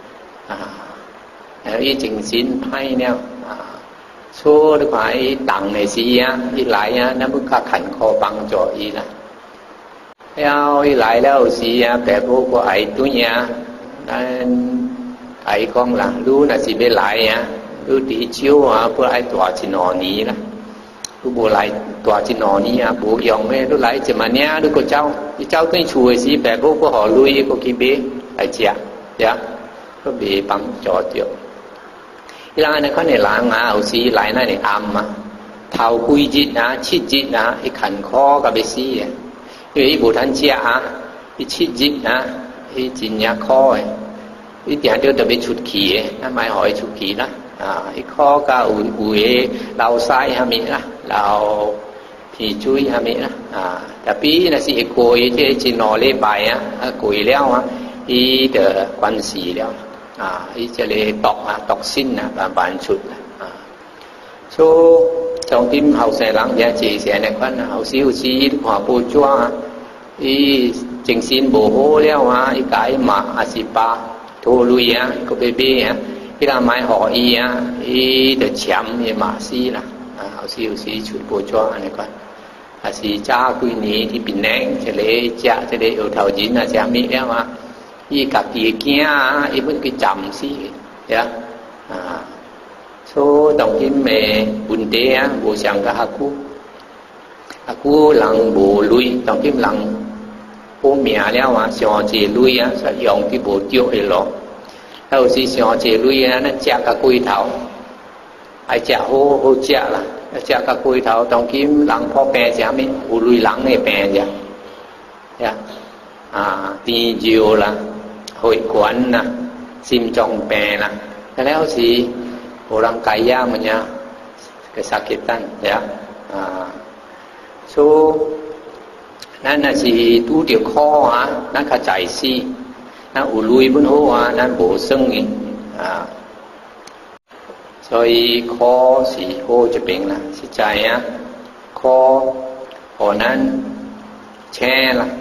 y trình xin hay nè số được phải tặng này sia y lại nó mới có cảnh kho bằng cho y là theo y lại đâu sia bè bố của ấy tôi nhà ấy con là lu là gì bên lại lu đi chiếu bữa ấy tòa chỉ nọ ní là lu bữa lại tòa chỉ nọ ní bố dòng ấy lu lại chỉ mà nhá lu có cháu tôi chui gì bè bố của họ lui có kia bé ấy chia ya có bị bằng cho tiêu là này có này là ở xí lại này âm mà thầu quy dịch chít dịch cái khẩn khó cả bê xí vì bộ thanh chia cái chít dịch cái chín nhà khó cái tiền đưa được bên chút khí nó mai hỏi chút khí đó cái khó cả ủi lao sai hả mình lao thì chui hả mình tapi là gì cối cái chỉ nói lên bài cối leo cái the quan sĩ leo cáiจะเลยตอกสิ้นบานชุดtrong tim hậu sẽ lắng giá trị sẽ này quan hậu siêu chi hòa bù chua ý trình xin bổ hô leo ý cái mà asipa thô lui có bê cái là mai họ ý được chém mà si là hậu siêu si chút bù chua này quan si cha quy ní thì bình nén sẽ lấy cha sẽ lấy ở thầu chín là cha mỹ leo ý cả kia kia ý vẫn cái chậm si ya số đồng kim mẹ bùn tê bồ sang cả haku lăng bồ lui đồng kim lăng bố mẹ leo xò chè lui sẽ dùng cái bồ tiêu ấy lọ sau khi xò chè lui nó chặt cả cùi thảo ai chặt hô chặt là chặt cả cùi thảo đồng kim lăng phò bè chả mình bồ lui lăng này bè vậy ya tì diều là hội quán sim trong bè là cái léo gì orang kaya punya kesakitan ya so nan là gì tu điều kho nan khá chạy si nan u lui bún hô nan bổ sưng gì rồi kho si hô cho bệnh là si chạy kho hồ nan che là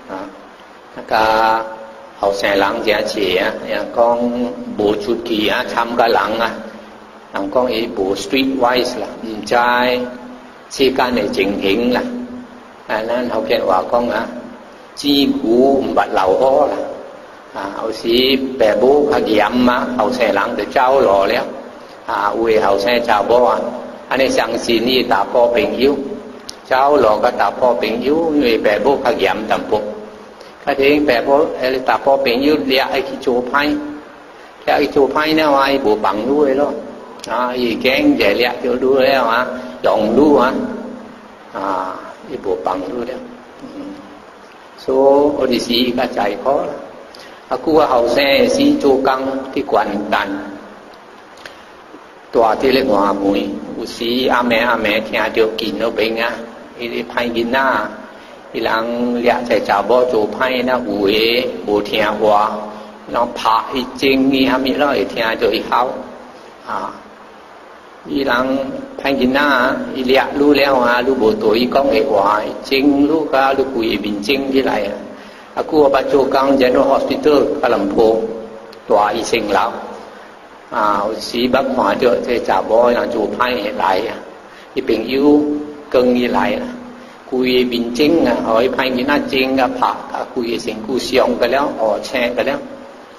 cả hậu xe lắng giá trị con bổ chút kỳ chăm cả lắng thằng con ấy bộ streetwise là trai chi can này chỉnh hình là nên học kẹt hòa con chi cú bạch lầu ho là hậu sĩ bè bố khá giảm mà hậu xe lắng để trao lò léo uy hậu xe chào bó anh ấy sang xin đi tạ bó bình yếu trao lò cả tạ bó bình yếu người bè bố khá giảm tầm bộ cái thế bè bố tạ bó bình yếu lẹ ai khi chỗ phai lẹ ai chỗ phai nào ai bộ bằng nuôi đó gì kén về lẹ chỗ đua đấy dọn đua cái bộ bằng đua đấy số Odyssey cả chạy khó cú hậu xe xí chỗ căng cái quan tàn tòa thì lấy hòa mùi xí mẹ theo điều kín nó bình cái phai kín cái lăng lẹ chạy chào bó chỗ phai nó ủi bộ theo hòa nó phá cái chân như hàm nó theo chỗ cái khâu y lăng phanh kín y lẹ lu leo lu bộ tuổi con hệ hoài chính lu cả lu quỷ bình chính cái này cua ba châu căng General Hospital Kuala Lumpur tòa y sinh lão sĩ bác hòa cho thế trả bói là chủ phanh hiện lại y bình yêu cân như lại quỷ bình chính hỏi phanh kín chính phá cả quỷ sinh cu xiong cái léo họ che cái léo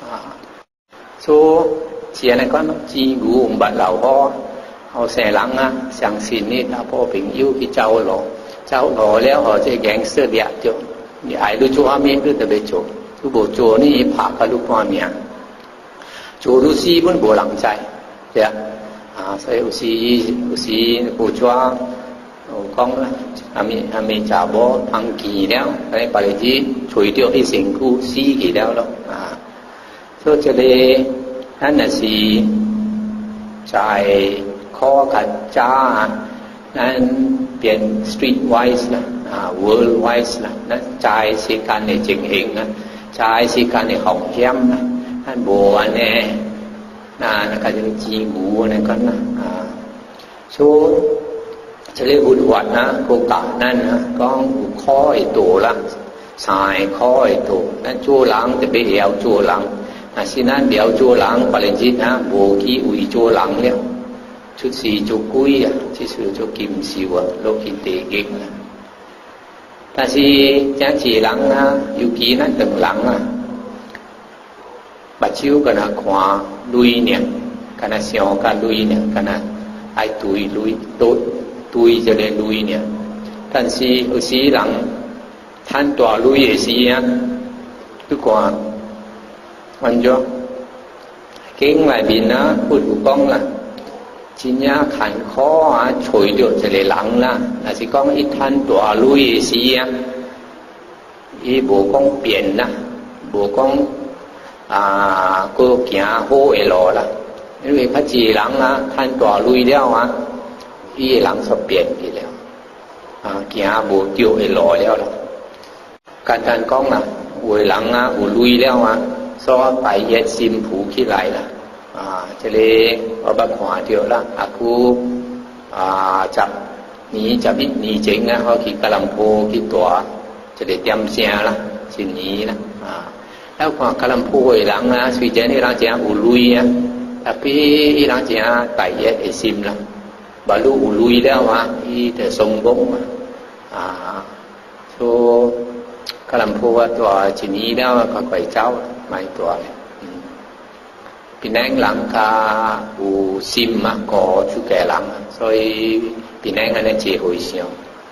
số chia này có chi ngủ bạn lão ho họ sẽ lắng sang xin đi ta po bình yêu cái cháu lò léo họ sẽ gánh sơ đẹp cho ai lu cho ami lu tập cho lu bộ cho ni phá cả lu qua miệng cho lu si vẫn bộ lắng chạy dạ sai usi bộ cho con ami trả bó thằng kỳ léo cái bài gì chối tiêu cái sinh cu si kỳ léo đó cho đây anh là gì chạy khó cả cha nên biến streetwise là worldwise là nó chạy sĩ can này chỉnh hình chạy sĩ can này học hiếm ท่านโบอันนี้นะก็จะจีบูนะก็นะช่วจะเรียกบุญวัดนะโกกะนั่นนะก็ข้อยตัวละสายข้อยตัวนั่นจั่วหลังจะไปเอวจั่วหลังสินั้นเดี๋ยวจั่วหลังปริจิตนะโบกี้อุยจั่วหลังเนี่ยชุดสีจั่วกุ้ยที่สื่อจั่วกิมสิวโลกิเตกิกนะแต่สิจะจีหลังนะอยู่กี้นั่นตึงหลังบัดชิวกันนะขวาลุยเนี่ยกันนะเสียวกันลุยเนี่ยกันนะไอตุยลุยตุยจะเลยลุยเนี่ยท่านสีหลังท่านตัวลุยสีอ่ะทุกคนวันจ่อเก่งหลายบินนะพูดถูกต้องละจินยาขันข้อช่วยเดือดจะเลยหลังละแต่สิก้องอีท่านตัวลุยสีอ่ะอีโบก้องเปลี่ยนนะโบก้องก็เกี่ยโหเอลอละนี่เป็นพระจีหลังนะท่านตัวลุยแล้วอีหลังสเปลี่ยนทีแล้วเกี่ยโบเตียวเอลอแล้วละการท่านก้องนะอวยหลังอุลุยแล้วซ้อไปเย็ดซิมผูขี้ไหลละจะเลยเอาบักหัวเดียวละกูจับหนีจับนิดหนีเจ๋งนะเขาขี่กระลำโพขี่ตัวจะเลยเตรียมเสียละสิหนีนะแล้วความกระลำโพหลังนะสุดท้ายนี่หลังจากอุลุยtapiหลังจากไปเย็ดซิมละบรรลุอุลุยแล้วอีแต่ทรงบงโซกระลำโพตัวสิหนีแล้วก็ไปเจ้าไม่ตัวปีนั้นหลังกาอุซิมก็ชุกแก่หลัง所以ปีนั้นอันนี้เจ้าหอยเสียว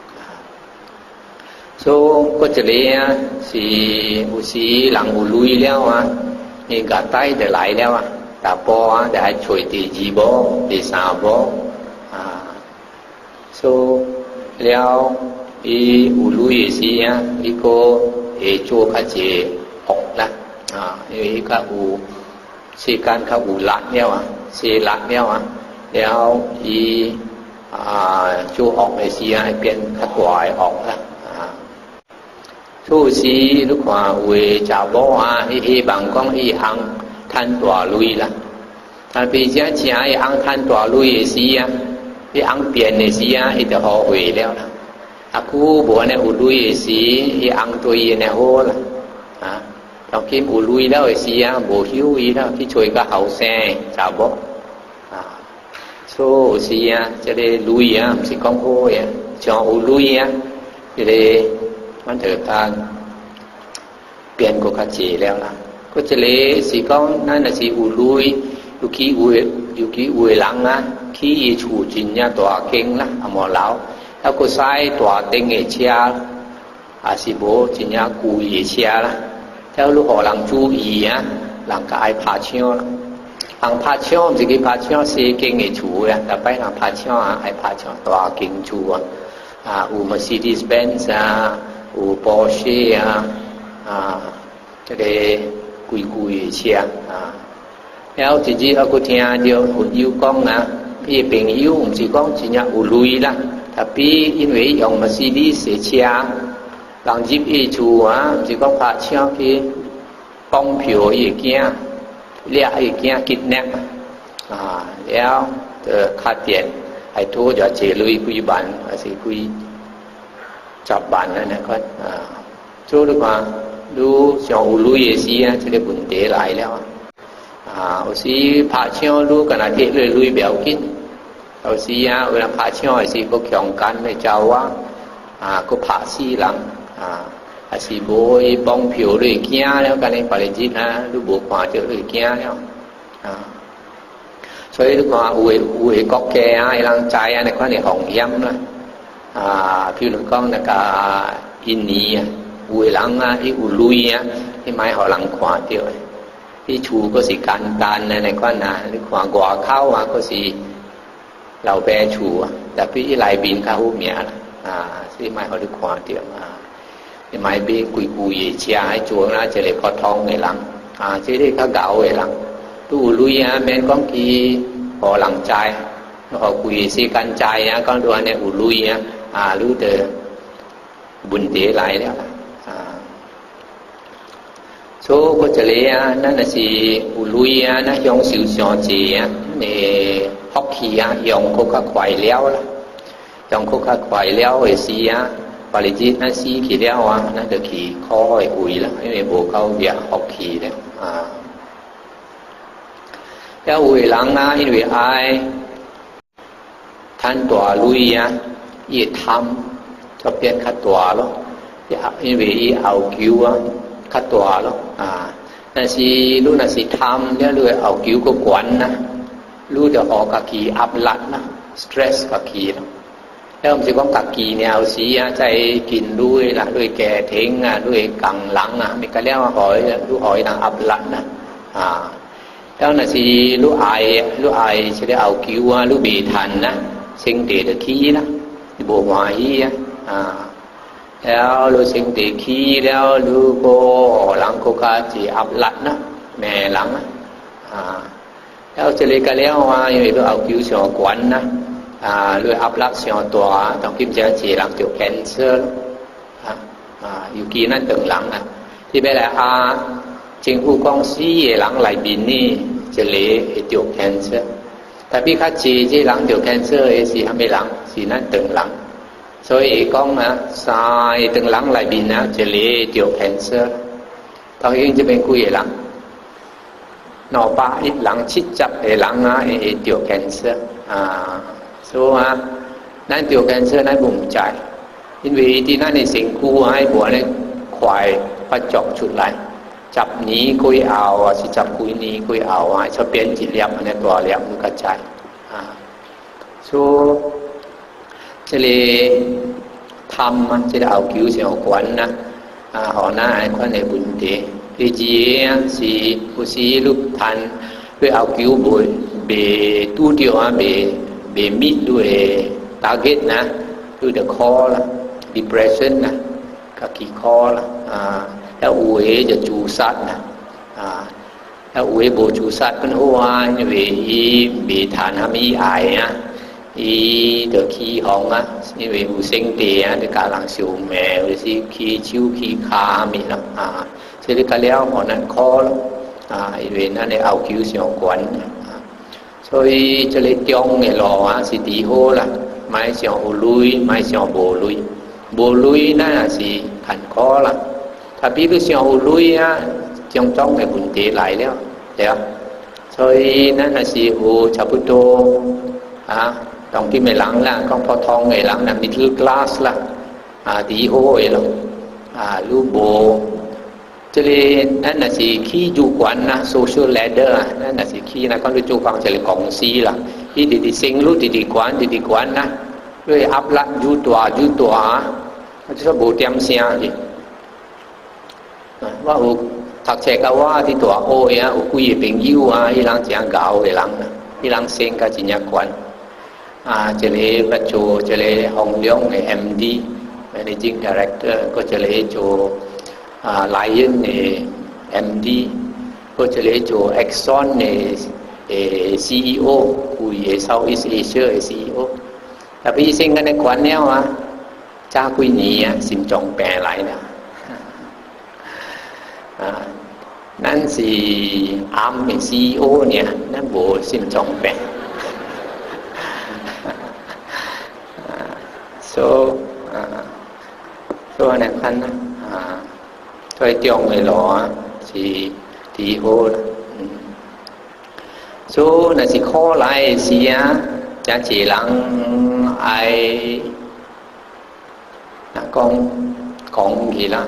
ก็จะเลี้ยสีอุสีหลังอุลุยแล้วนี่กาไตเดือดไหลแล้วตาปอได้ช่วยตีจีบตีสาวบแล้วอีอุลุยสีอีก็จูขจีออกละอีก็อุสีการเขาอุลัดเนี่ยสีลัดเนี่ยแล้วอีจูออกไอสีเปลี่ยนขวายออกละทุสีลูกว่าเวจ่าบ่อีบางก้องอีหังท่านตัวลุยละท่านปีเจ้าเชียอีหังท่านตัวลุยสีอีหังเปลี่ยนในสีอีจะห่อเวแล้วนะกูบัวเนี่ยอุลุยสีอีหังตัวอีเนี่ยโหละตอนกินอุลุยแล้วสีบัวหิวอีแล้วที่ช่วยก็เขาแซ่จ่าบ่สีจะได้ลุยสิก้องโหจออุลุยจะได้มันเถิดทางเปลี่ยนกุขจีแล้วนะก็จะเลยสีก้องนั่นน่ะสีอุลุยอยู่ขี้อุยหลังนะขี้ชูจินเนี่ยตัวเก่งนะหมอเหลาแล้วก็ใส่ตัวเต็งเชียสีโบจินเนี่ยกูเชียละแล้วลูกหลังจูอีหลังก็ไอผาเชียวหลังผาเชียวมันจะกี่ผาเชียวสีเก่งชูแต่ไปหลังผาเชียวไอผาเชียวตัวเก่งชูอูMercedes Benzอูปอร์เช่จะได้กุยเชียแล้วจริงๆaku听到有讲พี่เป็นอยู่唔是講真正有累啦tapi因為用 Mercedes 車人入去住唔是講拍車去綁票伊會驚掠伊會驚 kidnap แล้วค่าเตียนไอ้ทั่วจะเจลุยคุยบันสิคุยจับบันนั่นก็ช่วยดูว่าดูชาวลุยสีจะได้บุญเตะหลายแล้วสีผ่าเชี่ยวดูกันอาทิตย์เลยลุยเบี่ยวกินสีเวลาผ่าเชี่ยวสีก็แข่งกันไม่เจ้าว่าก็ผ่าสีหลังสีโบยป้องผิวเลยเกี้ยแล้วกันในปริจิตดูบุกมาเจอเลยเกี้ยแล้ว所以話會國嘅人仔呢個係紅音啦，譬如講那個印尼會人啲會累啲買可能看到啲厝嗰時簡單呢個你看外口嗰時老白厝但係啲內邊較好命啦，所以買可你看到你買俾貴嘅車喺做啦，就嚟破湯嘅人即係較搞嘅人。ตู้ลุยแม่นก้องกีพอหลังใจพอคุยสีกันใจก้องดูเนี่ยอุลุยรู้เตอบุญเตะไหลแล้ว số có chơi lẽ nó là gì lui nó dùng sự chọn gì để học khí dùng có các khoai léo là dùng có các khoai léo để xí và lý do nó xí khí léo nó được khí khó để ủi là因为无够việc học khí đấyแล้วเวลา因为爱ท่านตัวลุยอีทำจะเปลี่ยนขัดตัวแล้ว因为เอาคิวขัดตัวแล้วนั่นสิรู้นั่นสิทำแล้วเลยเอาคิวก็กวนนะรู้จะออกกะกีอับลัดนะสเตรสกะกีแล้วมันจะต้องกะกีเนี่ยเอาสีใจกินด้วยละด้วยแก่เทงด้วยกังหลังมีกันแล้วหอยรู้หอยนางอับลัดนะแล้วนั่นสิรู้ไอจะได้เอาคิวรู้บีทันนะเชิงเตะขี้นะบัวหวายแล้วรู้เชิงเตะขี้แล้วรู้ก็หลังก็กะจีอับลัดนะแม่หลังแล้วจะเลยกันแล้วยังไงรู้เอาคิวเสียงกวนนะรู้อับลัดเสียงตัวต้องกินจะจีหลังเกี่ยวแคนเซอร์อยู่กี่นั่นตึงหลังที่ไปแล้วchính phủ公司嘅人嚟邊呢，就嚟會得 cancer。特別較遲啲人得 cancer 嘅是係咩人？是咱長人。所以講三長人嚟邊就嚟得 cancer。當然這邊幾個人，100人70個人會得 cancer。所以咱得 cancer 咱唔知，因為啲咱嘅身軀喺無咧快發作出來。จับนี้คุยเอาสิจับคุยนี้คุยเอาชอบเปลี่ยนจิตเลี้ยมในตัวเลี้ยมมันกระจายสู้จะเลยทำจะได้เอาคิวเสียงกวนนะหอหน้าไอ้คนในบุญเตะดีจีสีผู้สีลูกทันด้วยเอาคิวบุญเบตู้เดียวเบมิดด้วยตาเกตนะด้วยเดอะคอละ depression นะกับขี้คอละแล้วอุเอจะจูสัตนะแล้วอุเอโบจูสัตเป็นหัวนี่เวบีฐานมีไออีเดขี้ห้องนี่เวอุเซงเตียเดกาลังสิวแม่หรือสิขี้ชิวขี้ขามีละเสร็จแล้วแล้วหัวนั้นคออีเวนั่นเนี่ยเอาคิวเสียงกวน所以จะเลยจ้องเนี่ยรอสิตีโหละไม่เสียงอุลุยไม่เสียงโบลุยนั่นสิขันคอละถ้าพี่รู้เสียงลุยจงจ้องในบุญเตไหลแล้วเดี๋ยว所以นั่นน่ะสิชาพุโตตรงที่ไม่หลังละก็พอทองไม่หลังนะมิดเดิลคลาสละดีโหยละลูโบจะเลยนั่นน่ะสิขี้จูกวนนะโซเชียลแลดเดอร์นั่นน่ะสิขี้นะก็รู้จูฟังจะเลยกองซีละที่ดีๆเซ็งรู้ดีๆกวนนะด้วยอัพละยูตัวมันจะโบเตรียมเสียดิว่าทักเชกว่าที่ตัวโอ้ยคุยเป็นยูที่หลังจะเก่าที่หลังที่หลังเซ็งก็จะยักวันจะเลยประโจจะเลยห้องเลี้ยงใน MD Managing Director ก็จะเลยโจLion ใน MD ก็จะเลยโจ Exxon ใน CEO คุย Southeast Asia CEO แต่พี่เซ็งกันในควันเนี้ยจ้าคุยนี้สินจงแปลไหลนะนั่นสิอัมเป็นซีโอเนี่ยนั่นโบสินจงเป็นso này khăn thôi tiêu người lọ thì hô so này thì khó lại gì cha chỉ lắng ai là con gì là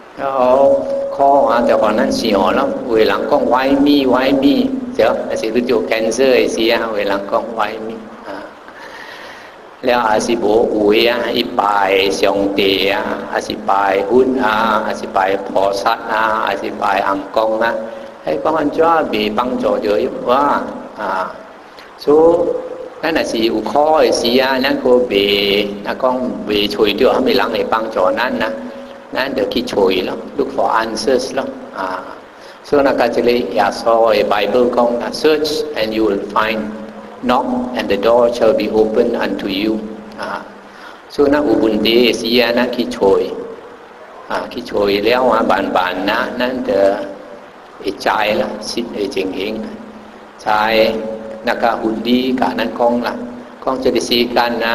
khóแต่ก่อนนั้นเสียวแล้วเวลาก็ไว้มีเจ้าสิรู้จัก cancer เสียเวลาก็ไว้มีแล้วอาสิโบอุยอีปายเสียงเตียอาสิปายหุ้นอาสิปายพอสัตอาสิปายอังกงให้ก็มันจะมี帮助เยอะว่าsoนั่นน่ะสิอุข้อเสียนั่นก็เบนั่นก็เบช่วยเดียวให้มีหลังใน帮助นั้นนะนั่นเดี๋ยวคิดช่วยแล้ว look for answers แล้วso นักการจะเลยอยากสอน Bible ก็ search and you will find knock and the door shall be open unto you so นักอุบุญเดเสียนะคิดช่วยแล้วบานนะนั่นเดี๋ยว trai là xin trình hiện trai là cả hụt đi cả nan con là conจะได้สีกันนะ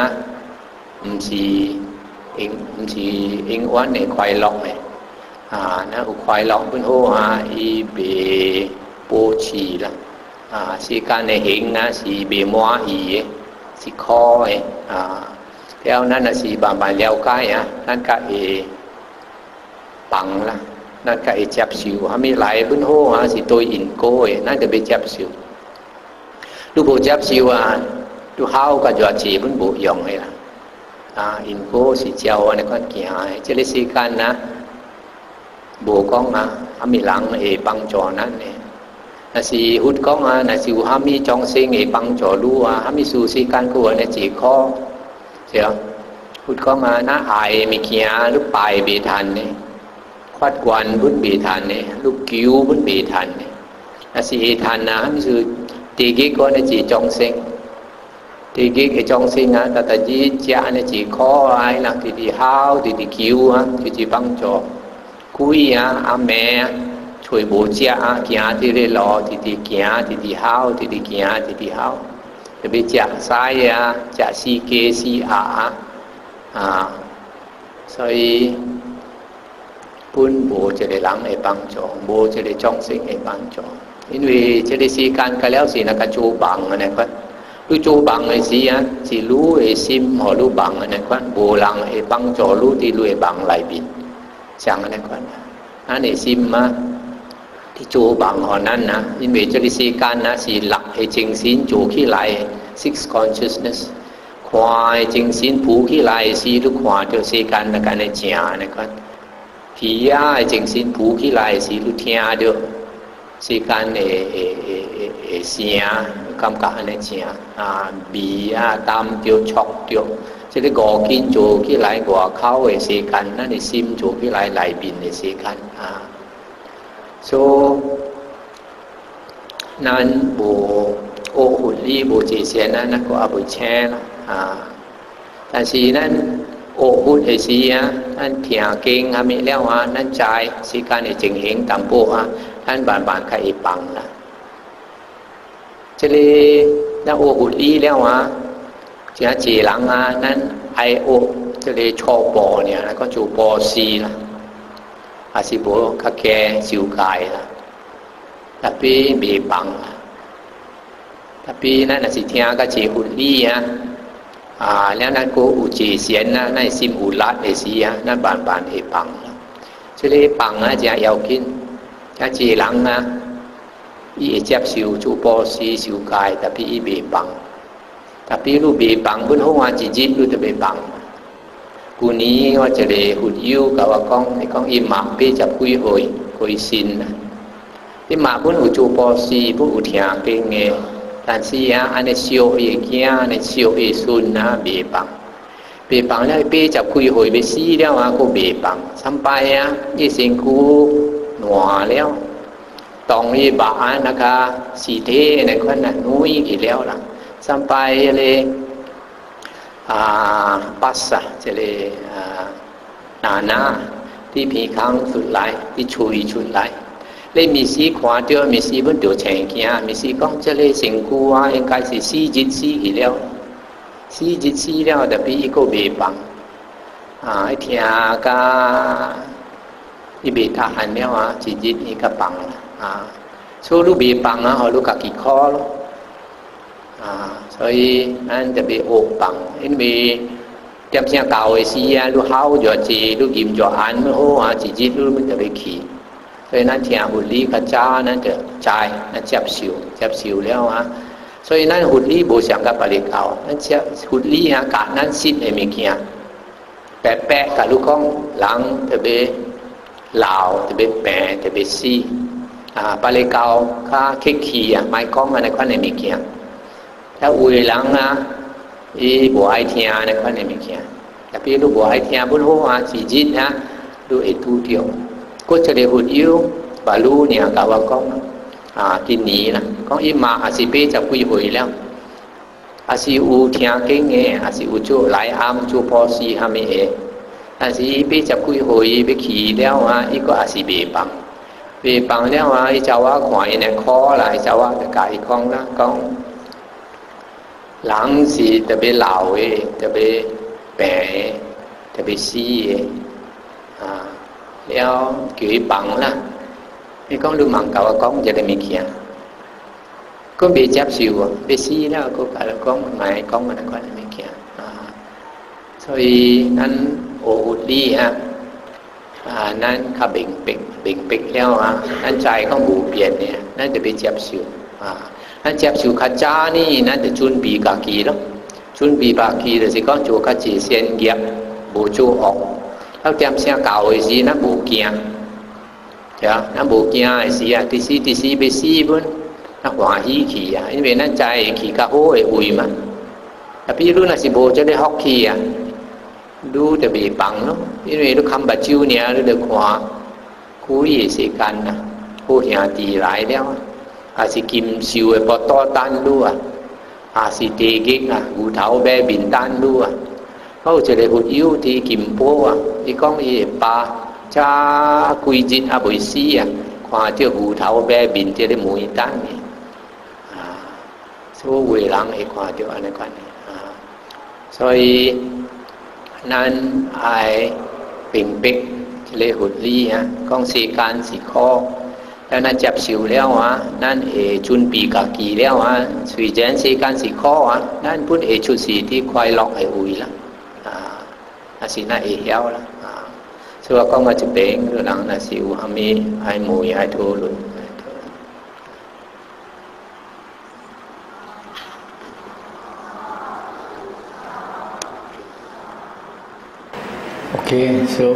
สีเองวันเนี่ยควายหลอกเนี่ยนะควายหลอกเป็นโอ้อีเบโปชีละสีกันเนี่ยเห็นนะสีเบมัวอีสีคอแล้วนั่นน่ะสีบางเลี้ยวใกล้นั่นก็ปังละนั่นก็จับสิวมีหลายเป็นโอ้สีตัวอินโก้นั่นก็ไปจับสิวลูกโบจับสิวดูเฮาก็จะจีบเป็นบุยองเลยล่ะอินโก้สีเจ้าเนี่ยก็เกี่ยจะได้สีกันนะบุกองมีหลังปังจอนั่นเนี่ยน่ะสีหุดกองน่ะสิวมีจองเซิงปังจอรู้มีสูสีกันก็ว่าเนี่ยจีข้อเสียหุดกองน่ะอายมีเกี่ยลูกปลายเบทันเนี่ยควัดกวนบุญเบทันเนี่ยลูกกิ้วบุญเบทันเนี่ยน่ะสีทันนะมีสูตีกิ๊กก็เนี่ยจีจองเซิงthì cái trong sinh ta chỉ cha này chỉ khó ai là thì hao thì cứu thì băng cho cuối mẹជួយបូជាkia thì để lo thì kia thì hao thì kia thì hao thì bị cha sai cha si kê si所以本บจะได้หลังให้帮助บจะได้trong sinhให้帮助因为这里时間ก็แล้วสินะก็จูบังนะครับรู้จูบังไอ้สิสิรู้ไอ้ซิมหอรู้บังนะครับโบลังไอ้บังจอรู้ที่รู้ไอ้บังไหลบินช่างนะครับอันนี้ซิมมาที่จูบังหอนั้นนะ因为这里时間นะสิหลักไอ้จริงสินจูขี้ไหล six consciousness ควายจริงสินผูขี้ไหลสิลูกควายเดี๋ยว時間นะกันไอ้เจียนะครับผีไอ้จริงสินผูขี้ไหลสิลูกเทียเดี๋ยว時間เสียกำกับในเสียบีตามเดียวช็อกเดียวจะได้ก่อกินโจกี่หลายกว่าเข้าเสียกันนั่นในซิมโจกี่หลายหลายบินในเสียกันนั้นโบโอหุ่นรีโบจีเสียนั้นก็เอาไปแช่ละแต่สีนั้นโอหุ่นไอเสียนั่นเถียงเก่งมีแล้วนั่นใจสีการในจึงเห็นตามโปท่านบานใครปังนะจะเลยน่าโอหุ่นดีแล้วจะจีหลังนั้นไอโอจะเลยชอบปอเนี่ยก็จูปอซีละอาศิโบก็แก่สิวกายละแต่ปีมีปังแต่ปีนั้นสิเทียก็จีหุ่นดีแล้วนั้นก็อุจีเสียนนะนั่นซิมอุลัดเอซีนั่นบานเอปังจะเลยปังจะเอากินถ้าจีหลังอีจับสิวจูปอซีสิวกายแต่พี่อีเบปังแต่พี่รู้เบปังบนห้องจีรู้จะเบปังกูนี้ว่าจะเลยหุ่นยิ้วกับว่ากล้องในกล้องอีหมาพี่จับคุยหอยคุยซินอีหมาบนหูจูปอซีบนอุทยานเป็นไงแต่ซีอันนี้เชียวเอเกียอันนี้เชียวเอซุนนะเบปังแล้วพี่จับคุยหอยไปซีแล้วก็เบปังสัมไปยี่สิงคูหนัวแล้วตองอีบานะคะสีเทในคนนั้นนุ้ยกี่แล้วล่ะสัมไปเลยปัสสะจะเลยนาที่ผีค้างสุดไหลที่ชุดไหลเลยมีสีขวาเดียวมีสีบนเดียวแฉงกี้มีสีก้องจะเลยสิงกูเองกายสีจิตสีกี่แล้วสีจิตสีแล้วแต่พี่ก็เบปังไอ้เทียกาอีเบทหันเนี่ยจิตอีกปังสู้ลูกบีปังเขาลูกกี่ข้อ所以咱特别学ปัง因为点先教的时ลูก好就จีลูกยิ้ม就安好จิตลูกมัน特别起所以咱听หุ่นลีกระจ้านั่นจะใจนั่นจับสิวแล้ว所以咱หุ่นลีโบ想กับปริเก่านั่นจะหุ่นลีกะนั่นสิ้นเอเมกี้แปะกับลูกของหลัง特别ลาว特别แปะ特别ซีปลายเก่าข้าเค็กขี้ไม้ก้องในข้อในมีเกียงถ้าอุ้ยหลังอีบัวไอเทียในข้อในมีเกียงแต่พี่ลูกบัวไอเทียบุญหัวสีจิตดูไอตูเดียวก็จะได้หุ่นยิ้วบาลูเนี่ยกับว่าก้องกินหนีนะก้องอีมาอาศิเป้จะคุยหวยแล้วอาศิอูเทียเก่งเงอาศิอูจูหลายอามจูพอซีฮามีอาศิเป้จะคุยหวยไปขี่แล้วอีก็อาศิเบปังเว vì bằng nhau mà ý cháu á khỏi này khó là ý cháu á tất cả ý con đó con lắng gì特别老诶特别白特别细诶แล้วkiểu ý bằng là vì con lưu mặn cậu con giờ đây mình kia con bị chấp xìu bị xí đó có phải là con mày con mà nó có là mình kia rồi anh ổ đi haนั่นเขาเบ่งแล้วนั่นใจเขาหมู่เปลี่ยนเนี่ยนั่นจะไปเจ็บสิวนั่นเจ็บสิวขจ้านี่นั่นจะจุนปีกากีแล้วจุนปีกากีแต่สิก็จูขจีเสียนเกียบบูจูออกแล้วเตรียมเสียเก่าไอ้สินั่นบูเกียใช่นั่นบูเกียไอ้สิตีสีไปซีบุ้นนั่นหัวหีขี่因为นั่นใจขี่กะโอ้ยอุ่ยมั้งแต่พี่รู้นะสิโบจะได้ฮอกขี่ดูแต่bị bằng lắm, vì nó không bạch chiêu nè, nó được hòa, cúi gì sẽ cần nè, cô nhà tì lại đeo, sẽ kim siêu bỏ to tan luôn, sẽ tê ghét gù tháo bé bình tan luôn, có chỉ để hụt yếu thì kim bố thì con gì ba cha quy trình buổi xí hòa tiêu gù tháo bé bình tiêu để mùi tan này, số quỷ lăng ấy hòa tiêu anh ấy quan này, rồiนั่นไอปิ่งเป็กเลยหุดลี่กองสีการสีคอแล้วนั่นจับสิวแล้วนั่นจุนปีกากีแล้วสวีเจนสีการสีคอนั่นพูดชุดสีที่ควายล็อกไออุยละสีน่าเหี้ยวละส่วนก็มาจะเบ่งหรือหลังน่ะสิวมีไอหมุยไอโทลุน Okay, so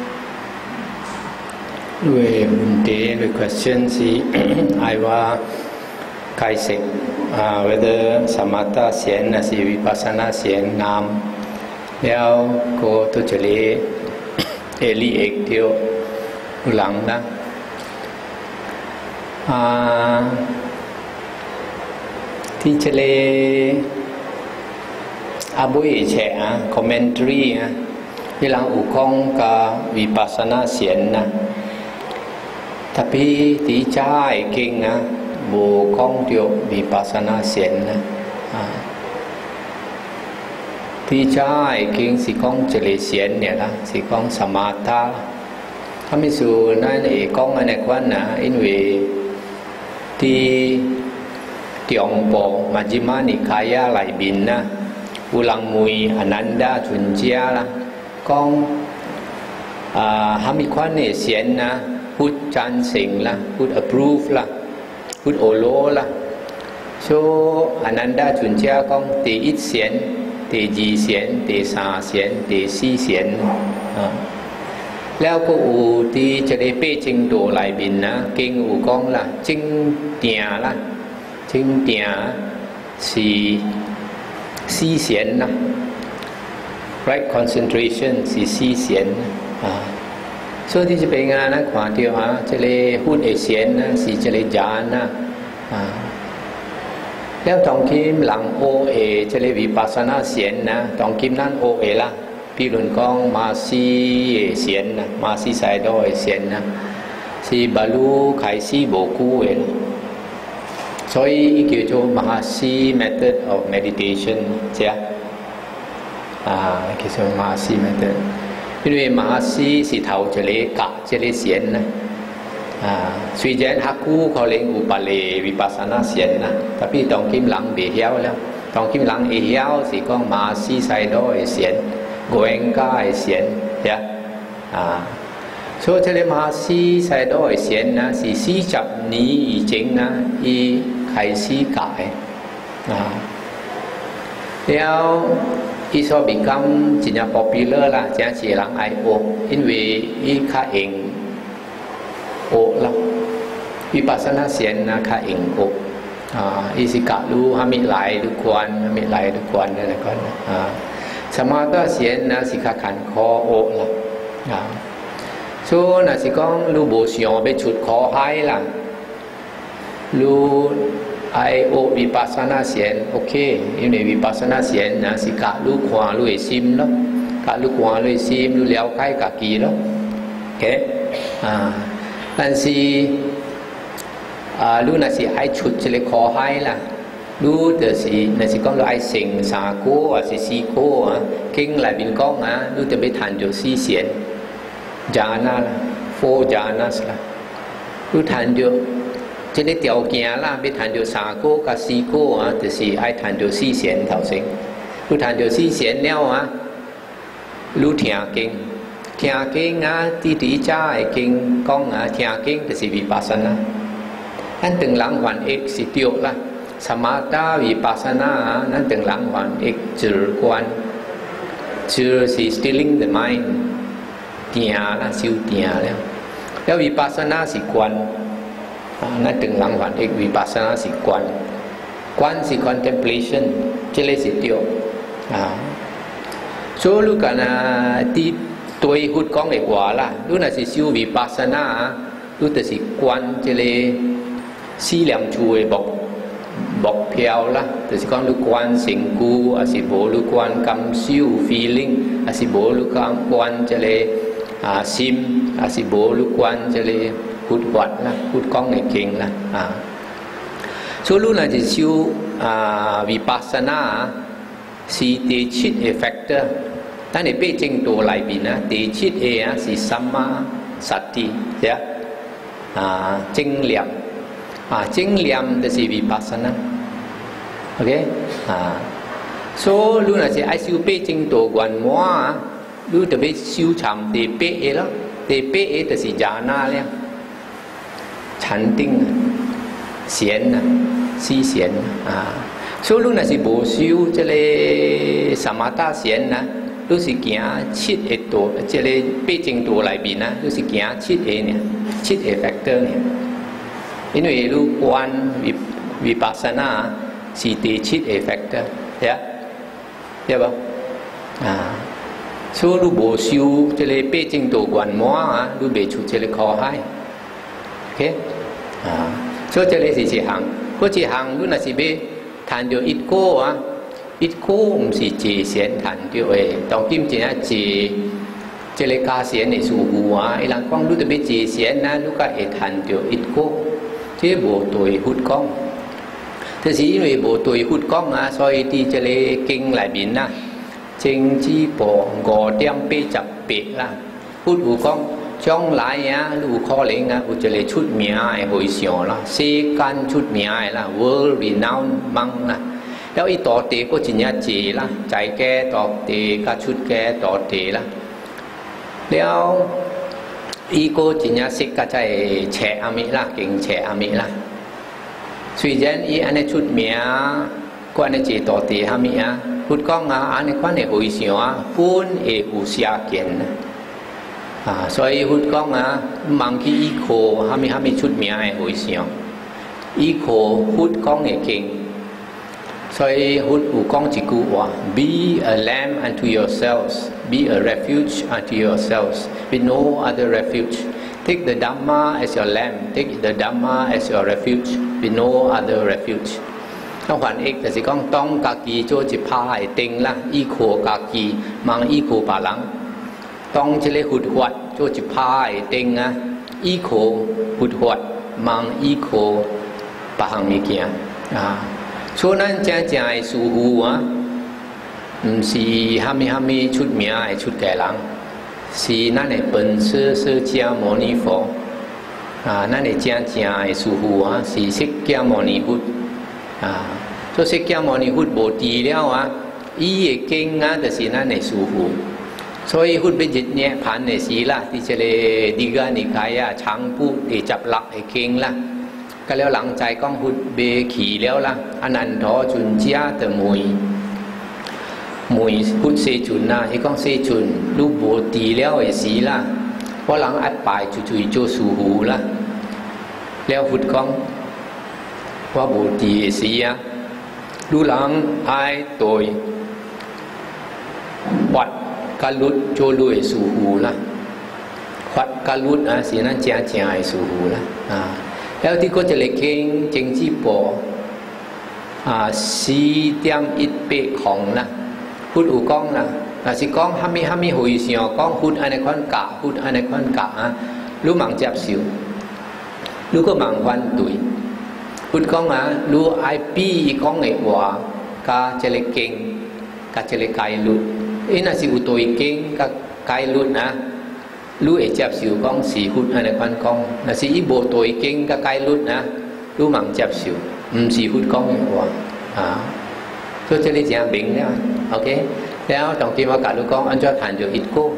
về vấn đề về question thì aiว่า解釋whether samatha เสียนนะสิวิปัสสนาเสียนนามแล้วก็ตัวจะเรียกเดียวหลังนะที่จะเรียกอาบุยแฉคอมเมนต์รีที่หลังอุคงกับวิปัสสนาเสียนนะถ้าพี่ตีใจเก่งนะบุคงเดียววิปัสสนาเสียนนะตีใจเก่งสิคงเจริญเสียนเนี่ยนะสิคงสมาธิถ้าไม่สู้นั่นเองคงอันนี้วันนะอินเวที่ที่องค์ปู่มัจจิมานิกายะไหลบินนะอุลังมุยอนันดาจุนเจียละcon hàm quan này xiên na put chan sing la put approve la put olo la so ananda chuncha con te ít xiên te ji xiên te sa xiên te si xiên แล้วก็อูที่จะได้เป้จิงตัวไหลบินนะเก่งอูกองละจิงเตียละจิงเตียsiเสียนนะright concentration สีเสียนส่วนที่จะเป็นงานนะขวาเดียวจะเลยหุ้นเสียนนะสีจะเลยจานนะแล้วตองคิมหลังโอจะเลยวิปัสสนาเสียนนะตองคิมนั่นโอละพี่รุ่นกองมาซีเสียนนะมาซีไซโดเสียนนะสีบาลูไขซีโบกู所以叫做 Mahasi method of meditation ใช่叫做 Mahasi method 因为 Mahasi 是頭一個格一個禪นะ雖然ฮักกูเขาเรียกอุปาเลวิปัสสนาเสียนนะแต่พี่ต้องคิมหลังเบี้ยวแล้วต้องคิมหลังเหี้ยวสิก็ Mahasi ไซโดเสียนโกเองก้าเสียนใช่所以这里Mahasiไซโดเสียนนะ是40年以前นะ伊開始改แล้ว伊所become 真係 popular 啦，真係人愛學，因為伊較用學啦，วิปัสสนาเสียนนะ較用學伊是教รู้哈มิหลายทุกคน哈มิหลายทุกคนนั่นแหละก่อนสมาธิเสียนนะสิ較ขันคอ學啦ส่วนน่ะสิ講รู้บ่想ไปฉุดคอให้ล่ะรู้ไอโอวิปัสสนาเสียนโอเค因為วิปัสสนาเสียนนะสิกะรู้ความรู้ซิมเนาะกะรู้ความรู้ซิมรู้แล้วใครกะกีเนาะโอเค但是รู้น่ะสิไอ้ชุดจะเลยขอให้ล่ะรู้แต่สิน่ะสิก้องรู้ไอ้เสียงสาโก้สิสีโก้เก่งหลายบินก้องรู้แต่ไปทานอยู่สีเสียนจานาโฟจานาสละรู้ทานอยู่จะได้เตียวเกียล่ะไปทานอยู่สาโก้กับสีโก้แต่สิไอ้ทานอยู่สีเสียนเท่าสิรู้ทานอยู่สีเสียนแล้วรู้เถียงเก่งเถียงเก่งที่จ้าไอ้เก่งก้องเถียงเก่งแต่สิวิปัสสนานั่นถึงหลังวันเอกสิเตียวละสมาตาวิปัสสนานั่นถึงหลังวันเอกจืดกวนจืดสิ stealing the mind เตียละซิวเตียแล้ววิปัสสนาสิกวนนั่นถึงหลังวันเอกวิปัสสนาสิกวนสิ contemplation เจเลสิเตียวโซลูกันที่ตัวหุดก้องเอกว่าละรู้น่ะสิซิววิปัสสนารู้แต่สิกวนเจเลสี่เหลี่ยมช่วยบอกเพียวละแต่สิก้อนลูกวันสิงกูอาสิโบลูกวันกำซิว feeling อาสิโบลูกวันจะเลยซิมอาสิโบลูกวันจะเลยหุดวัดละหุดก้องในเก่งละส่วนลูกน่ะจะชิววิปัสสนาสีเตชิตเอฟเฟกเตอร์ท่านในเป้จริงตัวหลายปีนะเตชิตเอสิสัมมาสัตติเสียจริงเหลี่ยมจริงเหลี่ยมแต่สิวิปัสสนาโอเครู้น่ะสิไอซิวเป้จริงตัวกวนมัวรู้แต่ไปซิวฉ่ำเตเป้แล้วเตเป้แต่สิจานาแล้วฉันติ้งเสียนนะสีเสียนรู้น่ะสิโบซิวจะเลยสมาตาเสียนนะรู้สิเกียชิดเอตัวจะเลยเป้จริงตัวหลายปีนะรู้สิเกียชิดเอเนี่ยชิดเอแฟกเตอร์เนี่ย因为如果วิปัสสนา是第七 effect 对吧所以如果修这类背景多关摸如别出这类考海 OK 所以这类是一行或一行如那是被谈到一个一個唔是自先談到嘅，當今正一自即係加先嘅數戶伊人講你特別自先你個會談到一個，即係無對活講。但是因為無對活講所以啲即係經裏面政治部5:80啦，活有講將來有可能有即係出名嘅會上啦，世間出名嘅啦 ，world renowned มั่ง啦。แล้วอีต่อเตก็จิญญาจีละใจแก่ต่อเตก็ชุดแก่ต่อเตละแล้วอีโกจิญญาสิกก็ใจแฉอามิละเก่งแฉอามิละสุยเจนอีอันนี้ชุดเมียก็อันนี้จีต่อเตฮามิพูดก้องอันนี้ก็ในหุยเสียวพูนเออุเสียเกียน所以พูดก้องมังคีอีโคฮามิชุดเมียไอหุยเสียวอีโคพูดก้องเอเก่ง所以有講一句話 Be a lamb unto yourselves Be a refuge unto yourselves With no other refuge Take the Dhamma as your lamb Take the Dhamma as your refuge With no other refuge ต้องขวัญเอกแต่สิก้องต้องกากีโจจิพายเต็งละอีโคกากีมังอีโคปาลังต้องเฉลหุดหวดโจจิพายเต็งอีโคหุดหวดมังอีโคปะหังมีเกียช่วงนั้นจะไอสูหูสีฮามิชุดเมียไอชุดแก่หลังสีนั่นไอเป็นเสื้อเจ้าโมนีโฟนั่นไอจะไอสูหูสีเสกเจ้าโมนีหุดตัวเสกเจ้าโมนีหุดโบตีแล้วอีเก่งแต่สีนั่นไอสูหู所以หุดเป็นจิตเนี่ยผ่านในสีละที่จะเลยดีกานิกายช้างผู้ที่จับหลักไอเก่งละก็แล้วหลังใจก้องหุดเบขี่แล้วล่ะอนันทอจุนเจียแต่มวยหุดเซจุนที่ก้องเซจุนรูปโบตีแล้วไอ้สีล่ะเพราะหลังอัดปลายจุยโจสูหูล่ะแล้วหุดก้องว่าโบตีไอ้สีดูหลังไอ้ตัววัดกาลุดโจลุยสูหูล่ะวัดกาลุดสีนั้นเจียไอ้สูหูล่ะแล้วที่ก็จะเล็กเองจริงที่ปสีเตียมอิดเปะของพูดอูก้องสิก้องฮามิหุยเสียวก้องพูดอันในคนกะพูดอันในคนกะรู้หมังจับสิวรู้ก็มังวันตุยพุทธกองรู้ไอปีกองไอว่ากาเจริญเก่งกาเจริญไกลุดน่าสิอุตัวเก่งกาไกลุดนะรู้เอจับสิวกองสีหุดอันในควันกองน่าสิอีโบตัวเก่งกาไกลุดนะรู้มังจับสิวสีหุดกองไอว่าก็จะเรียกอย่างบิ่งแล้วโอเคแล้วตรงที่ว่าการรู้กองอันจะฐานอยู่อิดโก้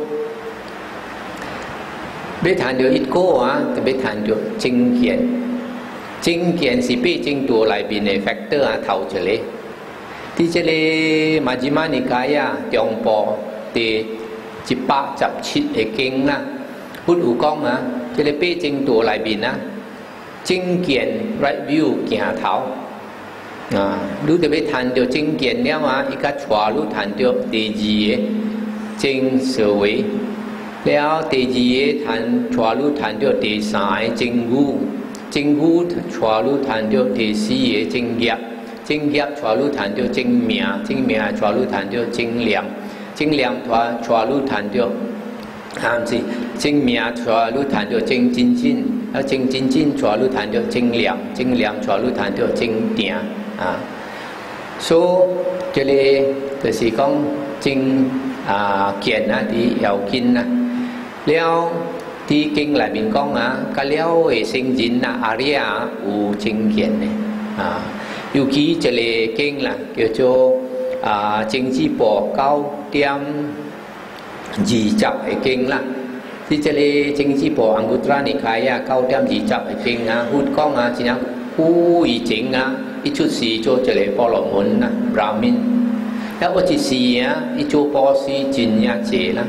เบฐานอยู่อิดโก้แต่เบฐานอยู่จิงเขียนจิงเขียนสิปีจิงตัวไหลบินในแฟกเตอร์เท่าเฉลยที่เฉลยมาจิมานิกายะจงปอเตจิปะจับชิดเอเก่งนะพุทธอุกองเฉลยปีจิงตัวไหลบินนะจิงเขียนไรวิวเกี่ยเท้ารู้แต่ไปทันเดียวจิงเกียนเนี่ยอีกชัวรู้ทันเดียวตีจีจิงเสวยแล้วตีจีทันชัวรู้ทันเดียวตีสายจิงวูชัวรู้ทันเดียวตีสีจิงเกียบชัวรู้ทันเดียวจิงเมียชัวรู้ทันเดียวจิงเหลี่ยมชัวรู้ทันเดียวสิจิงเมียชัวรู้ทันเดียวจิงจินจินแล้วจิงจินจินชัวรู้ทันเดียวจิงเหลี่ยมชัวรู้ทันเดียวจิงเตียso 这里就是讲正见啲有見了啲經裏面講個了嘅聖人阿里亞有正見嘅尤其這裡經啦叫做政治部9點20嘅經啦ที่這裡政治部อังกุตระนิกาย9點20嘅經พูด講真係ผู้อีจริงอีชุดสีโจเจริญพอลมุนบรามินแล้วอุจิสีอีโจปอสีจินยาเจนะ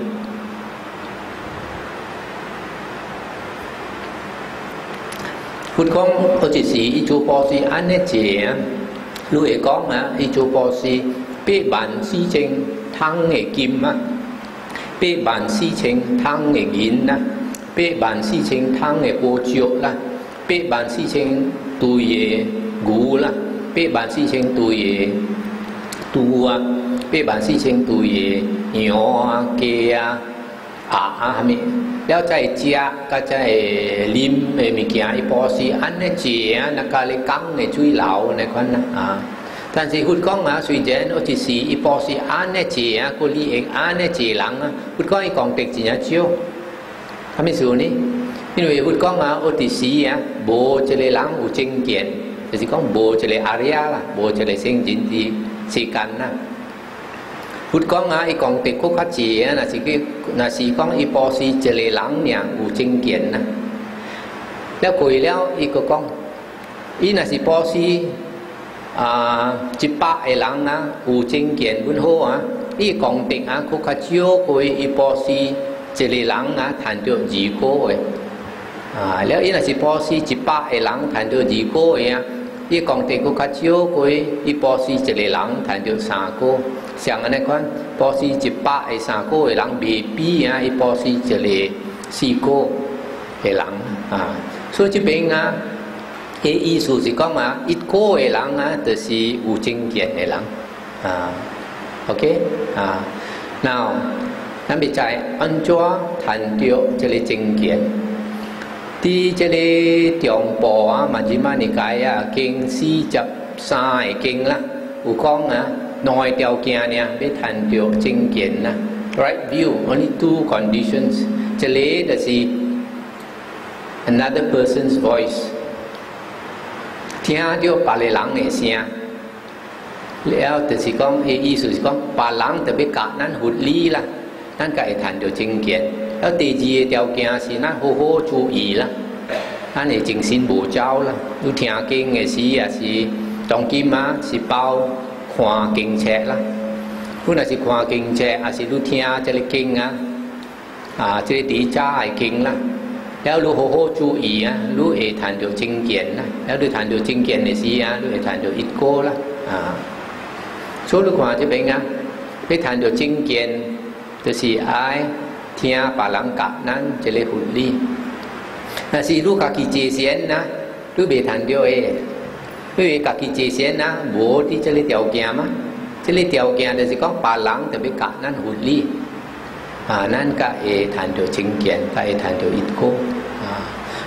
พูดของอุจิสีอีโจปอสีอันนี้เจรู้เอกองอีโจปอสีเป๊ะบันสีเจงทั้งเอกิมเป๊ะบันสีเจงทั้งเอกินเป๊ะบันสีเจงทั้งเอโกจิโอละเป๊ะบันสีเจงตัวเยกูละเป๊ะบานสี่เชิงตัวเยตัวเป๊ะบานสี่เชิงตัวเยยอเกียมีแล้วใจเจียก็ใจลิมมีเกียอีปอสีอันนี้เจียนักการเลี้ยงในช่วยเหล่าในคนท่านสิพูดก้องสุยเจนอุติสีอีปอสีอันนี้เจียกุลีเองอันนี้เจียหลังพูดก้องอีกองเด็กจีนเชียวทำไม่สูนี่นี่หนูพูดก้องอุติสีโบจะเลยหลังอุจิงเกียนแต่สิก้องโบจะเลยอาริยาล่ะโบจะเลยเส้นจินทีสีกันพูดก้องอีกองเด็กคุกขัดจีสิก้องอีปอสีจะเลยหลังเนี่ยอุจิงเกียนแล้วคุยแล้วอีกก้องอีสิปอสีจิปะไอหลังอุจิงเกียนบุญโฮอีกองเด็กคุกขัดเชียวคุยอีปอสีจะเลยหลังฐานเดียวจีโก้แล้วอีสิปอสีจิปะไอหลังฐานเดียวจีโก้อีกองเด็กคุกขัดเชียวคุยอีปอสีจะเลยหลังฐานเดียวสาโก้เสียงอะไรกันปอสีจิปะไอสาโก้ไอหลังบีปีอีปอสีจะเลยสี่โก้ไอหลังส่วนที่เป็นอีสุสิก้องอีโก้ไอหลังแต่是无正见ไอหลังOK now นั่นเป็นใจอันจ้าทันเดียวจะเลยจริงเกียนที่จะเลยจงปอมัจจิมานิกายเก่งสีจับสายเก่งละอุกองน้อยเดียวเกียเนี่ยไม่ทันเดียวจริงเกียนright view only two conditions จะเลยแต่สิ another person's voice ที่เดียวปาเลยหลังเนี่ยเสียแล้วแต่สิก้องอีสุสิก้องปาหลังแต่ไปกะนั้นหุดลีละนั่นก็ไอ้ทันเดียวจริงเกียนแล้วตีจีเดียวเกียสินะโหโห注意啦นั่นไอ้จริงสินบูเจ้าละดู听經嘅時是當今是包看經冊啦ผู้น่ะ是看經冊是ดู聽這個經這個底渣係經啦แล้วรู้โหโห注意รู้ไอ้ทันเดียวจริงเกียนแล้วดูทันเดียวจริงเกียนใน時รู้ไอ้ทันเดียวอิดโก้ละ所以話這邊ไปทันเดียวจริงเกียน就是愛聽別人講咱這個護理，但是如果自己自身如未談到誒，因為自己自身無啲這個條件嘛，這個條件就是講別人特別講咱護理，咱個會談到正見，個會談到一個，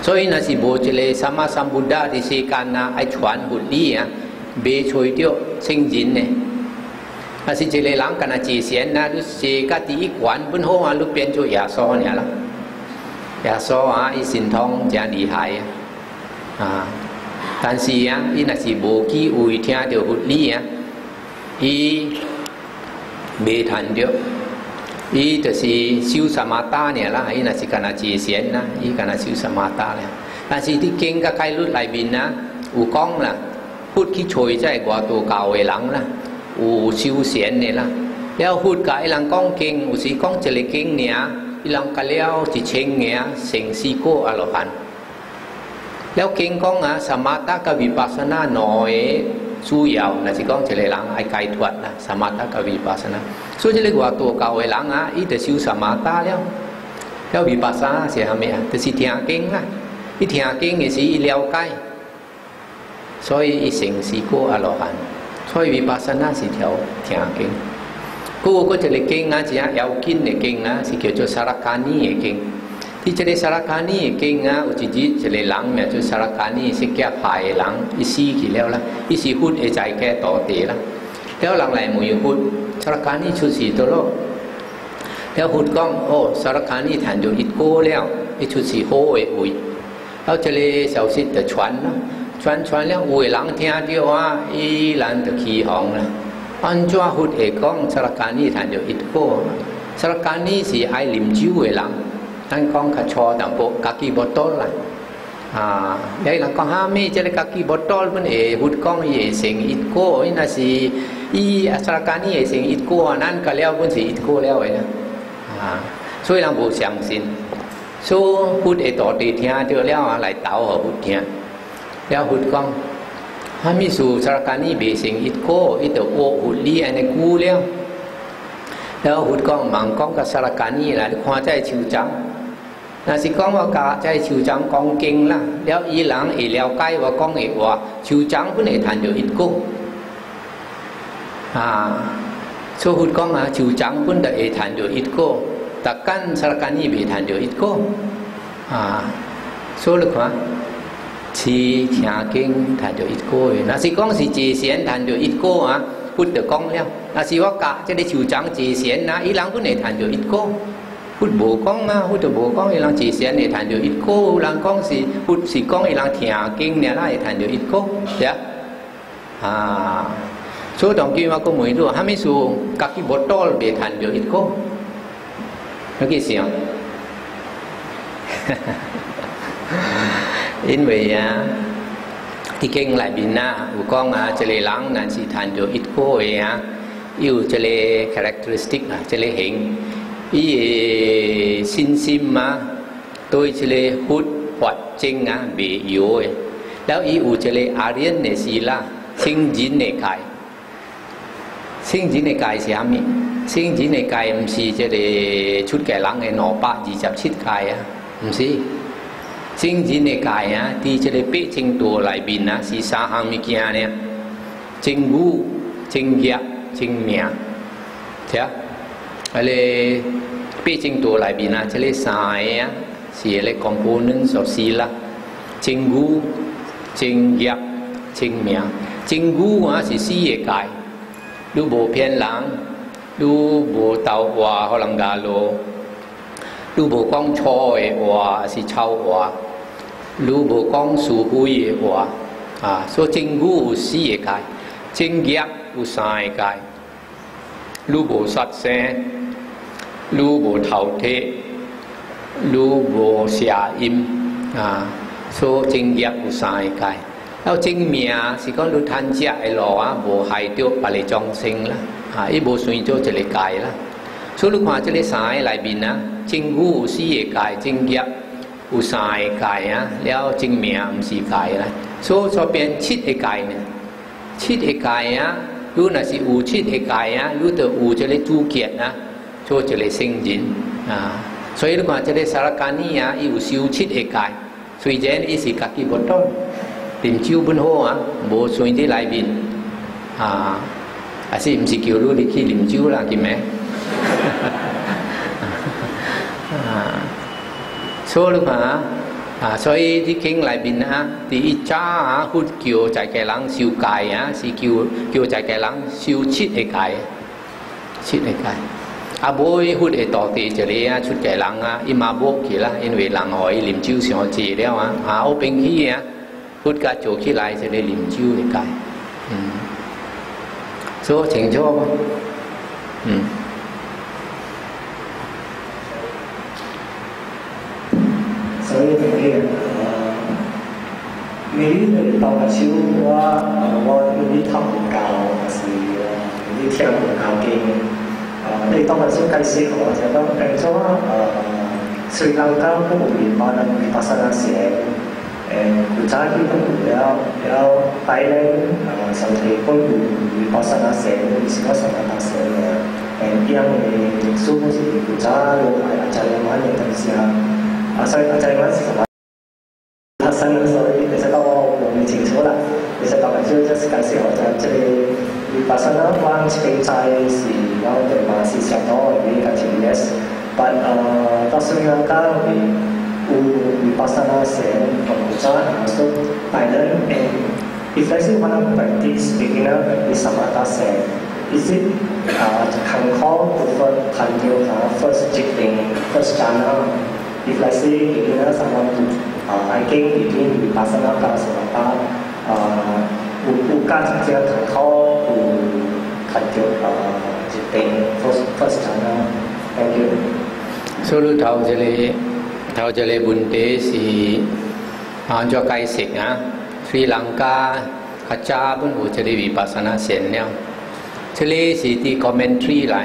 所以那是无一个萨玛萨布达的时间啊，爱传佛理啊，别吹掉圣人呢。那是一个人跟他结缘啊，你世界第一关本好啊，你变做耶稣呢啦。耶稣啊，伊神通真厉害啊！但是啊，伊那是无机会听到佛理啊，伊未谈到。伊就是修萨玛达呢啦，伊那是跟他结缘啦，伊跟他修萨玛达咧。但是啲經嘅戒律裏邊啊，有講啦，พุทธ去吹即係話ตัวเก่า嘅人啦，有修善嘅啦。แล้วพุทธกับไอ้หลังก้องเก่งอุสิก้องเจริญเก่งเนี่ยไอ้หลังกันแล้วจิเชงเนี่ยเสียงซีโก้อรหันต์แล้วเก่งก้องอ่ะสมาธิกับวิปัสสนาหน่อยสู้ยาวนะสิก้องเจริญหลังไอ้ไก่ถวดนะสมาธิกับวิปัสสนา所以这个话ตัวเก่า嘅人啊，伊就修สมาธิแล้ววิปัสสนา是係咩啊？就是聽經啦，伊聽經嘅時伊了解，所以伊成是個阿羅漢。所以วิปัสสนา是條聽經。嗰個一個經啊，只係有經嘅經啊，是叫做สารคานี嘅經。ที่จะได้สารคานี嘅經啊，有一個人名做สารคานี是แก้ภัย人，伊死去了啦，伊是พุทธใจแก้ต่อเต啦。แล้วหลังไหลมือพุทธสารคานีชุดสีตัวโลกแล้วพุทธก้องโอ้สารคานีฐานอยู่อิดโก้แล้วไอชุดสีโฮเออุยแล้วจะเลยเสาสิแต่ชวนนะชวนแล้วอุยหลังเทียเดียวว่าอีหลังตะขี้ห้องนะอันจ้าพุทธเอกก้องสารคานีฐานอยู่อิดโก้สารคานีสีไอลิมจิ้วหลังนั่นก้องขชอต่างโปกากีบอตอลละได้หลังก็ห้ามไม่จะเลยกากีบอตอลมันพุทธก้องเอเสียงอิดโก้นี่น่ะสิอีสารการนี่เสียงอิดโก้นั่นก็แล้วมันสิอิดโก้แล้วไอ้นะ所以人無相信所以พุทธต่อตีเทียเดียวแล้วอะไรเต่าพุทธเทียแล้วพุทธก้องถ้ามีสู่สารการนี่เบเสียงอิดโก้อิดโอพุทธลีอันนี้กูแล้วพุทธก้องมังก้องกับสารการนี่แหละความใจชิวจังน่าสิก้องว่ากะใจชิวจังก้องเก่งละแล้วอีหลังอีแล้วใกล้ว่าก้องเอว่าชิวจังพุ่นเอทันอยู่อิดโก้所以講啊，就長本的會談到一個，但間สารการนี่會談到一個，所以你看，是聽經談到一個嘅。那是講是自善談到一個啊，พุทธ講了。那是我講即係就長自善啊，伊人本會談到一個，พุทธ無講啊，พุทธ無講伊人自善會談到一個，人講是พุทธ是講伊人聽經呢啦會談到一個，對啊。所以當今我講每度，還沒說家己不多別談到一個，有幾時啊？因為啊，啲經裏邊啊，有講啊，這個人嗱是談到一個嘅啊，有這個 characteristic 啊，這個型，伊信心啊，對這個佛法證啊未有嘅，แล้ว伊有這個阿ரியน嘅ศีล聖人嘅戒。聖人嘅戒是啥物？聖人嘅戒唔是即係出家人嘅227戒啊，唔是。聖人嘅戒啊，啲即係八正道裏邊啊，是3項物件呢，正語、正業、正命，睇下，係咧八正道裏邊啊，即係3個啊，是咧 components of ศีล啦，正語、正業、正命。正語啊是4個戒。ดูโบเพียนหลังดูโบเตาว่าเขาลังกาโลดูโบกองชอยว่าสิเช่าว่าดูโบกองสูหุยว่าโซจิงกูสีกายจิงเกียอุสายกายดูโบสัตเซดูโบเท่าเทดูโบเสียอิมโซจิงเกียอุสายกายแล้ว正命是講你貪食嘅路啊，無害到別個眾生啦，伊無算做一個戒啦。所以你看這個3個裏面啊，正語有4個戒，正業有3個戒啊，แล้ว正命唔是戒啦，所以就變7個戒呢。7個戒啊，如果是有7個戒啊，你就有這個主見啊，做這個聖人所以你看這個สารการนี่啊，伊有修7個戒，雖然伊是家己不多。點招本好啊，冇算啲裏邊先唔是叫你去念招啦，叫咩？所以你話所以啲經裏邊啊，第一揸啊，佢叫在嘅人受戒啊，是叫在嘅人受切嘅戒，切嘅戒。阿妹佢係當地這裡啊，出嘅人啊，伊嘛冇佢啦，因為人可以啉酒上節了啊，我平起啊，佢家做起來就嚟啉酒嘅戒，所以清楚嗎？ 所以呢啲你當個小我你偷唔教，還是你聽唔教經？你當個小解釋我就講變咗斯里蘭卡嗰邊可能會發生一些古仔啲都有帶領甚至嗰邊會發生一些是發生一些嘅，因為蘇古是古仔有係就係玩嘅東西啊。所以在嗰陣時發生，所以其實我唔清楚啦。其實當然就係解釋我就即係發生啦，灣經濟是有對馬是相當嘅continuous，but 到斯里蘭卡會發生一些同古仔，所以大人if let's say one of the practice beginner is Samatha said, is it can call to first jigging, first jhana?If let's say beginner someone I think between Vipassana plus Samatha, 會加直接睇開會睇到決定 first jhana. Thank you. 所以頭這裡問題是按照解釋啊，斯里蘭卡佢揸本有這裡Vipassana線了，這裡是啲 commentary 嚟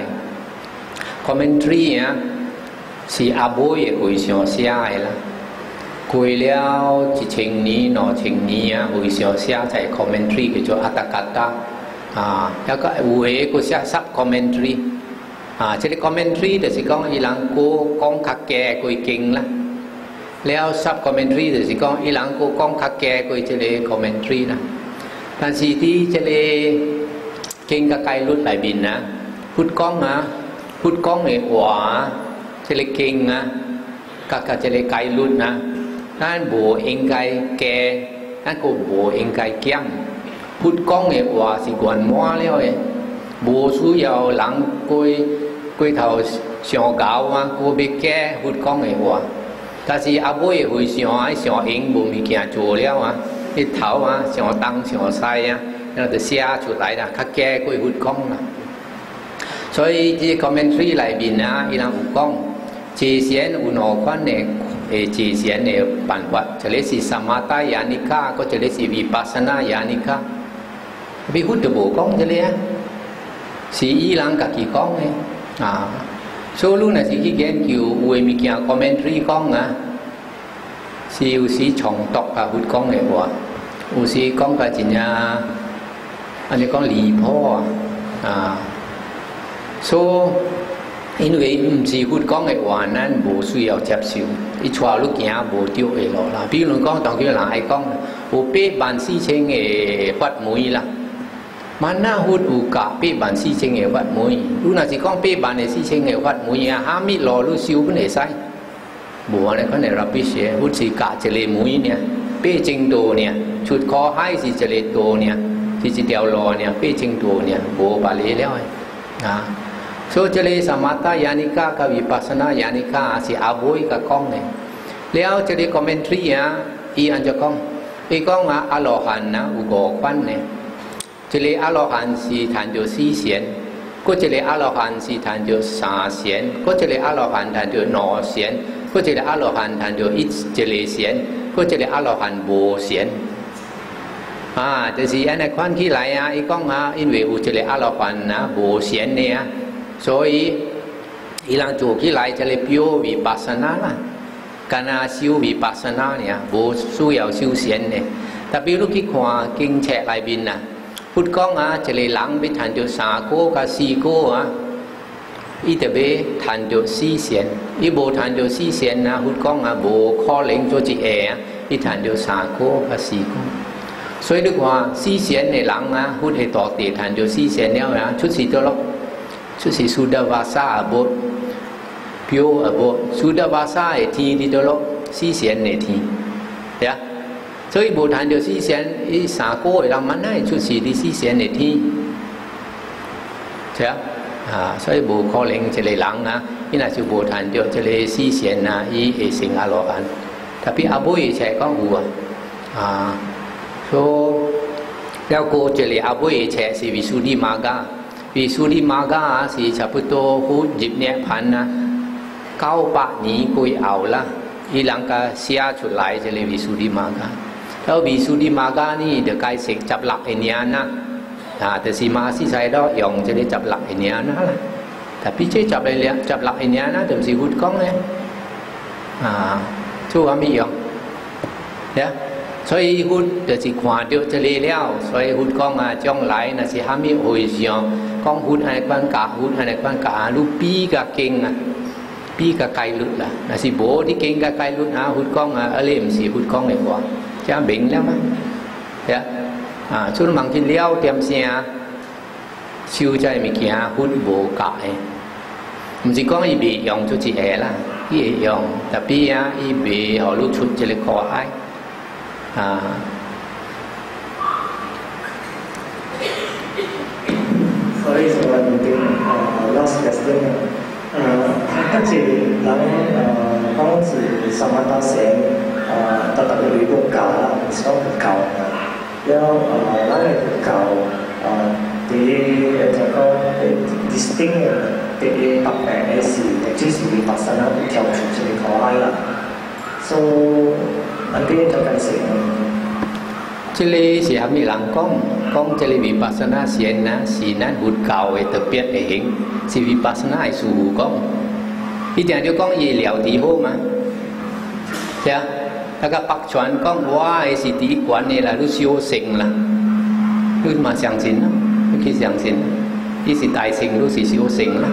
，commentary 啊。是阿妹嘅回想寫嘅啦，過了1000年、2000年啊，回想寫就係 commentary 叫做阿達嘎達一個有嘅個寫 sub commentary 即係 commentary 就是講伊人個講較嘅個經啦，แล้ว sub commentary 就是講伊人個講較嘅個即係 commentary 啦，但是啲即係經嘅概論裏邊啊，พุทธ講嘅話這裡經啊，各這裡概論啊，咱無應該嘅，咱個無應該講。พุทธ講嘅話是圓滿了嘅，無需要人過頭上搞啊，過別嘅พุทธ講嘅話。但是阿妹會上喺上影無物件做了啊，啲頭啊上東上西啊，然後就寫出來啦，較嘅過พุทธ講啦。所以啲 commentary 裏邊啊，伊人有講。自善有兩款嘅自善嘅辦法，一個是Samathaယာနိ卡，嗰一個是Vipassanaယာနိ卡。比佛就無講這個啊，是伊人家己講嘅所以若是去研究有嘅物件 commentary 講啊，是有時重讀啊佛講嘅話，有時講個真正安尼講離譜所以。因為唔是佛講嘅話，咱無需要接受，伊帶路行無對嘅路啦。比如講，當叫人愛講，有84000嘅法門啦，萬那佛有教84000嘅法門。如若是講84000嘅法門啊，哈密路你修本會使，無安尼可能必須佛是教一個門呢，8000道呢，出苦海是一個道呢，是一條路呢，8000道呢，無別離了嘅所以這裡Samathaယာနိ卡กับVipassanaယာနိ卡是阿妹個講嘅。แล้ว這裡 commentary 伊安就講，伊講阿羅漢有5款嘅。這裡阿羅漢是談到4善，嗰這裡阿羅漢是談到3善，嗰這裡阿羅漢談到2善，嗰這裡阿羅漢談到1善，嗰這裡阿羅漢無善。就是安尼看起來伊講因為有這裡阿羅漢無善嘅所以伊人做起來就嚟表Vipassana啦，干那修Vipassana呢，無需要修善呢。特別你去看經冊裏邊佛講一個人要談到3個甲4個伊特別談到4善，伊無談到4善佛講無可能做一個伊談到3個甲4個。所以你看4善嘅人佛係到底談到4善了出世到咯。就是Sudavasa abot, pure abot. Sudavasa 係天啲到咯，4善係天。 呀，所以无谈到四贤，伊三个人蛮难出世的四贤的天，是啊，所以无可能一个人啊，伊若是无谈到一个四贤啊，伊会成阿罗汉。tapi abu che có hùa soแล้วก็จะเลยabu che si Visuddhimagga si chaputo hút dịp nhẹ phán na cao bạ nhí cùi ảo la y lăng ca xia chuột lạiจะเลยVisuddhimaggaแล้ว Visuddhimaggaนี่เดี๋ยวกายเสกจับหลักไอเนี้ยนะแต่siมาsiใส่đó ยองจะได้จับหลักไอเนี้ยนะล่ะ tapi เจ๊จับอะไรเลยจับหลักไอเนี้ยนะเดี๋ยวsi hút conเลยchú không biết không? Yeah. 所以hút就是看到这里了，所以hút講將來那是還沒回想，講hút係關假，hút係關假，如比個經比個戒律啦，那是無啲經個戒律hút講อะไร唔是hút講嚟喎，即係明了嘛？呀，所以問佢了點先，修在物件hút無假嘅，唔是講伊未用做一下啦。伊會用，特別伊未學露出一個可愛所以就話唔定last question 跟住諗當時什麼都寫特別女仆教啦，唔想佢教แล้วนั่นเลยเก่าที่จะก็distinct ที่ตัดแต่ไอ้สิ่งที่สิ่งที่ปัสสาวะที่跳出去ขอให้ละ so อันที่จะกันเสียง这里是还没人讲这里vipassana thiền na是นั้นบุตรเก่าไอ้特別ไอ้เห็น是 vipassana ไอ้สู講一定就講醫療地好嘛ใช่แล้วก็ปักชวนก็ว่าไอ้สิทธิกวนนี่แหละรู้修行啦รู้มา相信啦รู้คิด相信ที่สิ大乘รู้是修行啦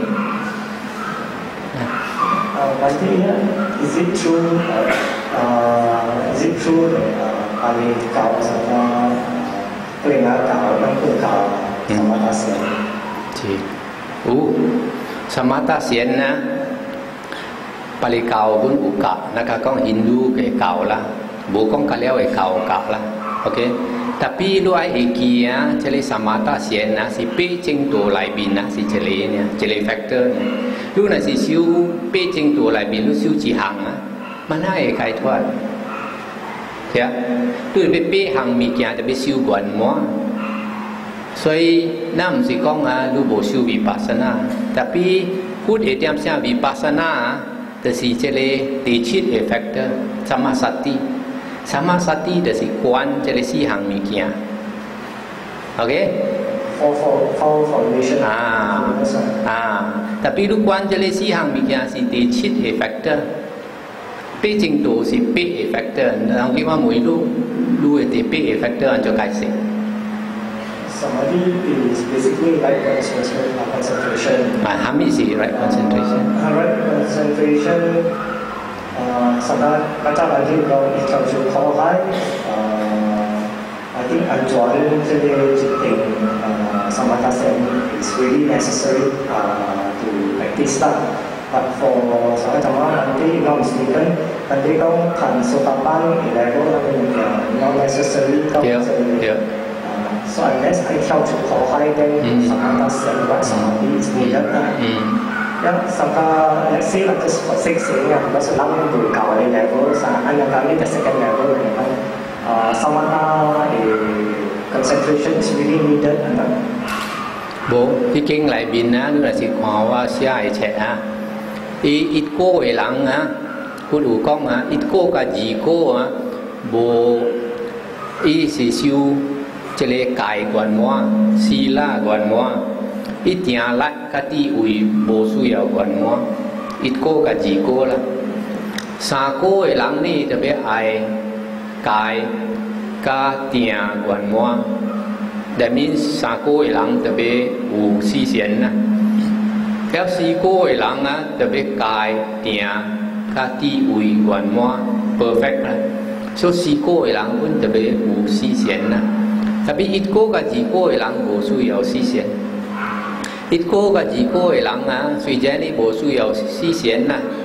วันที่is it true is it true อันนี้เก่าสำหรับตัวเองเก่าต้องพูดเก่าสมถะเสียนที่สมถะเสียนนะปริเก่าบุญอุกะนะครับก็ฮินดูเก่าเก่าละบุกงกะเลี้ยวเก่าเก่าละโอเคtapi lu ai ikia cili samatha sian na si pe ching tu lai bin na si cili ni cili factor ni lu na si siu pe ching tu lai bin lu siu chỉ hàng áมันให้ใครทวดใช่ดูไปเป้หังมีกี่จะไปsiuก่อนมั้ง所以那唔是講lu無修vipassana tapi พูดเดียมเสีย vipassana 就是这个第七 factor สัมมาสติสัมมาสติ就是觀這個四項物件 OK for formation tapi 如觀這個四項物件是第七 factor 八正道是八 factor 然後佢話每路係第八 factor 按照解釋 Samadhi is basically right concentration. How many is right concentration? Right concentration. สำหรับพระเจ้าบางทีเราอีกคำชูเขาให้I think อันจวนจะได้จิตเองสมถะเสียง is really necessary to practice that. But for สมัยธรรมะบางทีเราไม่สิ่งนั้นบางทีเขาขันสุตปันอีกแล้วก็เป็น not necessary ก็จะSo unless I 跳出ขอให้ได้สมถะเสียงวัดสมาธิ is needed นะsampai let's say like just for 6 yearsเราจะรับมันดูเก่าใน level อันยังการที่จะ second level เลยนะsamatha concentration is really needed นะ bộ cái kinh lại bin á là sự hòa hoa xia ai trẻ ít cô ấy lắng á cô đủ con ít cô cả gì cô bộ ý sự siêu chỉ là cài quan mua xì la quan mua ít nhà lại cái tí ui bổ sung vào quan mua ít cô cả gì cô là sa cô ấy lắng đi thì biết ai cài cái tiền quan mua that means sa cô ấy lắng thì biết u xí xiên na kéo xí cô ấy lắng á thì biết cài tiền cái tí ui quan mua perfect là so xí cô ấy lắng vẫn thì biết u xí xiên na tapi ít cô cả gì cô ấy lắng bổ sung vào xí xiên ít cô cả gì cô ấy lắng á suy chế đi bổ sung vào xí xiên nè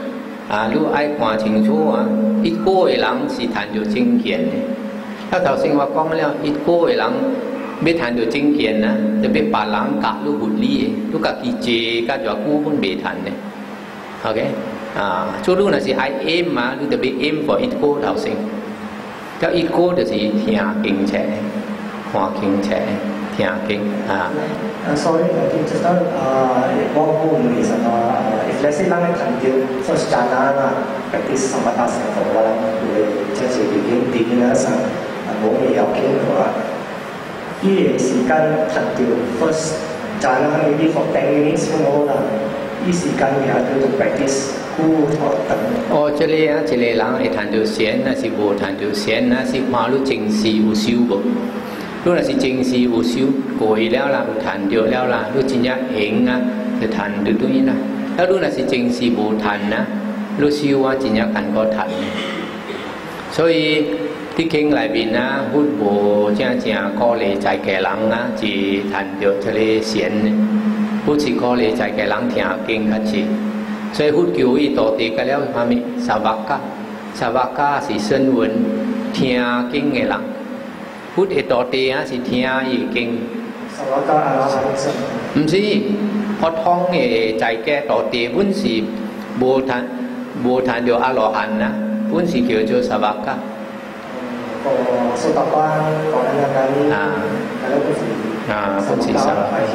如果爱看清楚啊，一个的人是谈到正见的。ถ้า頭先我講了，一個的人要談到正見啊，就俾別人夾到活理，都家己借家就估本未談嘅。OK，做如那是愛 aim 嘛，你就俾 aim for 一個頭先。咁一個就是聽經者，看經者，聽經啊。 Sorry, I think just what home is if let's say 咱喺談到 first jhana 啦 ，practice samatha 成佛啦，會即係begin上冇嘢有經嘅話，呢段時間談到 first jhana maybe for 10 minutes 咁好啦，呢時間嘅喺度 practice 孤坐等。 哦，這裡啊，這裡人係談到禪啊，是無談到禪啊，是看你正事有修無。如果是正事有修過了啦，有談到了啦，你真正應啊，就談到對啦。ถ้ารู้นะสิจริงสิบูทันนะรู้ชื่อว่าจริงๆกันก็ทัน所以ที่เก่งหลายปีนะพูดโบจ้าจ้าก็เลยใจแก่หลังนะจีทันเดียวจะเลยเสียนพูดสิก็เลยใจแก่หลังที่เก่งกันจี所以พูดกี่อีต่อตีกันแล้วมามีสาวกาสิเส้นวนที่เก่งไงหลังพูดต่อตีนะสิที่อีเก่งสาวกาอะไร唔是พอท้องเนี่ยใจแก่ต่อตีวุ้นสีโบทันเดียวอรหันนะวุ้นสีเกี่ยวกับสาวกะก็สุตตะกานก่อนหน้านี้แล้วก็สีวุ้นสีสาวกะ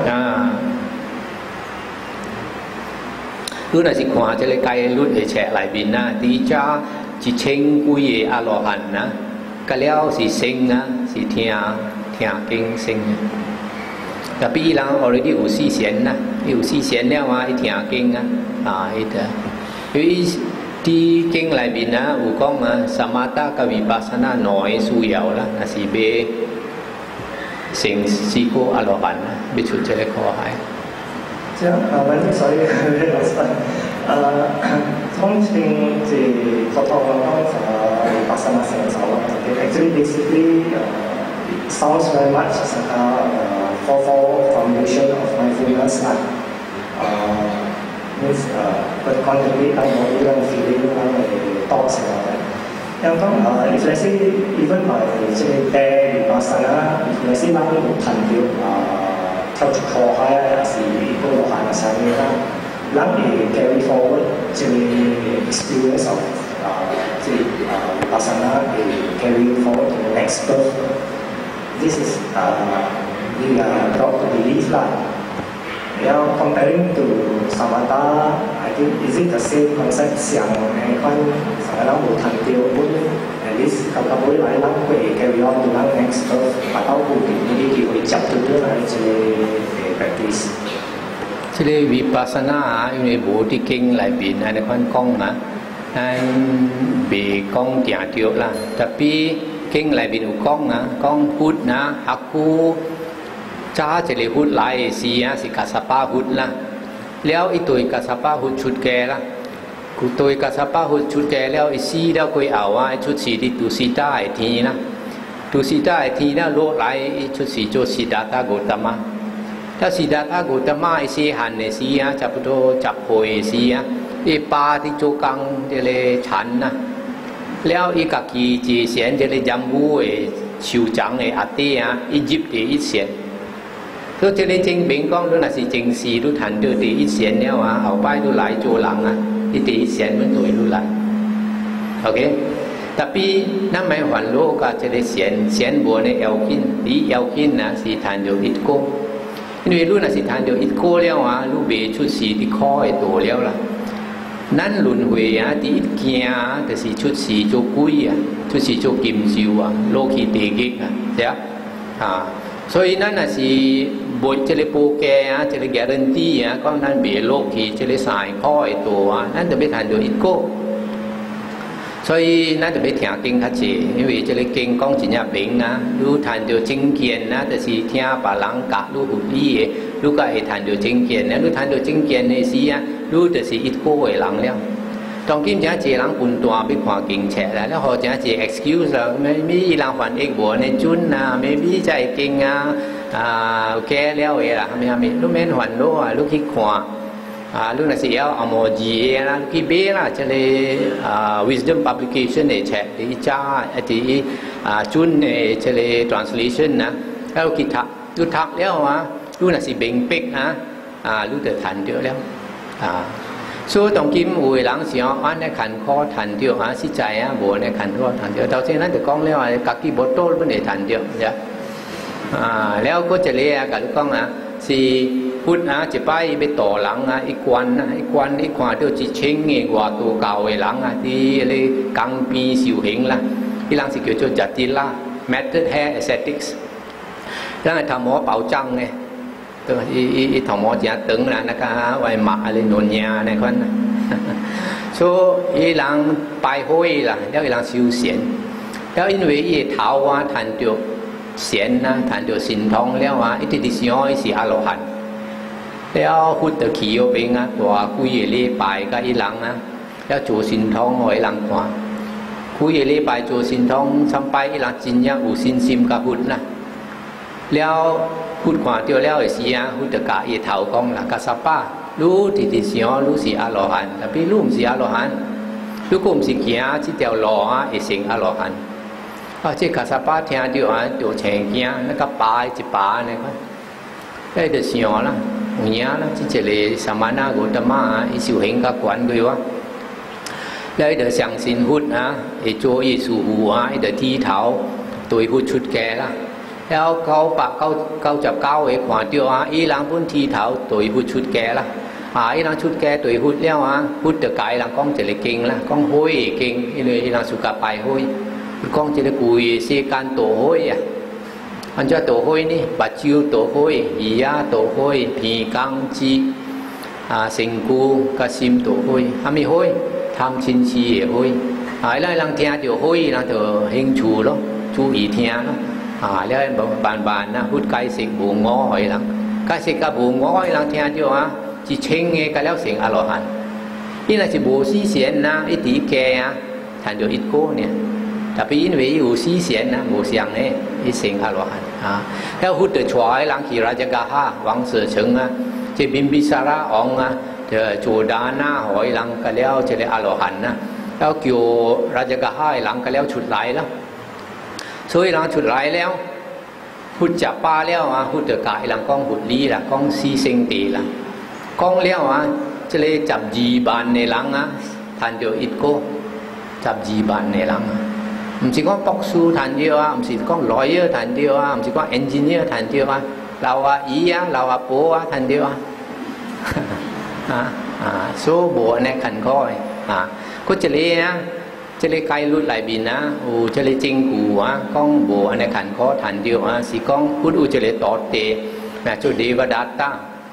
รู้นะสิขวาจะเลยไกลรุ่นแฉะหลายบินนะตีจ้าจิเชงกุยอรหันนะก็แล้วสีเซ็งนะสีเทียเก่งเซ็งtapi ilang already 有四弦啦，有四弦了啊，一聽經啊，迄個，因為啲經裏邊啊有講啊，samatha กับวิปัสสนาหน่อยสู้ยาว啦，那是要成四個阿羅漢啦，要出這個課係。 這樣問題所以老師通常是學堂講วิปัสสนา成就啦 ，actually basically sounds very much for foundation of mindfulness like means but contemplate our body and feeling and thoughts and all that. And if let's say even by say there vipassana, if let's say 咱冇談到跳出課海啊，是嗰個行上面啦，咱會 carry forward 即係 experience of 即係vipassana 會 carry forward to the next birth. This is we are taught to believe that. Now comparing to samatha, I think is it the same concept? 想誒看成日冇談到本 at least 及到會來諗會 carry on to the next birth，把到固定呢啲會接到咗嚟即係 practice。 即係วิปัสสนา因為無啲經裏邊係你看講啊，係被講定掉啦，特別經裏邊有講啊，講พุทธนะฮักกูจ้าจะเลยพุทธหลายสีอ่ะสิกัสปะพุทธละแล้วไอ้ตัวกัสปะพุทธชุดแก่ละกูตัวกัสปะพุทธชุดแก่แล้วไอ้สีแล้วกูเอาไอ้ชุดสีที่ตุสีตาไอ้ทีนะตุสีตาไอ้ทีนะโลหลายไอ้ชุดสีโจสีดาตาโกตมะถ้าสีดาตาโกตมะไอ้สีหันไอ้สีอ่ะจับโตจับโพยสีอ่ะไอ้ปลาที่โจกังจะเลยฉันนะแล้วไอ้กักกีจีเสียนจะเลยจำบูไอ้ชิวจังไอ้อาเตียอียิปต์ไอ้เสียนตัวเจริญจริงเบ่งก้องด้วยนะสิจริงสีรู้ทันด้วยตีอีเสียนเนี่ยว่ะเอาไปดูหลายโจหลังอ่ะที่ตีอีเสียนมันตัวรู้หลายโอเคแต่ปีนั่นหมายหวันโลกก็จะได้เสียนบัวในเอลกินตีเอลกินนะสีทันเดียวอิดโก้นี่รู้นะสิทันเดียวอิดโก้แล้วว่ะรู้เบชุดสีที่คอไอตัวแล้วล่ะนั่นหลุนเวียที่อิดเกียแต่สีชุดสีโจกุยอ่ะชุดสีโจกิมซิวอ่ะโลกีเตกิกอ่ะเจ้า所以นั่นน่ะสิบทจะเลยโปรแกรมจะเลยการันตีก็นั่นเบียโลกที่จะเลยสายข้อยตัวนั่นจะไม่ทันโดยอิโก้所以นั่นจะไม่เถียงเก่งทัดเจ因為จะเลยเก่งก้องจิญญาเบ่งนะรู้ทันโดยจริงเกียนนะแต่สิเทียบหลังกะรู้หุ่นยี่รู้ก็ให้ทันโดยจริงเกียนนะรู้ทันโดยจริงเกียนในสิรู้แต่สิอิโก้ไว้หลังแล้วตอนกินจะเจหลังปุ่นตัวไปขวากิ่งแฉะแล้วเขาจะเจ excuse ไม่มีหลังฝันเอกบัวในจุนนะไม่มีใจเก่งแก่แล้วเอล่ะไม่รู้แม่นหวันรู้ลูกคิดขวา lúc này sẽ ở một gì là cái bé là cho nên wisdom publication này chạy thì cha thì chun này cho nên translation naแล้วคิดทักแล้วว่ารู้น่ะสิเบ่งเป็กนะรู้แต่ทันเดียวแล้วso ตรงกิมอุ้ยหลังเสียอันในขันคอทันเดียวสิใจบัวในขันคอทันเดียวตอนนั้นแต่กล้องแล้วกักกี้บอตโต้เป็นในทันเดียวเนี่ยแล้วก็จะเรียกกับลูกกล้องสิพุทธจะไปต่อหลังอีกวันอีกวันเดียวจะเชิงเงี้ยกว่าตัวเก่าไอ้หลังที่อะไรกังปีสิวเหงละที่หลังสิเกี่ยวกับจัตติล่า method hair aesthetics แล้วทำหมอเป่าจังไงตัวอีทำหมอจะตึงนะครับไว้หมาอะไรนนยาในคนso อีหลังไปห้อยละแล้วอีหลังสิวเสียนแล้ว因为อีเท้าว่าทันเดียวเสียนนะทันเดียวสินทองแล้วอีที่ดิฉันสิอโลหันแล้วพุทธขี่เอาเป็นว่าคุยเล่ไปก็อีหลังแล้วจูสินทองไว้หลังขวาคุยเล่ไปจูสินทองซ้ำไปอีหลังจินยาอุสินซิมกับพุทธนะแล้วพุทธขวาเดียวแล้วไอ้สิพุทธกะอีเถากองละกัสปะรู้ที่ดิฉันรู้สิอโลหันแต่พี่รู้สิอโลหันรู้กุมสิเกียที่เดียวรอไอ้สิงอโลหัน即係十八天就做長鏡，那個把一把呢個，嗰啲想啦，有嘢啦，即係你上晚那個得嘛，一小型個管佢話，แล้วเดี๋ยวสั่งสินพุทธไอ้โจอีสูหัวไอ้เดี๋ยวที่เท้าตัวพุทธชุดแกละแล้วเขาปะเขาจับเก้าไอ้ขวานเดียวอีหลังพุ่นที่เท้าตัวพุทธชุดแกละอีหลังชุดแกตัวพุทธแล้วพุทธเดือดกายหลังก้องจะเลยเก่งละก้องห้อยเก่งอีหลังสุกไปห้อยcon chỉ là cùi xe can tổ hôi anh cho tổ hôi ní bà chiêu tổ hôi ý tổ hôi thì căng chi sinh cu ca sim tổ hôi hami hôi tham chín chi hôi lại lăng thea tiểu hôi lăng thờ hình chủ đó chú ý thea đó lại bàn hút cái sinh bù ngó hỏi lăng cái sinh cả bù ngó hỏi lăng thea tiểu chỉ chênh nghe cái léo sinh a lo hàn ý là chỉ bù xí xiên ít tí kè thành được ít cô nè tapi因为有时间无相呢，一生阿罗汉แล้วพุทธช่วยหลังขี่ราชกาฮะวังเสือเฉิงจะบินบิสาระองจะจูดานาหอยหลังก็แล้วจะได้อาโลหันแล้วเกี่ยวราชกาฮะหลังก็แล้วฉุดไหลแล้วช่วยหลังฉุดไหลแล้วพุทธจับป้าแล้วพุทธกายหลังกองพุทธลีละกองซีเซงตีละกองแล้วจะเลยจับจีบานในหลังทันเดียวอิดโกจับจีบานในหลัง唔是講博士談掉唔是講 lawyer 談掉唔是講 engineer 談掉老姨老阿婆談掉số bộ này khẩn coi có chỉ lấy cây lút lại bình chỉ lấy chính cụ con bộ này khẩn coi thành điều chỉ con hút chỉ lấy tọt tệ mà cho đi và đạt ta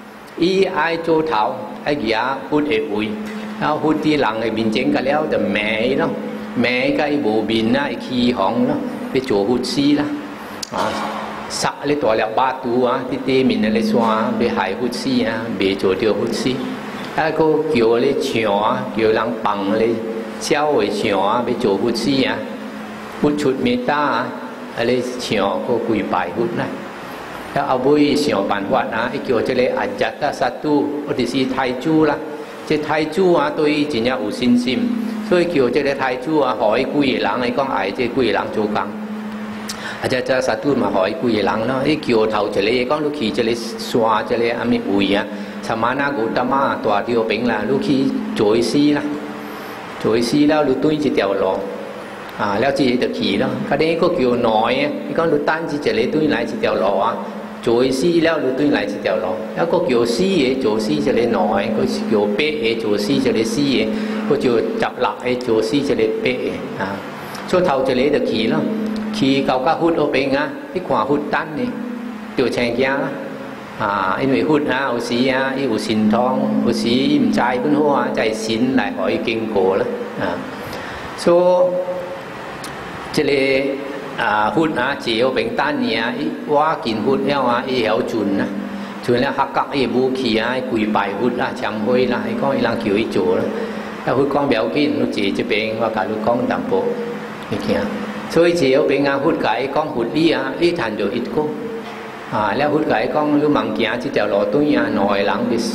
ai cho thảo ai giá hút ế bụi hút đi lặng ấy bình chính cả léoแต่แม่เนาะแม่ก็ไอ้โบบินไอ้ขี้ห้องเนาะไปโจหุดซีละสักเลยตัวแล้วบาตัวที่เตมินอะไรสัวไปหายหุดซีไปโจเดียวหุดซีแล้วก็เกี่ยวเลยเฉียวเกี่ยวหลังปังเลยเจ้าไอ้เฉียวไปโจหุดซีหุดชุดเมตตาอะไรเฉียวก็กุยไปหุดนะแล้วเอาบุยเฉียวปันวัดไอ้เกี่ยวจะเลยอัจจัตตาสัตตุอุติสีไทจูละจะไทจูตัวอีจินยาอุสินซิม所以叫這個太子海貴人嚟講係即係貴人做工，即實都咪海貴人咯。啲橋頭就你講，你ขี่就你刷就你阿咪會สมานากุตมาตัวเดียวเป็นละลูกขี่โจยซีละโจยซีแล้วลูกตุ้ยจะเดียวรอแล้วจีจะขี่แล้วก็ได้ก็เกี่ยวน้อยนี่ก็ลูกตั้นจีจะเลยตุ้ยไหนจะเดียวรอโจยซีแล้วลูกตุ้ยไหนจะเดียวรอแล้วก็เกี่ยวซีโจซีจะเลยน้อยก็เกี่ยวเป๊ะโจซีจะเลยซีก็จะจับหลักโจซีจะเลยเป๊ะช่วงเท่าจะเลยจะขี่แล้วขี่เก่าก็หุดเอาไปที่ขวาหุดตั้นนี่ตัวแชงแก้ว因為活有時有神通，有時唔知本好就係神嚟可以經過啦。所以即係活只有平單嘢，話見活了伊有盡啦，盡了客格伊武器跪拜活啦，攢灰啦，伊講伊人叫伊做啦。แล้วพูดกองเบลกินลูกจีจะเป็นว่าการลูกกองดำโปนี่เกี่ยช่วยจีเอาเป็นงานพูดไก่กองพูดลี่ลี่ทันอยู่อิดก็แล้วพูดไก่กองลูกมังเกียที่เจ้าหล่อตุ้ยหน่อยหลังดิส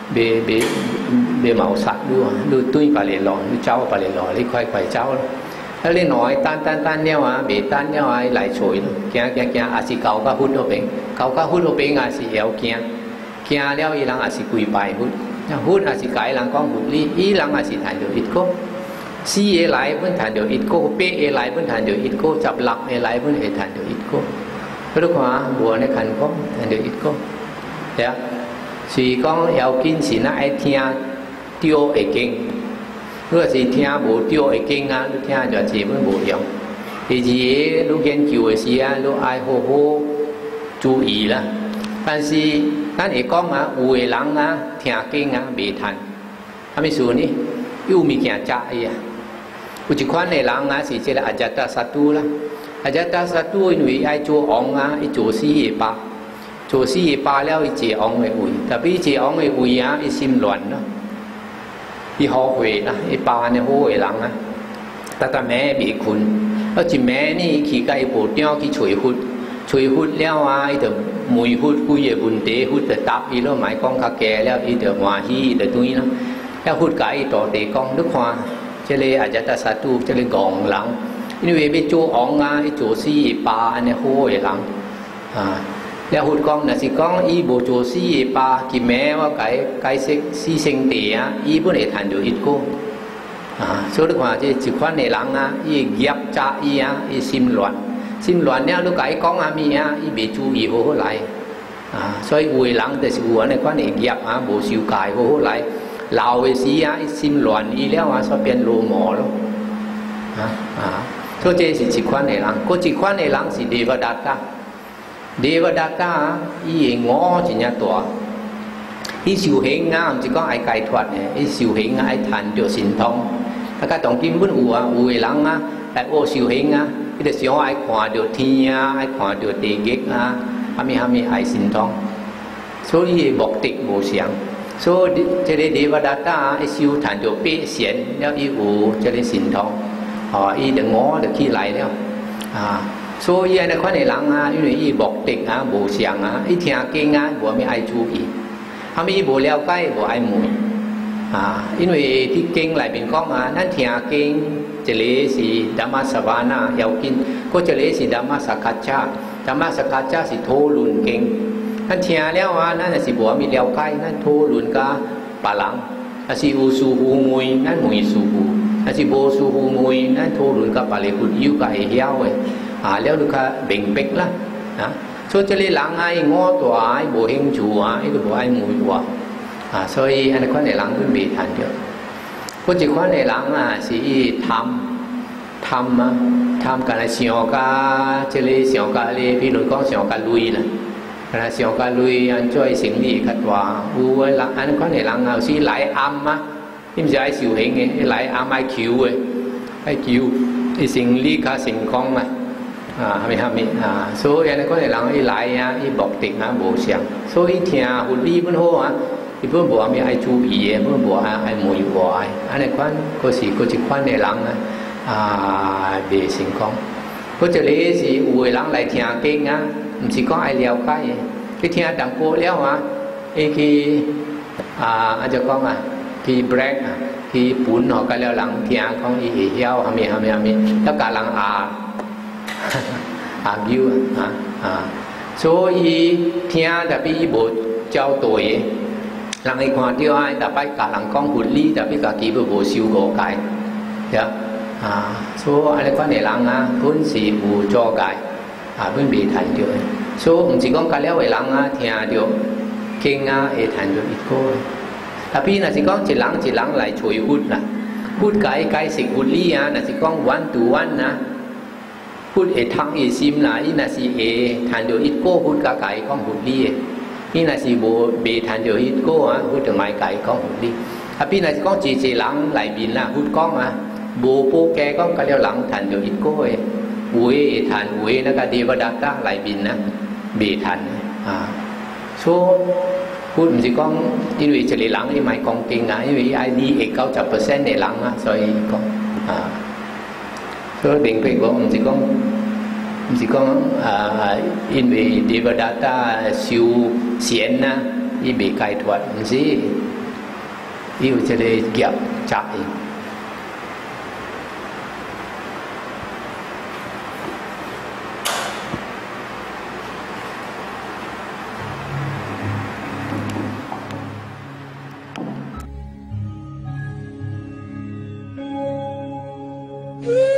bề màu sắc đu tui bà lệ lò đu cháu bà lệ lò lấy khoai cháuแล้วเลยน้อยตันเนี่ยเบตันเนี่ยไหลฉวยแกอาศิเก่าก็หุ่นเอาเป็นอาศิเอวแกแล้วอีหลังอาศิกุยไปหุ่นอาศิไก่หลังก้องหุ่นลีอีหลังอาศิฐานเดียวอิดโก้ซีเอไหลเพิ่นฐานเดียวอิดโก้เป้เอไหลเพิ่นฐานเดียวอิดโก้จับหลักเอไหลเพิ่นฐานเดียวอิดโก้รู้ขวาบัวในขันก้องฐานเดียวอิดโก้เดี๋ยวสีก้องเอวกินสีน่าไอเทียเตียวเอเก่ง如果是听无对的经啊，你听就基本无用。第二，你研究的时啊，你爱好好注意啦。但是咱会讲啊，有的人啊，听经啊未谈，啥物事呢？有物件假伊啊。有一款的人啊，是这个阿扎达萨都啦。阿扎达萨都因为爱做王啊，伊做事业罢，做事业罢了，伊坐王的位，但比坐王的位啊，伊心乱咯。ที่หอหวยนะไอ้ปลาเนี่ยหวยหลังนะแต่แม่บีคุณแล้วจีแม่นี่ขี่ไก่ปูเนาะขี่ช่วยหุดแล้วไอ้เดี๋ยวมวยหุดกุยบุญเตะหุดแต่ตับอีแล้วหมายกองขาแก่แล้วไอ้เดี๋ยวมาฮีเดี๋ยวตุ้ยนะแล้วหุดไก่ต่อเตะกองนึกว่าจะเลยอาจจะตัดสาตูจะเลยกองหลังนี่เวไปโจอ๋องอ่ะไอ้โจซี่ปลาเนี่ยหวยหลังแล้วหุ่นกองน่ะสิกองอีโบโจซี่ปากิแม้ว่าไก่เซ็กซี่เซ็งเตียอีปุ่นเอทันอยู่อิดโก้สุดกว่าจะจิควันในหลังอีเกียบจ่าอีซิมหลวนเนี่ยลูกไก่กองมีอีเบจูอีโหไหล所以回หลังแต่สิหัวในควันเกียบโบสิวกายโหไหลลาวเวซีอีซิมหลวนอีแล้วชอบเป็นโลหมอแล้ว所以这是จิควันในหลังก็จิควันในหลังสิเดวดาตาเดวดาตาอีงอจิญญาตัวอีสิวเหงงามจิก็ไอไก่ทวดเนี่ยอีสิวเหงไอทันเดียวสินทองถ้าก็ต้องกินบุญหัวหลังแต่โอสิวเหงที่เดี๋ยวไอขวาเดียวทีไอขวาเดียวเตะเก็กฮามีไอสินทอง所以บอกติกโบเสียง所以这个เดวดาตาไอสิวทันเดียวเป๊ะเสียนแล้วอีหูจะได้สินทองอีเดี๋ยวงอเดี๋ยวขี้ไหลแล้ว所以呢，看你人因为伊目的无相伊听经无咩爱注意，他们伊无了解无爱问因为啲经内面讲咱听经一个是ධම්มสวานะ要紧，嗰一个是ධම්มสกัจฉะ，ධම්มสกัจฉะ是讨论经，咱听了咱是无咩了解，咱讨论甲别人，是有疏忽问，咱问疏忽，是无疏忽问，咱讨论甲别人有甲会晓诶。แล้วลูกค้าเบ่งเป็กละส่วนจะเลยหลังไอ้งอตัวไอ้โบเฮงจูไอ้ตัวโบไอ้หมูตัว所以อันนี้คนในหลังเป็นเบียดทันเดียวคนจีคนในหลังสิทำกันเสียงกาจะเลยเสียงกาเลยพี่หนุ่มก็เสียงกาลุยนะนะเสียงกาลุยอันช่วยสิ่งนี้ขัดว่าหลังอันนี้คนในหลังสิหลายอัมที่มันจะไอ้สิวเฮงหลายอัมไอ้คิวไอ้คิวไอ้สิ่งนี้กับสิ่งของ所以呢，嗰啲人伊來伊目的無相，所以聽佛理本好伊本無咩愛注意嘅，本無愛無有愛，安尼款嗰是嗰一款嘅人未成功。嗰一個是有嘅人來聽經唔是講愛了解嘅，佢聽淡薄了伊去就講去 break 去本學嘅了人聽講伊會曉係咪，แล้ว個人argument 所以聽特別無交對人會看到特別甲人講佛理，特別家己要無受誤解，所以安尼款嘅人本是有阻解，本未談到嘅，所以唔是講甲了嘅人聽到經會談到一個，特別若是講一人來隨佛啦，佛解釋佛理若是講one to oneพุทธทังอิซิมนะอินาซีเอทันเดียวอิโก้พุทธกาไก่ของพุทธีอินาซีโบเบทันเดียวอิโก้พุทธไม้ไก่ของพุทธีพี่นาซีก้องจีหลังไหลบินพุทธก้องโบโปแกก้องกะเลียวหลังทันเดียวอิโก้เวทันเวนักเดวดาตาไหลบินเบทันso พูดมันจะก้องอินวิจริหลังอิไม้กองเก่งอินวิไอดี90%ในหลัง所以ก้อง所以並非講唔是講因為เดวดาตา修善伊未解脫，唔是 yêu cho đây kẹp chạy Ooh.